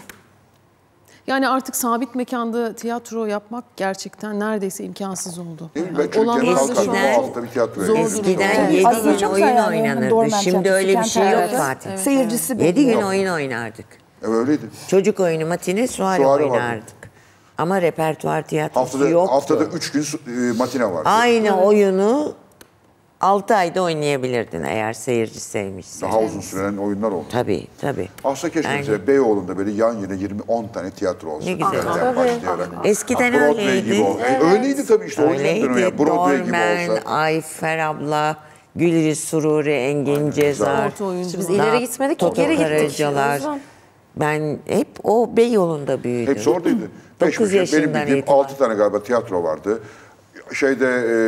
Speaker 5: yani artık sabit mekanda tiyatro yapmak gerçekten neredeyse imkansız oldu.
Speaker 1: Değil mi? Ben
Speaker 5: Yani
Speaker 1: çocukken
Speaker 5: olanlar
Speaker 1: kalkardım,
Speaker 7: eskiden-
Speaker 1: bu hafta bir tiyatroya.
Speaker 5: Zor
Speaker 1: gidiyordum.
Speaker 7: Eskiden
Speaker 5: Evet.
Speaker 7: 7
Speaker 6: aslında
Speaker 7: gün
Speaker 6: çok
Speaker 7: oyun
Speaker 6: güzel yani
Speaker 7: oynanırdı.
Speaker 6: Dormen
Speaker 7: Şimdi
Speaker 6: Tiyatrosu,
Speaker 7: öyle bir şey yok
Speaker 6: Kenter
Speaker 7: Fatih.
Speaker 6: Tiyatrosu. Seyircisi
Speaker 7: 7 gün
Speaker 6: belli.
Speaker 7: oyun oynardık.
Speaker 1: Öyleydi.
Speaker 7: Çocuk oyunu, matine, suare
Speaker 1: Suare vardı.
Speaker 7: oynardık. Ama repertuar tiyatrosu yoktu.
Speaker 1: Haftada 3 gün matine vardı.
Speaker 7: Aynı oyunu 6 ayda oynayabilirdin eğer seyirci sevmişse.
Speaker 1: Daha uzun süren oyunlar oldu.
Speaker 7: Tabii, tabii.
Speaker 1: Aslında keşke
Speaker 7: Yani-
Speaker 1: mesela Beyoğlu'nda böyle yan yana 10 tane tiyatro olsun.
Speaker 7: Ne güzel.
Speaker 1: Yerden başlayarak.
Speaker 7: Eskiden
Speaker 1: Broadway
Speaker 7: öyleydi.
Speaker 1: gibi oldu. Öyleydi tabii işte. O yüzden dönüyor.
Speaker 7: Öyleydi.
Speaker 1: Broadway gibi
Speaker 7: Dormen,
Speaker 1: olsa.
Speaker 7: Ayfer abla, Gülriz Sururi, Engin Cezar.
Speaker 5: Orta oyuncu.
Speaker 8: Biz ileri gitmedik ki,
Speaker 7: Toto
Speaker 8: geri gittik.
Speaker 7: Karacalar.
Speaker 8: O yüzden.
Speaker 7: Ben hep o Beyoğlu'nda büyüdüm.
Speaker 1: Hepsi oradaydı.
Speaker 7: 9
Speaker 1: Benim
Speaker 7: yaşından
Speaker 1: bildiğim
Speaker 7: itibaren.
Speaker 1: 6 tane galiba tiyatro vardı. Şeyde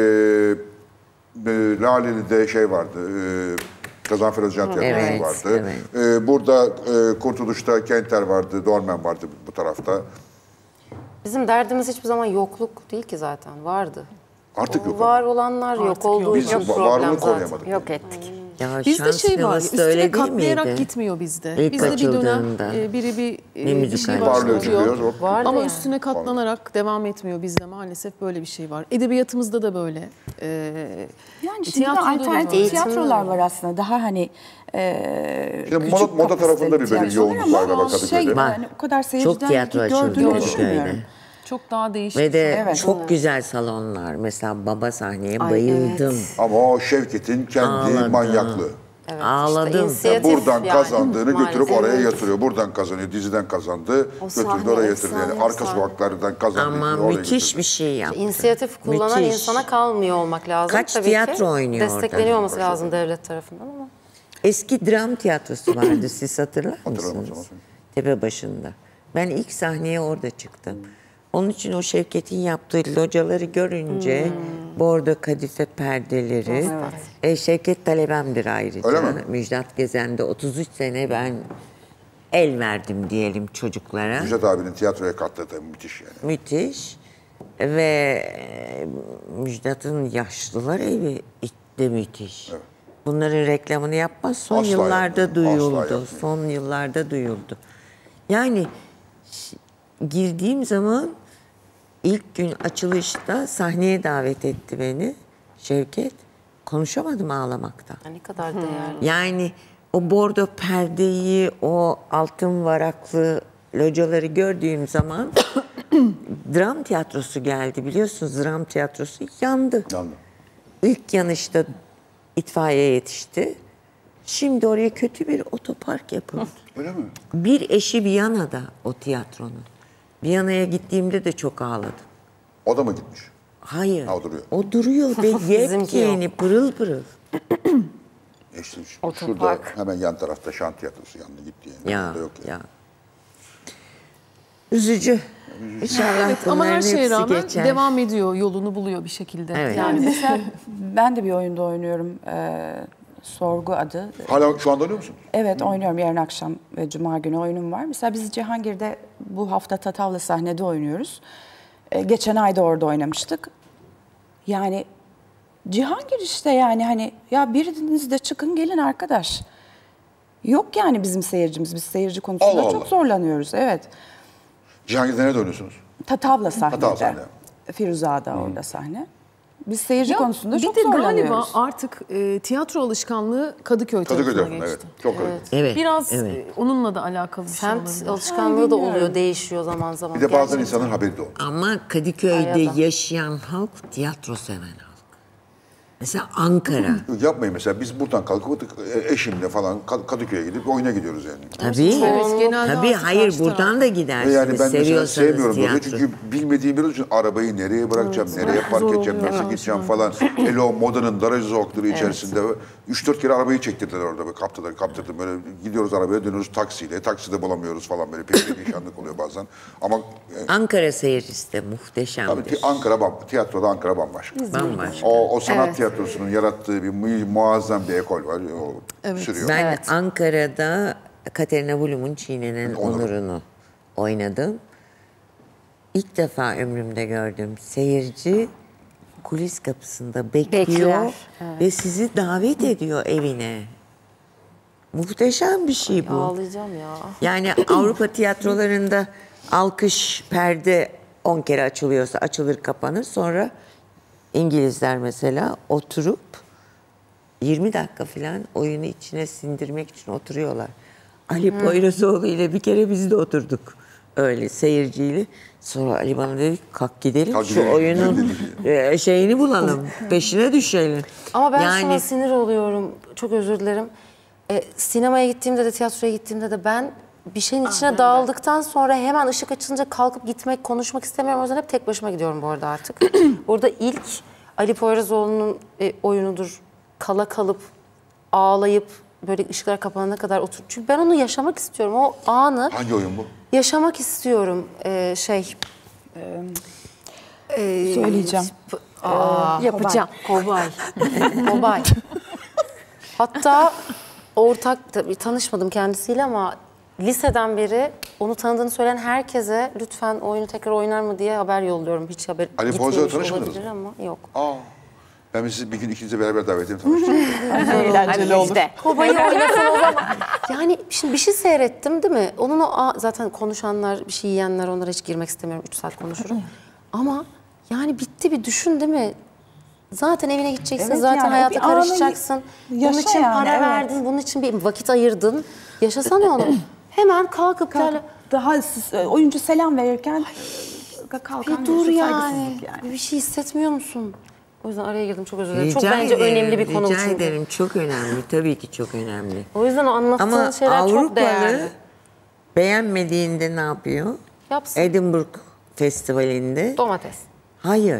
Speaker 1: Laleli'de şey vardı. Gazanfer Özcan Tiyatrosu
Speaker 7: Evet,
Speaker 1: vardı.
Speaker 7: evet.
Speaker 1: Burada Kurtuluş'ta Kenter vardı, Dormen vardı bu tarafta.
Speaker 8: Bizim derdimiz hiçbir zaman yokluk değil ki zaten. Vardı.
Speaker 1: Artık yok.
Speaker 8: Var olanlar yok
Speaker 5: Artık
Speaker 8: olduğu
Speaker 5: yok.
Speaker 1: Biz
Speaker 8: için
Speaker 1: varlığını
Speaker 8: problem zaten.
Speaker 1: koruyamadık.
Speaker 2: Yok ettik.
Speaker 7: Ya
Speaker 5: Bizde
Speaker 7: şans
Speaker 5: şey var,
Speaker 7: yuvası da
Speaker 5: üstüne
Speaker 7: öyle değil
Speaker 5: katlayarak
Speaker 7: miydi?
Speaker 5: gitmiyor bizde.
Speaker 7: İlk
Speaker 5: Bizde bir dönem
Speaker 7: açıldığında.
Speaker 5: biri bir
Speaker 7: müzikal
Speaker 5: şey
Speaker 1: Parlıyor,
Speaker 5: başlatıyor.
Speaker 1: çıkıyor.
Speaker 8: Vardı
Speaker 5: Ama
Speaker 8: yani.
Speaker 5: üstüne katlanarak devam etmiyor bizde maalesef böyle bir şey var. Edebiyatımızda da böyle.
Speaker 6: Yani şimdi de
Speaker 5: Tiyatroda da
Speaker 6: alternatif
Speaker 5: var.
Speaker 6: tiyatrolar var aslında daha hani
Speaker 1: Şimdi
Speaker 6: küçük
Speaker 1: moda tarafında bir
Speaker 6: kapasiteli
Speaker 1: böyle yoğunluk
Speaker 6: tiyatrolar
Speaker 1: var galiba
Speaker 6: ama
Speaker 1: Kadıköy'de.
Speaker 6: şey
Speaker 7: Var.
Speaker 6: yani o kadar
Speaker 7: Çok
Speaker 6: seyirciden
Speaker 7: tiyatro açıldı
Speaker 6: gördüğünü
Speaker 7: Kadıköy'de.
Speaker 6: düşünmüyorum.
Speaker 5: Çok daha değişik.
Speaker 7: Ve de
Speaker 6: Evet.
Speaker 7: çok güzel salonlar. Mesela Baba sahneye
Speaker 8: Ay,
Speaker 7: bayıldım.
Speaker 1: Ama o Şevket'in kendi
Speaker 7: Ağladım.
Speaker 1: manyaklığı.
Speaker 7: Ağladım.
Speaker 8: inisiyatif
Speaker 1: Buradan
Speaker 8: yani,
Speaker 1: kazandığını götürüp
Speaker 8: maalesef.
Speaker 1: oraya yatırıyor. Buradan kazanıyor, diziden kazandı, götürdü
Speaker 8: sahne,
Speaker 1: oraya yatırdı. Yani
Speaker 8: efsane
Speaker 1: arka
Speaker 8: bir sahne.
Speaker 1: sokaklardan kazandı.
Speaker 7: Ama
Speaker 1: oraya
Speaker 7: müthiş
Speaker 1: götürdü.
Speaker 7: bir şey yaptı.
Speaker 8: İnisiyatif kullanan
Speaker 7: Müthiş.
Speaker 8: insana kalmıyor olmak lazım.
Speaker 7: Kaç
Speaker 8: tabii
Speaker 7: tiyatro
Speaker 8: ki.
Speaker 7: oynuyor orada?
Speaker 8: Destekleniyor olması lazım devlet tarafından ama.
Speaker 7: Eski dram tiyatrosu vardı, siz hatırlar
Speaker 1: Hatırlamam,
Speaker 7: mısınız? Tepebaşı'nda. Ben ilk sahneye orada çıktım. Onun için o Şevket'in yaptığı locaları görünce bordo kadife perdeleri. Şevket talebemdir ayrıca.
Speaker 1: Öyle mi?
Speaker 7: Müjdat Gezen'de 33 sene ben el verdim diyelim çocuklara.
Speaker 1: Müjdat abinin tiyatroya kattığı tabii müthiş yani.
Speaker 7: Müthiş. Ve Müjdat'ın yaşlılar evi de müthiş. Bunların reklamını yapmaz. Son
Speaker 1: Asla
Speaker 7: yıllarda
Speaker 1: yapmıyor, asla
Speaker 7: duyuldu.
Speaker 1: yapmıyor.
Speaker 7: Son yıllarda duyuldu. Yani girdiğim zaman ilk gün açılışta sahneye davet etti beni Şevket. Konuşamadım ağlamaktan.
Speaker 8: Ne kadar değerli.
Speaker 7: Yani o bordo perdeyi, o altın varaklı locaları gördüğüm zaman dram tiyatrosu geldi. Biliyorsunuz dram tiyatrosu yandı.
Speaker 1: Yandı.
Speaker 7: İlk yanışta itfaiye yetişti. Şimdi oraya kötü bir otopark yapıldı.
Speaker 1: Öyle mi?
Speaker 7: Bir eşi Viyana'da o tiyatronun. Viyana'ya gittiğimde de çok ağladım.
Speaker 1: O da mı gitmiş?
Speaker 7: Hayır.
Speaker 1: Ha, o duruyor.
Speaker 7: O duruyor ve
Speaker 8: Bizimki
Speaker 7: yepyeni pırıl pırıl.
Speaker 1: İşte şurada hemen yan tarafta Şan Tiyatrosu yandı gitti yani.
Speaker 7: Ya,
Speaker 1: Orada yok yani.
Speaker 7: ya. Üzücü. İnşallah
Speaker 5: Evet, ama her
Speaker 7: bunların
Speaker 5: şeye
Speaker 7: hepsi
Speaker 5: rağmen
Speaker 7: geçer.
Speaker 5: devam ediyor, yolunu buluyor bir şekilde.
Speaker 7: Evet.
Speaker 6: Yani mesela ben de bir oyunda oynuyorum. Sorgu adı.
Speaker 1: Hala şu anda oynuyor musun?
Speaker 6: Evet oynuyorum. Yarın akşam ve cuma günü oyunum var. Mesela biz Cihangir'de bu hafta Tatavla sahnede oynuyoruz. Geçen ay da orada oynamıştık. Yani Cihangir işte yani hani ya biriniz de çıkın gelin arkadaş. Yok yani bizim seyircimiz. Biz seyirci konusunda
Speaker 1: Allah
Speaker 6: çok
Speaker 1: Allah.
Speaker 6: zorlanıyoruz. Evet.
Speaker 1: Cihangir'de nerede oynuyorsunuz?
Speaker 6: Tatavla sahnede.
Speaker 1: Tatavla sahne.
Speaker 6: Firuze Ağa'da orada sahne. Biz seyirci
Speaker 5: Ya,
Speaker 6: konusunda çok
Speaker 5: bir de
Speaker 6: zorlanıyoruz.
Speaker 5: galiba artık tiyatro alışkanlığı Kadıköy tarafına
Speaker 1: Kadıköy'de
Speaker 5: geçti.
Speaker 1: evet. Çok öyle.
Speaker 7: Evet.
Speaker 5: Biraz
Speaker 7: evet.
Speaker 5: Onunla da alakalı bir şey
Speaker 8: Semt
Speaker 5: olabilir.
Speaker 8: alışkanlığı da oluyor, değişiyor zaman zaman.
Speaker 1: Bir de bazen
Speaker 8: Gerçekten.
Speaker 1: insanın haberi de olmuyor.
Speaker 7: Ama Kadıköy'de
Speaker 8: Arada.
Speaker 7: yaşayan halk tiyatro seven halk. Mesela Ankara.
Speaker 1: Yapmayın mesela biz buradan kalkıp eşimle falan Kadıköy'e gidip oyuna gidiyoruz yani.
Speaker 7: Tabii.
Speaker 5: Evet, genelde
Speaker 7: Tabii
Speaker 5: artık
Speaker 7: hayır
Speaker 5: karşı
Speaker 7: buradan da gidersiniz.
Speaker 1: Yani ben mesela
Speaker 7: Seviyorsanız
Speaker 1: sevmiyorum böyle
Speaker 7: tiyatro.
Speaker 1: çünkü bilmediğim bir için arabayı nereye bırakacağım, nereye park
Speaker 5: zor
Speaker 1: edeceğim,
Speaker 5: oluyor.
Speaker 1: nasıl gideceğim falan. Hele o modanın daracı sokakları içerisinde 3-4 kere arabayı çektirdiler orada. Böyle kaptırdım. Böyle gidiyoruz arabaya dönüyoruz taksiyle. Takside bulamıyoruz falan böyle. Pek perişanlık oluyor bazen. Ama
Speaker 7: Ankara seyircisi de muhteşemdir.
Speaker 1: tabii tiyatroda Ankara bambaşka.
Speaker 7: Bambaşka.
Speaker 1: O sanat tiyatrosunun yarattığı bir muazzam bir ekol var. O sürüyor.
Speaker 7: Ben Ankara'da Katerina Blum'un Çiğnenen Onurunu oynadım. İlk defa ömrümde gördüm. Seyirci kulis kapısında bekliyor
Speaker 4: Bekler,
Speaker 7: ve sizi davet ediyor evine. Muhteşem bir şey bu.
Speaker 8: Ağlayacağım ya.
Speaker 7: Yani Avrupa tiyatrolarında alkış perde 10 kere açılıyorsa açılır kapanır. Sonra İngilizler mesela oturup 20 dakika falan oyunu içine sindirmek için oturuyorlar. Ali Poyrazoğlu ile bir kere biz de oturduk öyle seyirciyle. Sonra Ali bana dedi kalk gidelim
Speaker 1: Kalk
Speaker 7: şu
Speaker 1: gidelim.
Speaker 7: oyunun şeyini bulalım, peşine düşelim.
Speaker 8: Ama ben
Speaker 7: yani,
Speaker 8: şuna sinir oluyorum. Çok özür dilerim. Sinemaya gittiğimde de, tiyatroya gittiğimde de ben bir şeyin içine dağıldıktan sonra hemen ışık açılınca kalkıp gitmek, konuşmak istemiyorum. O yüzden hep tek başıma gidiyorum bu arada artık. Burada ilk Ali Poyrazoğlu'nun oyunudur. Kala kalıp, ağlayıp, böyle ışıklar kapanana kadar otur. Çünkü ben onu yaşamak istiyorum. O anı
Speaker 1: Hangi oyun bu?
Speaker 8: yaşamak istiyorum.
Speaker 6: Söyleyeceğim.
Speaker 4: Yapacağım.
Speaker 8: Kobay. Hatta tabii tanışmadım kendisiyle ama liseden beri onu tanıdığını söyleyen herkese lütfen oyunu tekrar oynar mı diye haber yolluyorum. Hiç haber
Speaker 1: Ali
Speaker 8: gitmemiş
Speaker 1: Poyraz'la tanışmadınız
Speaker 8: olabilir
Speaker 1: mı?
Speaker 8: ama yok.
Speaker 1: Ben sizi bir gün ikinize beraber davet edeyim tanıştırayım.
Speaker 6: Eğlenceli olur.
Speaker 8: Kobayı oynasın o zaman. Yani şimdi bir şey seyrettim değil mi? Onun zaten konuşanlar, bir şey yiyenler onlara hiç girmek istemiyorum. 3 saat konuşurum. Ama yani bitti bir düşün değil mi? Zaten evine gideceksin,
Speaker 6: Evet,
Speaker 8: zaten
Speaker 6: yani o
Speaker 8: hayata
Speaker 6: bir anı
Speaker 8: karışacaksın. Bunun
Speaker 6: yaşa
Speaker 8: için
Speaker 6: yani,
Speaker 8: para
Speaker 6: evet.
Speaker 8: verdin, bunun için bir vakit ayırdın. Yaşasana onu. Hemen kalkıp gel.
Speaker 6: Daha oyuncu selam verirken kalkan
Speaker 8: Bir dur yani.
Speaker 6: saygısızlık yani.
Speaker 8: Bir şey hissetmiyor musun? O yüzden araya girdim, çok özür dilerim. Çok
Speaker 7: rica
Speaker 8: bence
Speaker 7: ederim,
Speaker 8: önemli bir konu
Speaker 7: rica
Speaker 8: çünkü.
Speaker 7: ederim, çok önemli. Tabii ki çok önemli.
Speaker 8: O yüzden o anlattığın
Speaker 7: Ama
Speaker 8: şeyler çok değerli.
Speaker 7: Avrupalı beğenmediğinde ne yapıyor?
Speaker 8: Yapsın.
Speaker 7: Edinburgh Festivali'nde
Speaker 8: Domates.
Speaker 7: hayır.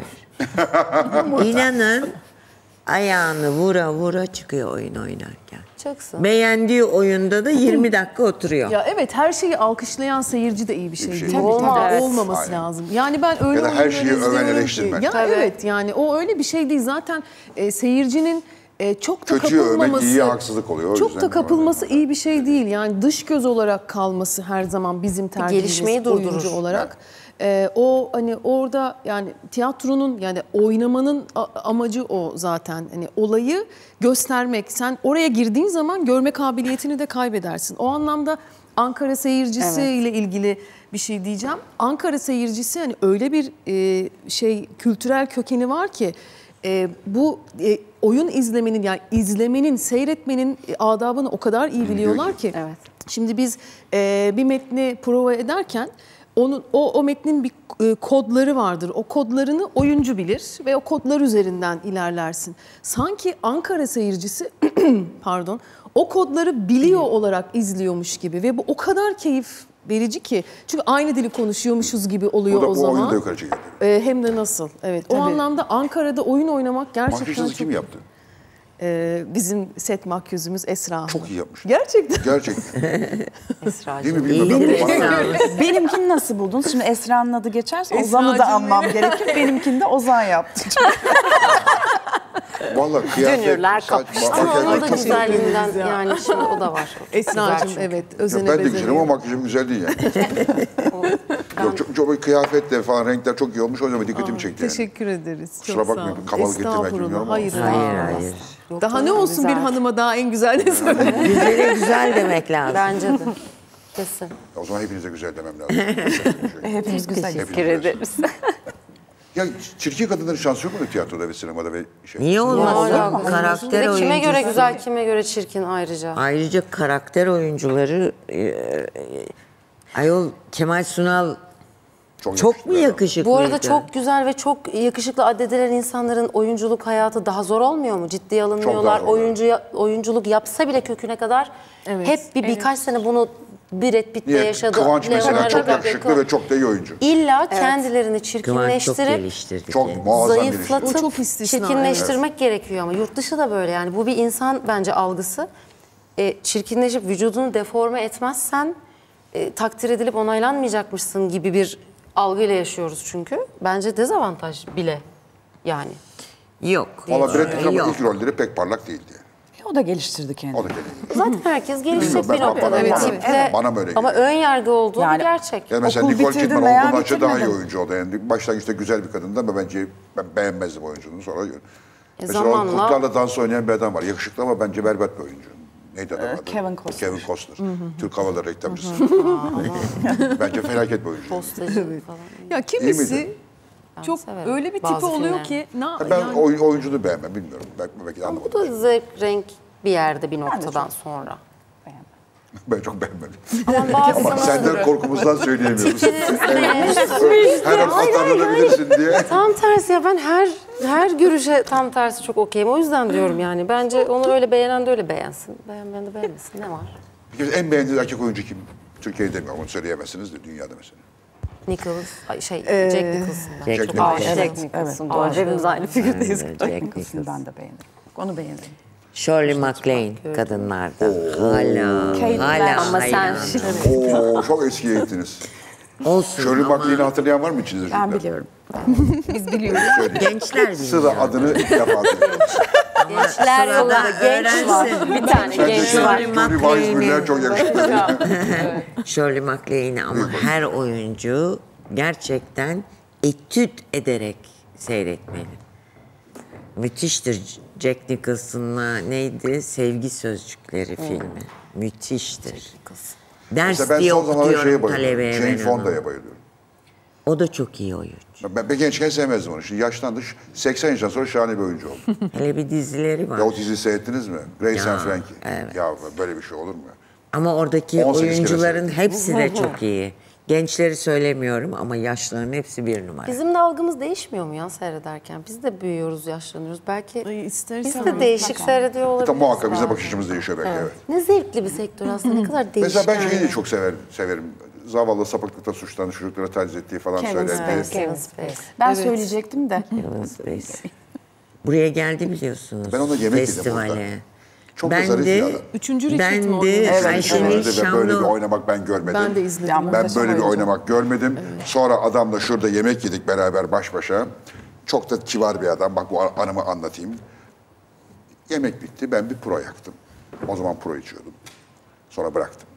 Speaker 7: İnanın ayağını vura vura çıkıyor oyun oynarken.
Speaker 8: Çıksın.
Speaker 7: Beğendiği oyunda da 20 dakika oturuyor.
Speaker 5: Ya evet, her şeyi alkışlayan seyirci de iyi bir şey değil.
Speaker 1: Tabii,
Speaker 8: Olmaz.
Speaker 5: Tabii,
Speaker 8: Evet.
Speaker 5: olmaması
Speaker 1: Aynen.
Speaker 5: lazım. Yani ben öyle
Speaker 1: Ya da her
Speaker 5: oyunları
Speaker 1: şeyi öven
Speaker 5: izliyorum ki-
Speaker 1: eleştirmen.
Speaker 5: Ya
Speaker 8: Tabii.
Speaker 5: evet, yani o öyle bir şey değil. Zaten seyircinin çok da
Speaker 1: Kötüyü övmek
Speaker 5: kapılmaması...
Speaker 1: iyiye haksızlık oluyor. O
Speaker 5: Çok
Speaker 1: yüzden
Speaker 5: da kapılması iyi bir şey değil. Yani dış göz olarak kalması her zaman bizim tercihimiz
Speaker 8: gelişmeyi
Speaker 5: oyuncu
Speaker 8: durdurur.
Speaker 5: olarak. O hani orada yani tiyatronun yani oynamanın amacı o zaten. Hani olayı göstermek. Sen oraya girdiğin zaman görme kabiliyetini de kaybedersin. O anlamda Ankara seyircisi ile ilgili bir şey diyeceğim. Ankara seyircisi hani öyle bir kültürel kökeni var ki bu oyun izlemenin, yani izlemenin, seyretmenin adabını o kadar iyi biliyorlar ki.
Speaker 4: Evet.
Speaker 5: Şimdi biz bir metni prova ederken o metnin bir kodları vardır. O kodlarını oyuncu bilir ve o kodlar üzerinden ilerlersin. Sanki Ankara seyircisi pardon, o kodları biliyor olarak izliyormuş gibi ve bu o kadar keyif verici ki. Çünkü aynı dili konuşuyormuşuz gibi oluyor o zaman.
Speaker 1: O oyunu da yukarı çekiyor.
Speaker 5: Hem de nasıl. Evet. O anlamda Ankara'da oyun oynamak gerçekten
Speaker 1: Makyajınızı
Speaker 5: çok...
Speaker 1: kim yaptı?
Speaker 5: Bizim set makyözümüz Esra Hanım.
Speaker 1: Çok iyi yapmış.
Speaker 5: Gerçekten.
Speaker 1: Gerçekten. Değil mi?
Speaker 7: İyi
Speaker 1: Bilmem.
Speaker 7: de
Speaker 6: Benimkini nasıl buldunuz? Şimdi Esra'nın adı geçerse Ozan'ı da
Speaker 5: Esra'cığım
Speaker 6: anmam gerekir. Benimkini de Ozan yaptı.
Speaker 1: Vallahi kıyafet,
Speaker 4: Dünürler
Speaker 1: saç,
Speaker 4: kapıştı.
Speaker 8: Ama onun da
Speaker 1: makyaj çok
Speaker 8: güzelliğinden yani şimdi o da var.
Speaker 5: Esra'cığım
Speaker 8: Güzel
Speaker 5: evet.
Speaker 1: Yok,
Speaker 5: Özene
Speaker 1: ben de
Speaker 5: bezene.
Speaker 1: güzelim ama makyajım güzel değil yani. Yok, çok kıyafetler falan renkler çok iyi olmuş. O yüzden dikkatimi çekti yani.
Speaker 5: Teşekkür ederiz. Çok
Speaker 1: Kusura
Speaker 5: sağ
Speaker 1: bakmayın,
Speaker 5: olun.
Speaker 1: kabalık ettim belki,
Speaker 5: Estağfurullah.
Speaker 1: bilmiyorum ama.
Speaker 5: Hayır,
Speaker 7: hayır hayır.
Speaker 5: Daha ne olsun güzel. Bir hanıma daha en güzel ne söyleyeyim?
Speaker 7: Güzele güzel demek lazım.
Speaker 8: Bence de. Kesin.
Speaker 1: O zaman hepinize güzel demem lazım.
Speaker 6: Hepimiz güzel.
Speaker 10: Teşekkür ederiz.
Speaker 1: Ya çirkin kadınların şansı yok mu tiyatroda ve sinemada ve şey?
Speaker 7: Niye olmaz? Karakter oyuncusu.
Speaker 8: Kime göre güzel, kime göre çirkin ayrıca.
Speaker 7: Ayrıca karakter oyuncuları ayol Kemal Sunal çok mu yakışıklıydı?
Speaker 8: Bu arada çok güzel ve çok yakışıklı addedilen insanların oyunculuk hayatı daha zor olmuyor mu? Ciddiye alınmıyorlar. Oyunculuk yapsa bile köküne kadar hep birkaç sene bunu Brad Pitt'te yaşadı.
Speaker 1: Kıvanç mesela çok yakışıklı ve çok da iyi oyuncu.
Speaker 8: İlla kendilerini çirkinleştirip
Speaker 1: çok muazzam
Speaker 8: zayıflatıp çirkinleştirmek gerekiyor ama yurt dışı da böyle yani. Bu bir insan bence algısı. Çirkinleşip vücudunu deforme etmezsen takdir edilip onaylanmayacakmışsın gibi bir algıyla yaşıyoruz çünkü. Bence dezavantaj bile yani.
Speaker 7: Yok.
Speaker 1: Valla Brad Pitt'in ilk rolleri pek parlak değildi.
Speaker 6: O da geliştirdi kendini.
Speaker 1: O da geliştirdi.
Speaker 8: Zaten herkes gelişecek bir noktada.
Speaker 1: Bana böyle
Speaker 8: ama ön yargı olduğu yani, gerçek.
Speaker 1: Yani mesela Nicole Kidman olduğundan önce daha iyi oyuncu oldu. Yani başlangıçta güzel bir kadındı ama bence ben beğenmezdim oyunculuğunu. Sonra mesela
Speaker 8: zamanla...
Speaker 1: kurtlarla dans oynayan bir adam var. Yakışıklı ama bence berbat bir oyuncu. Neydi adam adı?
Speaker 6: Kevin Costner.
Speaker 1: Kevin Costner. Türk Hava Yolları reklamcısı. Bence felaket bir oyuncu.
Speaker 8: Postacı falan.
Speaker 5: Ya kimisi çok öyle bir tipi oluyor ki.
Speaker 1: Ben yani... oyunculuğu beğenmem bilmiyorum. Belki de anlamadım.
Speaker 8: Bu da zevk, renk bir yerde bir noktadan sonra.
Speaker 1: Ben çok beğenmedim. Ama senden korkumuzdan söyleyemiyoruz. Her an atarlanabilirsin diye.
Speaker 8: Tam tersi ya ben her görüşe tam tersi çok okeyim. O yüzden diyorum yani. Bence onu öyle beğenen de öyle beğensin. Beğenmeyen de beğenmesin. Ne var?
Speaker 1: Peki en beğendiğiniz erkek oyuncu kim? Türkiye'de demiyorum. Onu söyleyemezsiniz de dünyada mesela.
Speaker 8: Jack Nicholson.
Speaker 10: Jack Nicholson. Bu arada hepimiz aynı fikirdeyiz.
Speaker 7: Jack Nicholson.
Speaker 6: Ben de beğenirim. Onu beğenirim.
Speaker 7: Shirley MacLaine kadınlarda. Hala
Speaker 10: ama sen
Speaker 1: çok eskiye gittiniz.
Speaker 7: Olsun
Speaker 1: Shirley MacLaine'i hatırlayan var mı içinizde?
Speaker 6: Ben biliyorum. Biz biliyoruz.
Speaker 7: Gençler biliyor.
Speaker 1: Sıra adını ilk defa duyuyorum.
Speaker 8: Gençler yolunda genç var. Bir tane genç var.
Speaker 1: Shirley MacLaine'i çok yakışıklı.
Speaker 7: Shirley MacLaine'i ama her oyuncu gerçekten etüt ederek seyretmeli. Müthiştir. Jack Nicholson'la neydi? Sevgi Sözcükleri filmi. Müthiştir. Ders diye okutuyorum talebeye.
Speaker 1: Jane Fonda'ya bayılıyorum.
Speaker 7: O da çok iyi oyuncu.
Speaker 1: Ben gençken sevmezdim onu. Şimdi yaşlandı. 80 yaşından sonra şahane bir oyuncu oldu.
Speaker 7: Hele bir dizileri var.
Speaker 1: Ya o diziyi seyrettiniz mi? Grace and Frankie.
Speaker 7: Evet.
Speaker 1: Ya böyle bir şey olur mu?
Speaker 7: Ama oradaki oyuncuların hepsi de çok iyi. Gençleri söylemiyorum ama yaşlıların hepsi bir numara.
Speaker 8: Bizim de algımız değişmiyor mu ya seyrederken? Biz de büyüyoruz, yaşlanıyoruz. Belki biz de değişik seyrediyor olabiliriz.
Speaker 1: Muhakkak bize bakış açımız değişiyor belki. Evet.
Speaker 8: Ne zevkli bir sektör aslında. Ne kadar değişik.
Speaker 1: Mesela ben şeyi de çok severim. Zavallı sapıklıkta suçlanan çocuklara taciz ettiği falan söylendi.
Speaker 8: Kevin Spacey.
Speaker 6: Ben söyleyecektim de.
Speaker 7: Kevin Spacey. Buraya geldi biliyorsunuz.
Speaker 1: Ben ona yemek
Speaker 7: festivale.
Speaker 1: yedim orada. Çok da zarif bir adam.
Speaker 5: Üçüncü Richard
Speaker 7: Ben
Speaker 5: mı
Speaker 7: de Ayşenil Şamlı.
Speaker 1: Böyle bir oynamak ben görmedim.
Speaker 5: Ben de izledim.
Speaker 1: Ben böyle bir oynamak görmedim. Evet. Sonra adamla şurada yemek yedik beraber baş başa. Çok da kibar bir adam. Bak bu anımı anlatayım. Yemek bitti. Ben bir pro yaktım. O zaman pro içiyordum. Sonra bıraktım.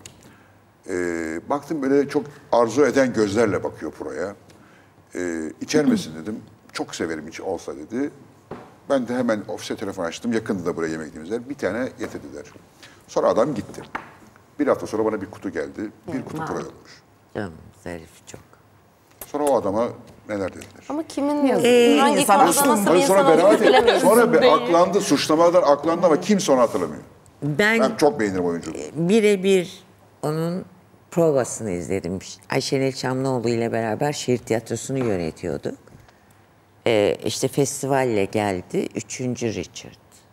Speaker 1: Baktım böyle çok arzu eden gözlerle bakıyor proya. İçer misin dedim. Çok severim hiç olsa dedi. Ben de hemen ofise telefon açtım. Yakındı da buraya yemek yediğimizde. Bir tane getirdiler. Sonra adam gitti. Bir hafta sonra bana bir kutu geldi. Bir kutu pro olmuş.
Speaker 7: Canım zarif çok.
Speaker 1: Sonra o adama neler dediler.
Speaker 8: Ama kimin hangi konuda nasıl bir insan olduğunu bilemeyiz.
Speaker 1: Sonra aklandı, suçlamadan aklandı ama kimse onu hatırlamıyor. Ben çok beğenirim oyunculuğu.
Speaker 7: Birebir onun provasını izledim. Ayşenil Şamlıoğlu ile beraber şehir tiyatrosunu yönetiyorduk. İşte festivalle geldi. 3. Richard.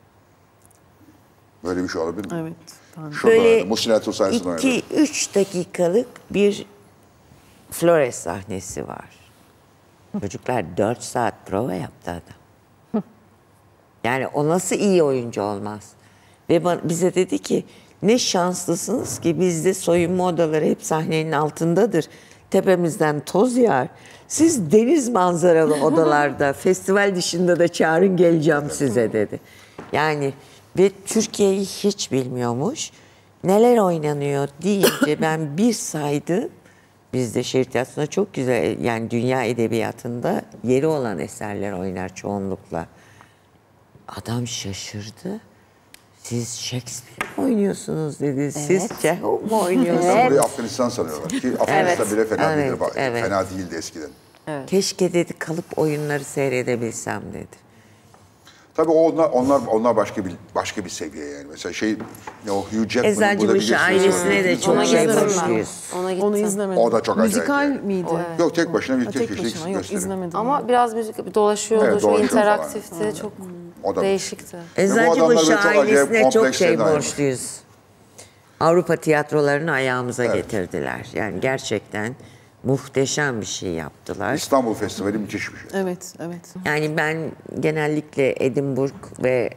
Speaker 1: Böyle bir şey olabilir mi?
Speaker 5: Evet.
Speaker 7: Böyle
Speaker 1: Muhsin Ertuğrul sayesinde oynadı.
Speaker 7: 2-3 dakikalık bir Flores sahnesi var. Çocuklar 4 saat prova yaptı adam. Yani o nasıl iyi oyuncu olmaz? Ve bize dedi ki ne şanslısınız ki bizde soyunma odaları hep sahnenin altındadır. Tepemizden toz yağar. Siz deniz manzaralı odalarda, festival dışında da çağırın geleceğim size dedi. Yani ve Türkiye'yi hiç bilmiyormuş. Neler oynanıyor deyince ben bir saydım. Bizde şehir tiyatrosunda çok güzel, yani dünya edebiyatında yeri olan eserler oynar çoğunlukla. Adam şaşırdı. Siz Shakespeare oynuyorsunuz dedi. Siz Çehov mu oynuyorsunuz?
Speaker 1: Burayı Afganistan sanıyorlar ki Afganistan bile fena değildir. Fena değildi eskiden.
Speaker 7: Evet. Keşke dedi kalıp oyunları seyredebilsem dedi.
Speaker 1: Tabii onlar başka bir seviye yani. Mesela o Hugh Jackman'ın
Speaker 7: Eczacıbaşı ailesine de çok şey borçluyuz.
Speaker 5: Onu izlemedim.
Speaker 1: O da çok acayip.
Speaker 5: Müzikal miydi?
Speaker 1: Yok, tek başına bir tek
Speaker 5: başına.
Speaker 1: kişilik
Speaker 5: Yok,
Speaker 1: gösteri.
Speaker 5: izlemedim.
Speaker 8: Ama biraz müzik dolaşıyordu,
Speaker 1: Evet,
Speaker 8: çok
Speaker 1: dolaşıyor
Speaker 8: interaktifti, çok
Speaker 1: O da
Speaker 8: değişikti.
Speaker 7: Eczacıbaşı ailesine çok
Speaker 1: kompleks
Speaker 7: şey
Speaker 1: şeyler var.
Speaker 7: borçluyuz. Avrupa tiyatrolarını ayağımıza getirdiler. Yani gerçekten muhteşem bir şey yaptılar.
Speaker 1: İstanbul Festivali müthiş bir şey.
Speaker 5: Evet.
Speaker 7: Yani ben genellikle Edinburgh ve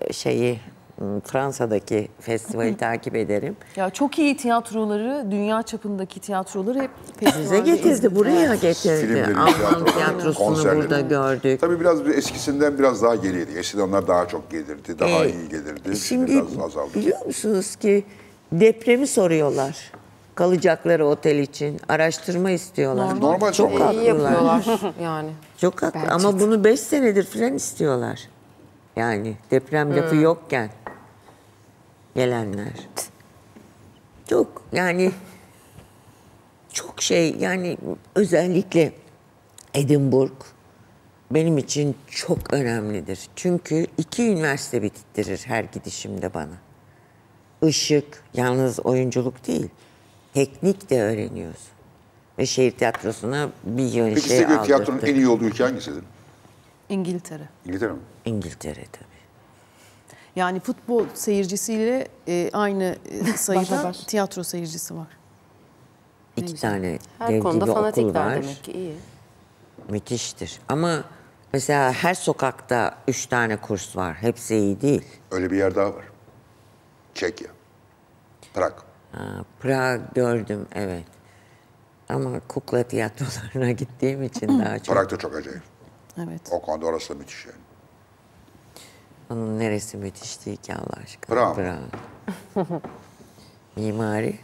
Speaker 7: Fransa'daki festivali takip ederim.
Speaker 5: Ya çok iyi tiyatroları, dünya çapındaki tiyatroları hep
Speaker 7: Bize
Speaker 5: festivalde
Speaker 7: getirdi, buraya getirdi.
Speaker 1: Filmleri,
Speaker 7: Alman tiyatrosunu
Speaker 1: konserleri.
Speaker 7: burada gördük.
Speaker 1: Tabii biraz eskisinden biraz daha geriydi. Eskiden onlar daha çok gelirdi, daha iyi gelirdi.
Speaker 7: Şimdi
Speaker 1: biraz azaldı.
Speaker 7: biliyor musunuz ki depremi soruyorlar. Kalacakları otel için araştırma istiyorlar.
Speaker 1: Normal
Speaker 7: çok
Speaker 8: İyi
Speaker 7: haklılar.
Speaker 8: yapıyorlar yani.
Speaker 7: Çok haklı ama bunu 5 senedir falan istiyorlar. Yani deprem lafı yokken gelenler. Çok yani çok yani özellikle Edinburgh benim için çok önemlidir. Çünkü 2 üniversite bitirtirir her gidişimde bana. Işık, yalnız oyunculuk değil, teknik de öğreniyorsun. Ve şehir tiyatrosuna bir yön
Speaker 1: Peki
Speaker 7: şey
Speaker 1: size tiyatronun
Speaker 7: aldırdı.
Speaker 1: en iyi olduğu ülke hangisidir?
Speaker 5: İngiltere.
Speaker 1: İngiltere mi?
Speaker 7: İngiltere tabii.
Speaker 5: Yani futbol seyircisiyle aynı sayıda tiyatro seyircisi var.
Speaker 7: 2 tane
Speaker 8: Her
Speaker 7: dev
Speaker 8: konuda
Speaker 7: gibi okul
Speaker 8: fanatikler
Speaker 7: var.
Speaker 8: demek ki iyi.
Speaker 7: Müthiştir. Ama mesela her sokakta 3 tane kurs var. Hepsi iyi değil.
Speaker 1: Öyle bir yer daha var. Çekya. Prag.
Speaker 7: Prag gördüm, evet. Ama kukla tiyatrolarına gittiğim için daha çok.
Speaker 1: Prag da çok acayip.
Speaker 5: Evet.
Speaker 1: O konuda orası da müthiş yani.
Speaker 7: Onun neresi müthiş değil ki Allah aşkına.
Speaker 1: Prag.
Speaker 7: Mimari.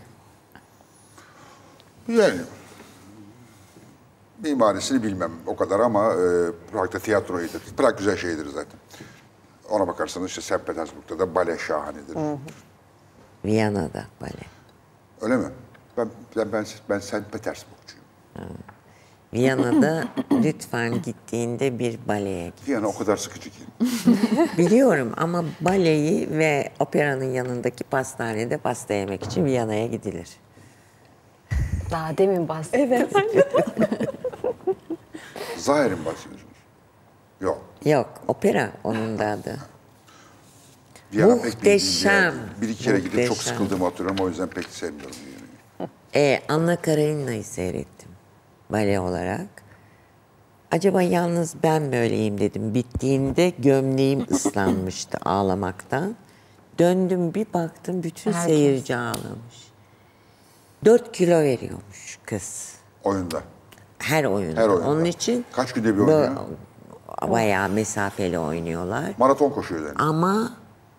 Speaker 1: Yani mimarisini bilmem o kadar ama Prag'da tiyatro iyidir. Prag güzel şeydir zaten. Ona bakarsanız işte St. Petersburg'da da bale şahanedir.
Speaker 7: Viyana'da bale.
Speaker 1: Öyle mi? Ben St. Petersburg'cuyum.
Speaker 7: Viyana'da lütfen gittiğinde bir baleye git.
Speaker 1: Viyana o kadar sıkıcı ki.
Speaker 7: Biliyorum ama baleyi ve operanın yanındaki pastanede pasta yemek için Viyana'ya gidilir.
Speaker 10: Daha demin bahsettim. Evet.
Speaker 1: Zahir'in bahsediyorsunuz. Yok.
Speaker 7: Yok, opera onun da adı.
Speaker 1: Viyana pek bildiğim bir
Speaker 7: Muhteşem.
Speaker 1: yer değil. Bir iki kere gidip çok
Speaker 7: Muhteşem.
Speaker 1: sıkıldığımı hatırlıyorum. O yüzden pek sevmiyorum Viyana'yı.
Speaker 7: Anna Karenina'yı seyrettim bale olarak. Acaba yalnız ben mi öyleyim dedim. Bittiğinde gömleğim ıslanmıştı ağlamaktan. Döndüm bir baktım bütün seyirci ağlamış. 4 kilo veriyormuş kız.
Speaker 1: Oyunda.
Speaker 7: Her oyunda.
Speaker 1: Her oyunda.
Speaker 7: Onun için
Speaker 1: Kaç günde bir oynuyor?
Speaker 7: bayağı mesafeli oynuyorlar.
Speaker 1: Maraton koşuyor yani.
Speaker 7: Ama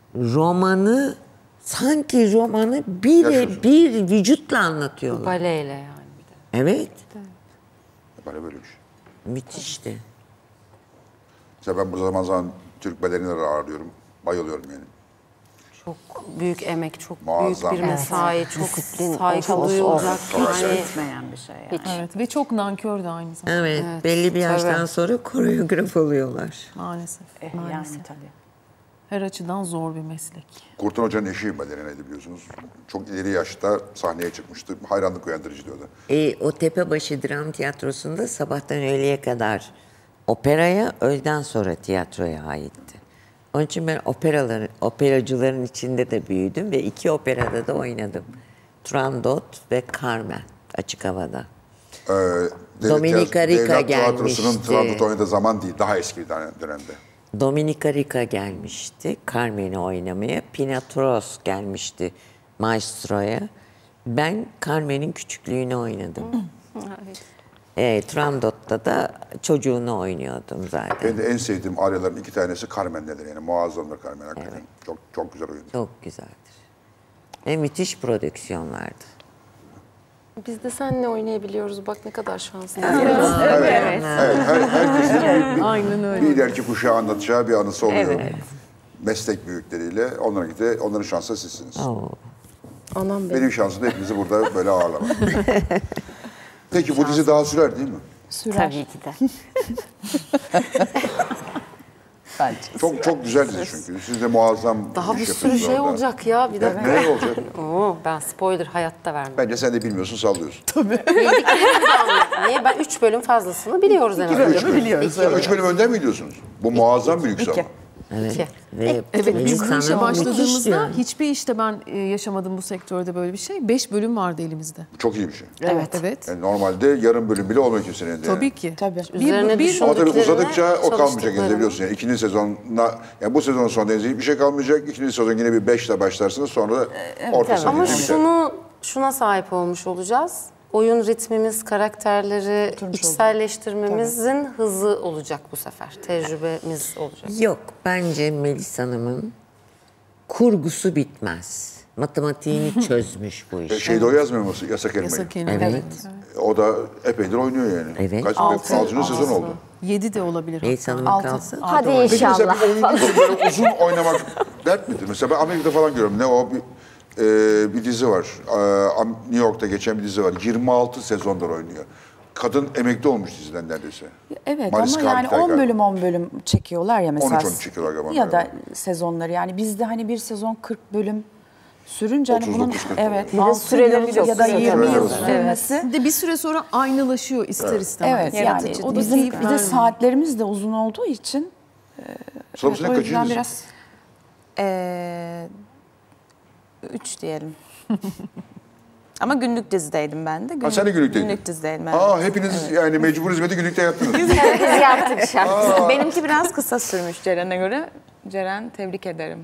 Speaker 7: sanki romanı bir vücutla anlatıyorlar.
Speaker 8: Baleyle yani bir de.
Speaker 7: Evet.
Speaker 1: Böyle bir şey.
Speaker 7: Müthişti.
Speaker 1: Mesela ben bu zaman Türk bedenleri ağırlıyorum. Bayılıyorum yani.
Speaker 8: Çok büyük emek, çok
Speaker 1: Muazzam.
Speaker 8: büyük bir mesai, çok
Speaker 10: Disiplin,
Speaker 8: saygı duyulacak. Yani
Speaker 10: Bitmeyen bir şey yani.
Speaker 5: Evet ve çok nankör de aynı zamanda.
Speaker 7: Evet, belli bir yaştan
Speaker 8: tabii.
Speaker 7: sonra koreograf oluyorlar.
Speaker 5: Maalesef.
Speaker 10: Yani tabii.
Speaker 5: Her açıdan zor bir meslek.
Speaker 1: Kurtan Hoca'nın eşi bedeniydi biliyorsunuz. Çok ileri yaşta sahneye çıkmıştı. Hayranlık uyandırıcı diyordu.
Speaker 7: O Tepebaşı Dram Tiyatrosu'nda sabahtan öğleye kadar operaya, öğleden sonra tiyatroya aitti. Onun için ben operacıların içinde de büyüdüm ve 2 operada da oynadım. Turandot ve Carmen açık havada. Dominika Rica gelmişti.
Speaker 1: Tiyatrosu'nun Turandot oynadığı zaman değil, daha eski bir dönemde.
Speaker 7: Dominika Rica gelmişti Carmen'i oynamaya. Pinatros gelmişti Maestro'ya. Ben Carmen'in küçüklüğünü oynadım. Turandot'ta da çocuğunu oynuyordum zaten.
Speaker 1: Ben de en sevdiğim aryaların 2 tanesi Carmen'dedir yani. Muazzamdır Carmen hakikaten. Evet. Çok güzel oyundu.
Speaker 7: Çok güzeldir. Ve müthiş prodüksiyonlardı.
Speaker 8: biz de seninle oynayabiliyoruz. Bak ne kadar şanslıyız.
Speaker 1: Evet. Herkesin
Speaker 5: Aynen öyle.
Speaker 1: bir ileriki kuşağı anlatacağı bir anısı oluyor.
Speaker 10: Evet.
Speaker 1: meslek büyükleriyle onların şansı sizsiniz.
Speaker 8: Anam benim.
Speaker 1: Benim şansım da hepinizi burada böyle ağırlamak. Peki bu dizi daha sürer değil mi?
Speaker 4: Sürer. Tabii ki de.
Speaker 1: Bence. Çok güzel dizi çünkü. Siz de muazzam
Speaker 8: Daha
Speaker 1: iş
Speaker 8: bir sürü
Speaker 1: yapıyorsunuz
Speaker 8: şey
Speaker 1: orada.
Speaker 8: olacak ya. Bir dakika.
Speaker 1: Ne olacak?
Speaker 8: Ben spoiler hayatta vermem.
Speaker 1: Bence sen de bilmiyorsun, sallıyorsun.
Speaker 8: Niye? Ben 3 bölüm fazlasını biliyoruz en azından.
Speaker 1: 3 bölüm. 3 bölüm önden mi gidiyorsunuz? Bu muazzam bir lüks ama.
Speaker 7: Evet. Ve
Speaker 5: Biz bu işe
Speaker 7: Melisa'nın
Speaker 5: başladığımızda
Speaker 7: müthiş
Speaker 5: hiçbir işte ben yaşamadım bu sektörde böyle bir şey. 5 bölüm vardı elimizde.
Speaker 1: Çok iyi bir şey.
Speaker 5: Evet.
Speaker 1: Yani normalde yarım bölüm bile olmuyor kimsenin elinde.
Speaker 5: Tabii ki.
Speaker 6: Tabii.
Speaker 8: Üzerine
Speaker 1: Ama tabii
Speaker 8: düşündüklerine
Speaker 1: uzadıkça o kalmayacak
Speaker 8: çalıştıklarına.
Speaker 1: elinde biliyorsun. Yani ikinci sezonla, yani bu sezonun sonunda hiçbir şey kalmayacak. İkinci sezon yine bir 5'le başlarsınız, sonra da orta sezon
Speaker 8: Ama
Speaker 1: biter.
Speaker 8: şuna sahip olmuş olacağız. Oyun ritmimiz, karakterleri içselleştirmemizin hızı olacak bu sefer. Tecrübemiz olacak.
Speaker 7: Yok, bence Melis Hanım'ın kurgusu bitmez. Matematiğini çözmüş bu iş.
Speaker 1: Şeyde o yazmıyor musun? Yasak Elmayı.
Speaker 5: Yasak Elmayı.
Speaker 7: Evet.
Speaker 1: O da epeydir oynuyor yani.
Speaker 7: Evet.
Speaker 1: Kaç? 6. sezon oldu.
Speaker 5: 7 de olabilir.
Speaker 7: Melis Hanım'ın kalsın.
Speaker 4: Hadi
Speaker 1: Peki mesela
Speaker 4: inşallah.
Speaker 1: bir oyuncu için böyle uzun oynamak dert midir? Mesela ben Amerika'da falan görüyorum. Ne o? Bir dizi var. New York'ta geçen bir dizi var. 26 sezondur oynuyor. Kadın emekli olmuş diziden neredeyse.
Speaker 6: Evet
Speaker 1: Mariska
Speaker 6: ama yani
Speaker 1: Hargitay
Speaker 6: 10 bölüm çekiyorlar ya mesela.
Speaker 1: 13 çekiyorlar galiba.
Speaker 6: Ya da sezonları yani bizde hani bir sezon 40 bölüm sürünce hani bunun
Speaker 1: 39-40
Speaker 6: evet
Speaker 4: Bir de
Speaker 6: 6
Speaker 4: süreleri
Speaker 6: yıl
Speaker 4: çok
Speaker 6: ya da
Speaker 4: kısa
Speaker 6: 20 yıl
Speaker 1: tabii.
Speaker 6: sürmesi.
Speaker 5: Bir de bir süre sonra aynalaşıyor ister istemez.
Speaker 6: Evet yani
Speaker 5: Yaratıcı. O da
Speaker 6: bizim
Speaker 5: keyif
Speaker 6: bir de
Speaker 5: vermiyor.
Speaker 6: saatlerimiz de uzun olduğu için
Speaker 1: Sonra senin
Speaker 6: o
Speaker 1: kaçıncı
Speaker 6: yüzden
Speaker 1: dizi?
Speaker 6: biraz 3 diyelim. Ama günlük dizideydim ben de.
Speaker 1: sen de günlükteydin.
Speaker 6: Günlük dizideydim ben.
Speaker 1: Hepiniz yani mecbur hizmeti günlükte yaptınız.
Speaker 4: Biz yaptık şarkı.
Speaker 6: Benimki biraz kısa sürmüş Ceren'e göre. Ceren tebrik ederim.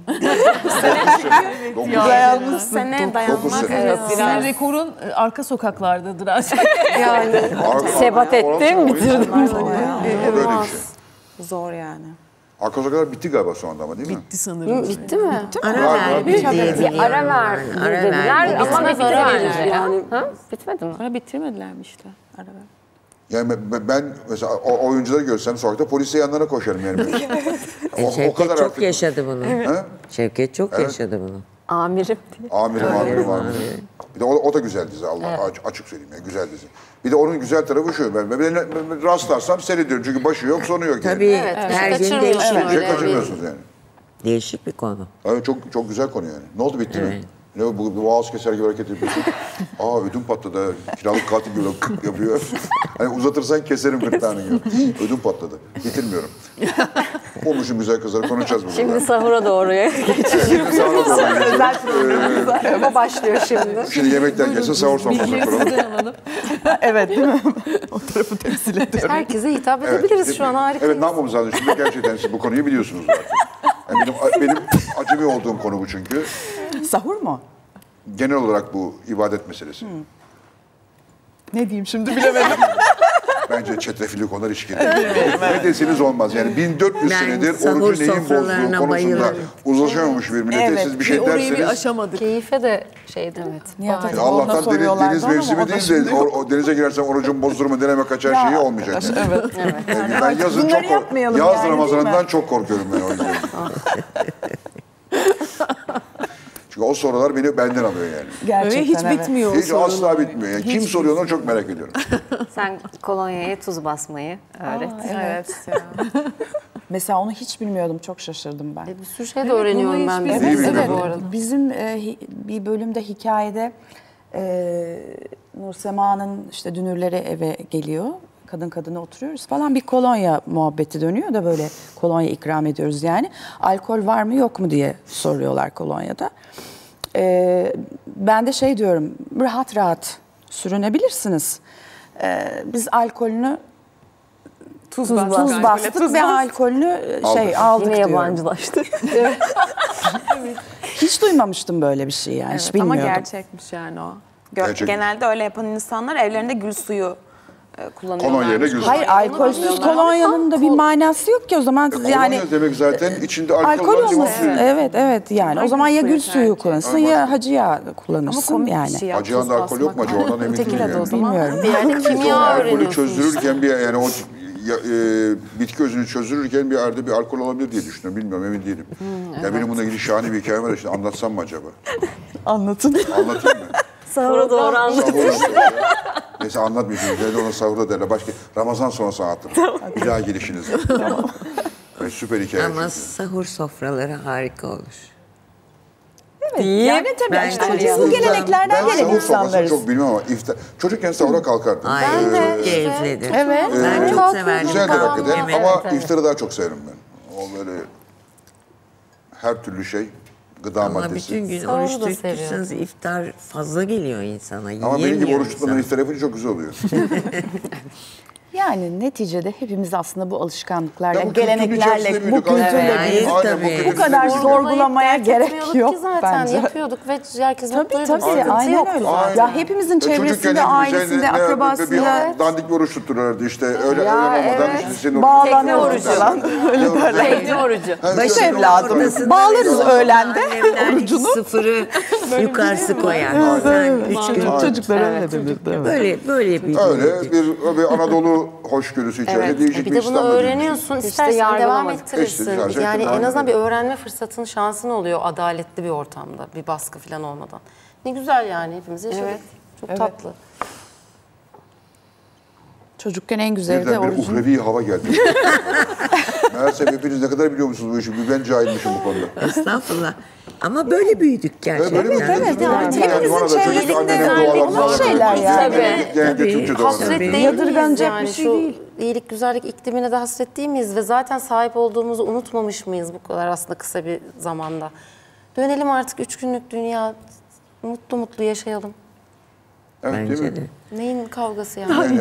Speaker 1: Dokuz
Speaker 6: Sene dayanmak.
Speaker 1: sene.
Speaker 6: Evet,
Speaker 5: Senin rekorun arka sokaklardadır aslında.
Speaker 4: Sebat ettim, bitirdim.
Speaker 1: Böyle bir şey.
Speaker 6: Zor yani.
Speaker 1: Arka sokaklar bitti galiba sonunda ama değil mi?
Speaker 5: Bitti sanırım.
Speaker 8: Bitti mi?
Speaker 7: Ara verdi diye biliyorum.
Speaker 4: Ara ver
Speaker 7: ben. Ara
Speaker 4: dediler
Speaker 7: verdi.
Speaker 4: ama bitti bence.
Speaker 8: Yani
Speaker 4: Bitmedi mi?
Speaker 6: Sonra bitirmediler mi işte? Ara ver.
Speaker 1: Yani ben mesela o oyuncuları görsem sokakta polise yanlarına koşarım yani.
Speaker 7: Şevket çok yaşadı bunu.
Speaker 1: Ha?
Speaker 7: Şevket çok yaşadı bunu.
Speaker 4: Amirim.
Speaker 1: Amirim. Bir de o da güzel dizi. Açık söyleyeyim ya, güzel dizi. Bir de onun güzel tarafı şu. Ben rastlarsam seyrediyorum çünkü başı yok, sonu yok.
Speaker 7: Tabii
Speaker 1: Yani.
Speaker 7: her gün
Speaker 8: kaçırmıyorsun
Speaker 7: değişik.
Speaker 1: Bir şey
Speaker 8: öyle
Speaker 1: kaçırmıyorsunuz yani.
Speaker 7: Değişik bir konu.
Speaker 1: Evet, çok güzel konu yani. Ne oldu, bitti mi? Ne bu boğaz keser gibi hareket yapıyorsun. Ödüm patladı. Kiralık katil gibi kık yapıyor. Hani uzatırsan keserim gırtlağını gibi. Ödüm patladı. Bitirmiyorum. Olmuşum güzel kızlar, konuşacağız burada.
Speaker 4: Şimdi sahura doğru
Speaker 1: Şimdi sahura doğru.
Speaker 4: O başlıyor şimdi.
Speaker 1: Şimdi yemekten gelsin sahur sofrasına kuralım.
Speaker 6: Evet değil mi? O tarafı temsil ediyorum.
Speaker 8: herkese hitap edebiliriz şu an, harika.
Speaker 1: Evet, ne yapmamız lazım şimdi? Gerçekten siz bu konuyu biliyorsunuz zaten. Yani benim acemi olduğum konu bu çünkü.
Speaker 6: Sahur mu?
Speaker 1: Genel olarak bu ibadet meselesi.
Speaker 6: Ne diyeyim şimdi bilemedim.
Speaker 1: Bence çetrefilli konular hiç girmiyor. Ne deseniz olmaz. Yani 1400
Speaker 7: Ben
Speaker 1: senedir
Speaker 7: sahur
Speaker 1: orucu neyin
Speaker 7: sofralarına
Speaker 1: bozduğu konusunda
Speaker 7: bayılırım.
Speaker 1: uzlaşamamış bir millete.
Speaker 6: Evet,
Speaker 1: Siz bir şey
Speaker 5: Orayı bir
Speaker 1: derseniz...
Speaker 5: aşamadık.
Speaker 8: Keyfe de şeydi. Evet.
Speaker 6: Nihat
Speaker 1: Ya
Speaker 6: Hatipoğlu'na
Speaker 1: Allah'tan
Speaker 6: soruyorlardı
Speaker 1: deniz
Speaker 6: ama
Speaker 1: mevsimi
Speaker 6: o da
Speaker 1: değil
Speaker 6: şimdi
Speaker 1: de o denize girersem orucum bozulur mu deneme kaçar şeyi olmayacak. Yani.
Speaker 6: Evet.
Speaker 1: Yani ben yazın
Speaker 6: Bunları
Speaker 1: çok
Speaker 6: yapmayalım
Speaker 1: yaz
Speaker 6: yani,
Speaker 1: Ramazan'ından
Speaker 6: değil mi?
Speaker 1: çok korkuyorum ben o yüzden. Çünkü o sorular benden alıyor yani.
Speaker 6: Gerçekten
Speaker 5: Öyle hiç
Speaker 6: evet.
Speaker 5: bitmiyor o
Speaker 1: Hiç
Speaker 5: sorular.
Speaker 1: asla bitmiyor. Yani kim soruyor onu çok merak ediyorum.
Speaker 4: Sen kolonyaya tuz basmayı öğret.
Speaker 6: Evet. Mesela onu hiç bilmiyordum. Çok şaşırdım ben.
Speaker 8: Bir sürü şey de öğreniyorum
Speaker 5: bunu
Speaker 8: ben.
Speaker 5: hiç
Speaker 8: de.
Speaker 1: bilmiyorum.
Speaker 8: Biz de bu arada.
Speaker 6: Bizim bir bölümde hikayede Nursema'nın işte dünürleri eve geliyor. Kadın kadına oturuyoruz falan, bir kolonya muhabbeti dönüyor da böyle kolonya ikram ediyoruz yani. Alkol var mı yok mu diye soruyorlar kolonyada. Ben de şey diyorum, rahat rahat sürünebilirsiniz. Biz alkolünü tuz bastık ve alkolünü aldık
Speaker 4: Yine
Speaker 6: diyorum.
Speaker 4: yabancılaştı.
Speaker 6: Hiç duymamıştım böyle bir şey yani. Hiç bilmiyordum.
Speaker 9: Ama gerçekmiş yani o.
Speaker 1: Gerçek.
Speaker 9: Genelde öyle yapan insanlar evlerinde gül suyu kullanıyorlar.
Speaker 1: Kolonya yerine gül suyu.
Speaker 6: Hayır, alkolsüz kolonyanın da bir manası yok ki o zaman siz yani.
Speaker 1: Kolonya demek zaten içinde alkol
Speaker 6: Alkol
Speaker 1: var.
Speaker 6: olmasın. Evet yani. O zaman ya gül suyu kullanırsın ya hacı yağı kullanırsın yani.
Speaker 1: Acıyan da alkol yok mu acaba? Ondan emin değilim
Speaker 9: Tekila da o
Speaker 1: yani.
Speaker 9: zaman.
Speaker 6: Bilmiyorum.
Speaker 8: Yani kimya
Speaker 1: Alkolü
Speaker 8: öğreniyorsunuz.
Speaker 1: çözdürürken bir yani o bir bitki özünü çözdürürken bir arada bir alkol olabilir diye düşünüyorum. Bilmiyorum, emin değilim. Ya benim bununla ilgili şahane bir hikayem var. Şimdi anlatsam mı acaba?
Speaker 6: Anlatın.
Speaker 1: Anlatayım mı?
Speaker 10: Sahura doğru anlatın.
Speaker 1: Neyse anlatmayacağım. Üzerinde ona sahurda derler. Başka Ramazan sonrası anlatırım. Bir daha gelişiniz. Tamam. Süper hikaye.
Speaker 7: Ama
Speaker 1: çünkü.
Speaker 7: sahur sofraları harika olur.
Speaker 6: Yani tabii
Speaker 7: Bence
Speaker 6: işte
Speaker 7: de.
Speaker 6: bu geleneklerden gelen
Speaker 1: sahur sofrasını
Speaker 6: insanlarız.
Speaker 1: çok bilmem ama çocukken sahura kalkardım.
Speaker 7: Ay çok keyiflidir.
Speaker 6: Evet.
Speaker 7: Ben çok severdim.
Speaker 1: Güzeldir hakikaten
Speaker 7: yemeği.
Speaker 1: ama iftarı daha çok severim ben. O böyle her türlü şey, gıda
Speaker 7: Ama
Speaker 1: maddesi.
Speaker 7: bütün gün
Speaker 8: Sahuru
Speaker 7: oruç
Speaker 8: da
Speaker 7: tuttursanız iftar fazla geliyor insana.
Speaker 1: Ama benim gibi
Speaker 7: Yiyemiyor
Speaker 1: oruç tutmadan
Speaker 7: insan.
Speaker 1: iftar yapınca çok güzel oluyor.
Speaker 6: Yani neticede hepimiz aslında bu alışkanlıklarla,
Speaker 1: Ya bu kültürün içerisinde
Speaker 6: geleneklerle, bu
Speaker 1: büyüdük.
Speaker 6: kültürle
Speaker 7: Hayır,
Speaker 6: büyüdük.
Speaker 7: tabii.
Speaker 1: kültürün
Speaker 6: Bu kadar
Speaker 1: içerisinde
Speaker 6: sorgulamaya gerek
Speaker 8: Etmiyorduk
Speaker 6: yok
Speaker 8: ki zaten
Speaker 6: bence.
Speaker 8: yapıyorduk ve herkes mutluydu.
Speaker 6: Tabii
Speaker 8: Sıkıntı
Speaker 6: aynen
Speaker 8: yoktu
Speaker 6: öyle.
Speaker 8: zaten.
Speaker 6: Ya hepimizin çevresinde, ailesinde, akrabasında
Speaker 1: Bir dandik bir oruç tuttururlardı işte. Öyle olmadan işte senin
Speaker 6: bağlanıyoruz
Speaker 10: orucu.
Speaker 6: falan.
Speaker 1: Öyle derler.
Speaker 10: Tekne orucu.
Speaker 6: Başı evladım. Bağlarız öğlende orucunu.
Speaker 7: Sıfırı yukarısı koyar. Sen 3 gün
Speaker 6: Çocuklar öyle denir.
Speaker 7: böyle bir
Speaker 1: Öyle bir Anadolu hoşgörüsü içeride değişik
Speaker 8: Bir
Speaker 1: bir
Speaker 8: de bunu
Speaker 1: İslam medeniyeti.
Speaker 8: öğreniyorsun, istersen devam
Speaker 10: yargılamadık.
Speaker 8: ettirirsin.
Speaker 1: İşte gerçekten
Speaker 8: Yani en
Speaker 1: aynen
Speaker 8: azından bir
Speaker 1: öyle.
Speaker 8: öğrenme fırsatın, şansın oluyor adaletli bir ortamda, bir baskı falan olmadan. Ne güzel yani, hepimiz yaşadık. Çok tatlı.
Speaker 6: Çocukken en güzeli de
Speaker 1: Birden bir
Speaker 6: orucun.
Speaker 1: uhrevi hava geldi. Meğerse hepiniz ne kadar biliyor musunuz bu işi? Ben cahilmişim bu konuda.
Speaker 7: Estağfurullah. Ama böyle büyüdük gerçekten.
Speaker 1: Böyle mi?
Speaker 6: Evet,
Speaker 1: Yani
Speaker 6: hepimizin
Speaker 1: bana da çocuk
Speaker 6: çevresinde
Speaker 1: annenin doğal
Speaker 6: olan şeyler yani.
Speaker 1: Genelde Türkçe doğal.
Speaker 8: Hasret değil miyiz
Speaker 6: Yadırganacak
Speaker 8: yani?
Speaker 6: bir şey
Speaker 8: Şu
Speaker 6: değil.
Speaker 8: iyilik, güzellik iklimine de hasret değil miyiz? Ve zaten sahip olduğumuzu unutmamış mıyız bu kadar aslında kısa bir zamanda? Dönelim artık 3 günlük dünya, mutlu mutlu yaşayalım.
Speaker 1: Evet, değil
Speaker 7: Bence
Speaker 1: mi?
Speaker 7: de.
Speaker 8: Neyin kavgası yani?
Speaker 1: Yani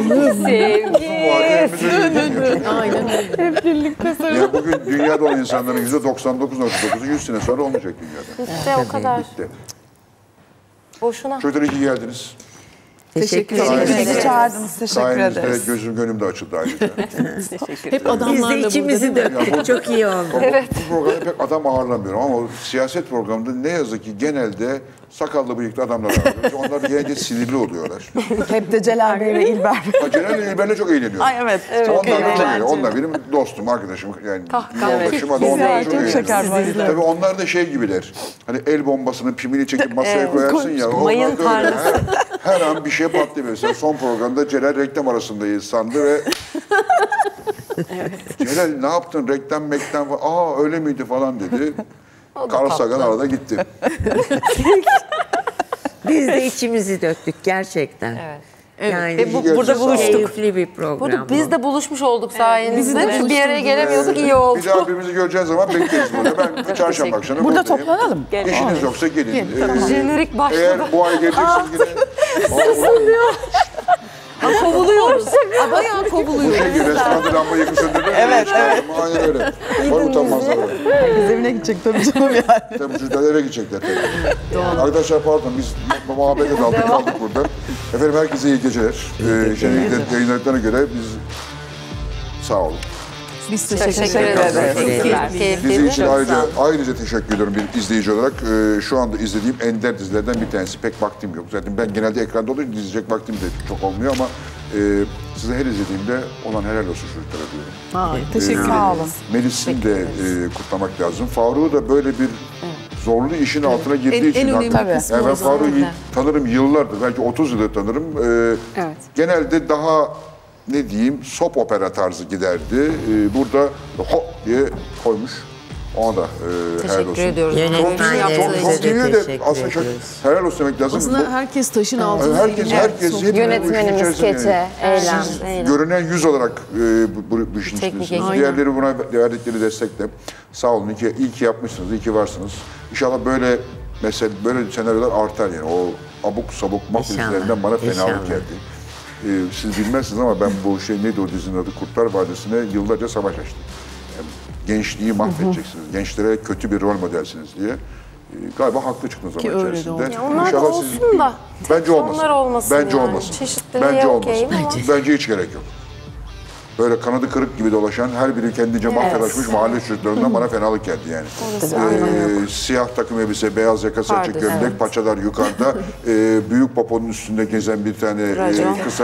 Speaker 1: aynen. Hep birlikte ya bugün dünyada olan insanların %99.9'u 100 sene sonra olmayacak dünyada.
Speaker 8: İşte o kadar.
Speaker 1: Bitti.
Speaker 8: Boşuna.
Speaker 1: Çocuklar iyi geldiniz.
Speaker 6: Teşekkür
Speaker 1: ederiz.
Speaker 6: ederiz. Bizi çağırdınız. Teşekkür
Speaker 1: Sayenizde
Speaker 6: ederiz.
Speaker 1: gözüm gönlüm de açıldı ayrıca.
Speaker 5: Hep
Speaker 7: Biz
Speaker 5: adamlarla
Speaker 7: de
Speaker 5: burada
Speaker 7: içimizi
Speaker 5: değil mi?
Speaker 7: döktük. Çok iyi oldu.
Speaker 1: Bu programda pek adam ağırlamıyorum ama o siyaset programında ne yazık ki genelde sakallı bıyıklı adamlar ağırlıyoruz. Onlar genelde sinirli oluyorlar.
Speaker 6: Hep de Celal Bey ve İlber Bey.
Speaker 1: Celal ile İlber'le çok eğleniyorum.
Speaker 6: Ay evet.
Speaker 1: Onlar benim dostum, arkadaşım, yani yoldaşım. Hadi onlar çok eğleniyorum. Tabii onlar da şey gibiler. Hani el bombasının pimini çekip masaya koyarsın ya.
Speaker 10: Mayın
Speaker 1: Onlar da öyle. Her an bir şey patlıyor. Mesela son programda Celal reklam arasındayız sandı ve Celal ne yaptın reklam falan. Aa öyle miydi falan dedi. Carl Sagan arada gitti.
Speaker 7: Biz de içimizi döktük gerçekten.
Speaker 8: Evet.
Speaker 7: Yani
Speaker 10: Ve burada buluştuk.
Speaker 7: keyifli bir program.
Speaker 8: Burada biz de buluşmuş olduk
Speaker 5: Bizi
Speaker 8: sayenizde.
Speaker 5: de
Speaker 8: Bir
Speaker 5: buluştuk.
Speaker 8: araya gelemiyorduk, iyi oldu.
Speaker 1: Bir daha birbirimizi göreceğiz zaman bekleriz burada. Ben bir çarşamba akşamı
Speaker 6: Burada
Speaker 1: buradayım.
Speaker 6: toplanalım.
Speaker 1: İşiniz yoksa gelin.
Speaker 8: Jenerik başladı.
Speaker 1: Eğer bu ay geleceksiniz yine...
Speaker 5: Kovuluyoruz. Bayağı
Speaker 1: Bu
Speaker 5: kovuluyoruz.
Speaker 1: şey gibi restoranda lambayı yakın söndürürler. Evet. Aynen öyle. Var utanmazlar.
Speaker 6: Herkes evine gidecek tabii canım yani.
Speaker 1: Tabii çocuklar eve gidecekler tabii. Arkadaşlar pardon biz muhabbete daldık kaldık burada. Efendim herkese iyi geceler. Jenerik'te yayınladıklarına göre biz sağ olun.
Speaker 5: Biz teşekkür
Speaker 8: Teşekkür
Speaker 5: ederiz.
Speaker 8: ederiz.
Speaker 1: Dizi
Speaker 8: Keyifliydi.
Speaker 1: için ayrıca teşekkür ediyorum bir izleyici olarak. Şu anda izlediğim ender dizilerden bir tanesi. Pek vaktim yok. Zaten ben genelde ekranda olunca izleyecek vaktim de çok olmuyor ama size her izlediğimde olan helal olsun çocuklara diyorum.
Speaker 6: Teşekkür ederim.
Speaker 1: Melis'in de kutlamak lazım. Faruk'u da böyle bir zorlu işin altına girdiği için.
Speaker 5: En önemli
Speaker 1: hakikaten-
Speaker 5: kısmı
Speaker 1: Yani ben
Speaker 5: o zaten.
Speaker 1: Faruk'u tanırım yıllardır, belki 30 yıldır tanırım. Genelde daha ne diyeyim, sop opera tarzı giderdi. Burada hop diye koymuş. Ona da helal olsun.
Speaker 8: Teşekkür ediyoruz.
Speaker 7: Yönetmenlerimize
Speaker 1: Çok iyi
Speaker 7: de
Speaker 1: de
Speaker 7: teşekkür
Speaker 1: aslında çok
Speaker 7: ediyoruz.
Speaker 1: helal olsun demek lazım.
Speaker 5: Aslında herkes taşın altında.
Speaker 1: Herkes hepimiz
Speaker 10: Yönetmenimiz,
Speaker 1: bu işin içerisinde
Speaker 10: Keçe, Eylem.
Speaker 1: Siz görünen yüz olarak bu işin
Speaker 8: Teknik
Speaker 1: içindesiniz.
Speaker 8: ekip.
Speaker 1: Diğerleri buna verdikleri destekle. Sağ olun, iyi ki yapmışsınız, iyi ki varsınız. İnşallah böyle böyle senaryolar artar yani. O abuk sabuk mafya
Speaker 7: İnşallah,
Speaker 1: dizilerinden bana fenalık
Speaker 7: inşallah.
Speaker 1: geldi. Siz bilmezsiniz ama ben bu neydi o dizinin adı? Kurtlar Vadisi'ne yıllarca savaş açtım. Yani gençliği mahvedeceksiniz. Gençlere kötü bir rol modelsiniz diye. Galiba haklı çıktınız zaman
Speaker 5: öyle de
Speaker 1: içerisinde.
Speaker 5: oldu.
Speaker 8: Ya onlar da
Speaker 1: İnşallah
Speaker 8: olsun da.
Speaker 1: Bence olmasın.
Speaker 8: Onlar olmasın
Speaker 1: Bence
Speaker 8: yani.
Speaker 1: olmasın.
Speaker 8: Çeşitliliğe
Speaker 1: Bence
Speaker 8: okeyim
Speaker 1: olmasın.
Speaker 8: ama.
Speaker 1: Bence hiç gerek yok. Böyle kanadı kırık gibi dolaşan, her biri kendince mafyalaşmış mahalle çocuklarından bana fenalık geldi yani. Siyah takım elbise, beyaz yaka, saçı,
Speaker 8: Pardon,
Speaker 1: gömlek,
Speaker 8: evet.
Speaker 1: paçalar yukarıda, büyük poponun üstünde gezen bir tane
Speaker 8: Racon.
Speaker 1: kısa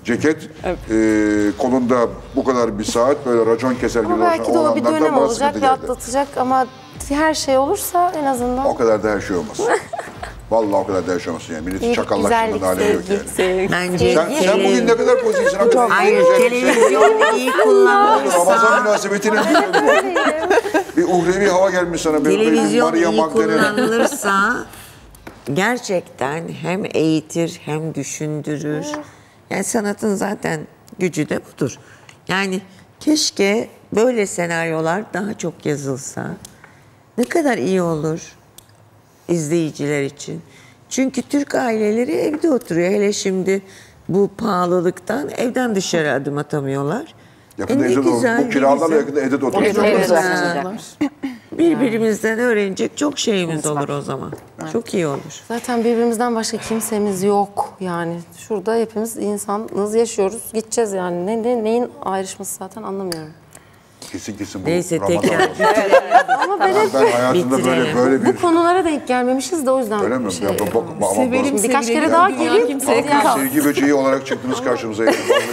Speaker 1: ceket, kolunda bu kadar bir saat böyle racon keser gibi
Speaker 8: Ama belki de o bir dönem olacak ve
Speaker 1: geldi.
Speaker 8: atlatacak ama her şey olursa en azından...
Speaker 1: O kadar da her şey olmasın. Vallahi o kadar da her şey olmasın yani. Milletin çakallaştığından alemi yok yani.
Speaker 7: Bence
Speaker 1: Sen bugün ne kadar pozisyona kadar...
Speaker 7: Hayır, televizyonu iyi kullanılırsa...
Speaker 1: Ramazan münasebetine bir uhrevi hava gelmiş sana.
Speaker 7: Televizyon iyi kullanılırsa gerçekten hem eğitir hem düşündürür. Yani sanatın zaten gücü de budur. Yani keşke böyle senaryolar daha çok yazılsa. Ne kadar iyi olur izleyiciler için. Çünkü Türk aileleri evde oturuyor. Hele şimdi bu pahalılıktan evden dışarı adım atamıyorlar.
Speaker 1: Yakında evde de bu kiralarla yakında evde de oturuyorlar.
Speaker 7: Birbirimizden öğrenecek çok şeyimiz olur o zaman. Evet. Çok iyi olur.
Speaker 8: Zaten birbirimizden başka kimsemiz yok yani. Şurada hepimiz insanız, yaşıyoruz, gideceğiz yani. Neyin ayrışması zaten anlamıyorum.
Speaker 1: Kesin bu
Speaker 7: neyse,
Speaker 1: Ramazan.
Speaker 7: tekrar.
Speaker 8: Ama
Speaker 1: ben hayatımda böyle bir...
Speaker 8: Bu konulara denk gelmemişiz de o yüzden.
Speaker 1: Öyle mi?
Speaker 8: Birkaç kere daha gelip
Speaker 1: sevgi böceği olarak çıktınız karşımıza.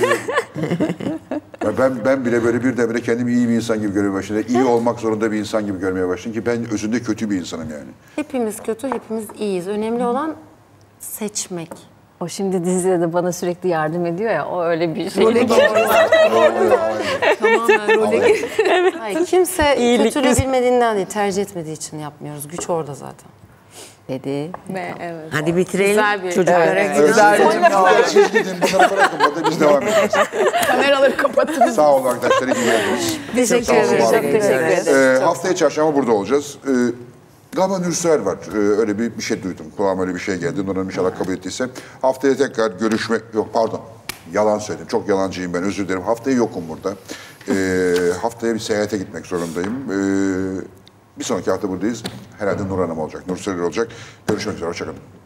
Speaker 1: Ben bile böyle birdenbire kendimi iyi bir insan gibi görmeye başladım. İyi olmak zorunda bir insan gibi görmeye başladım ki ben özünde kötü bir insanım yani.
Speaker 8: Hepimiz kötü, hepimiz iyiyiz. Önemli olan seçmek.
Speaker 10: O şimdi dizide de bana sürekli yardım ediyor ya, o öyle bir şey.
Speaker 5: Role Tamamen role
Speaker 8: Hayır, kimse kötülüğü bilmediğinden değil, tercih etmediği için yapmıyoruz. Güç orada zaten.
Speaker 10: Dedi.
Speaker 9: Evet.
Speaker 7: Hadi bitirelim.
Speaker 9: Güzel bir-
Speaker 7: Çocuklara
Speaker 1: Siz gidin bunları bırakın. Bakın biz devam edeceğiz.
Speaker 5: kameraları kapattınız.
Speaker 1: Sağ olun arkadaşlar. İyi geldiniz.
Speaker 8: Teşekkür ederim. Çok teşekkür ederim.
Speaker 1: Haftaya çarşamba burada olacağız. Galiba Nursel var. Öyle bir şey duydum. Kulağıma öyle bir şey geldi. Nurhan inşallah kabul ettiyse. Haftaya tekrar görüşme... Yok pardon. Yalan söyledim. Çok yalancıyım ben. Özür dilerim. Haftaya yokum burada. Haftaya bir seyahate gitmek zorundayım. Bir sonraki hafta buradayız. Herhalde Nur Hanım olacak. Nursel olacak. Görüşmek üzere. Hoşçakalın.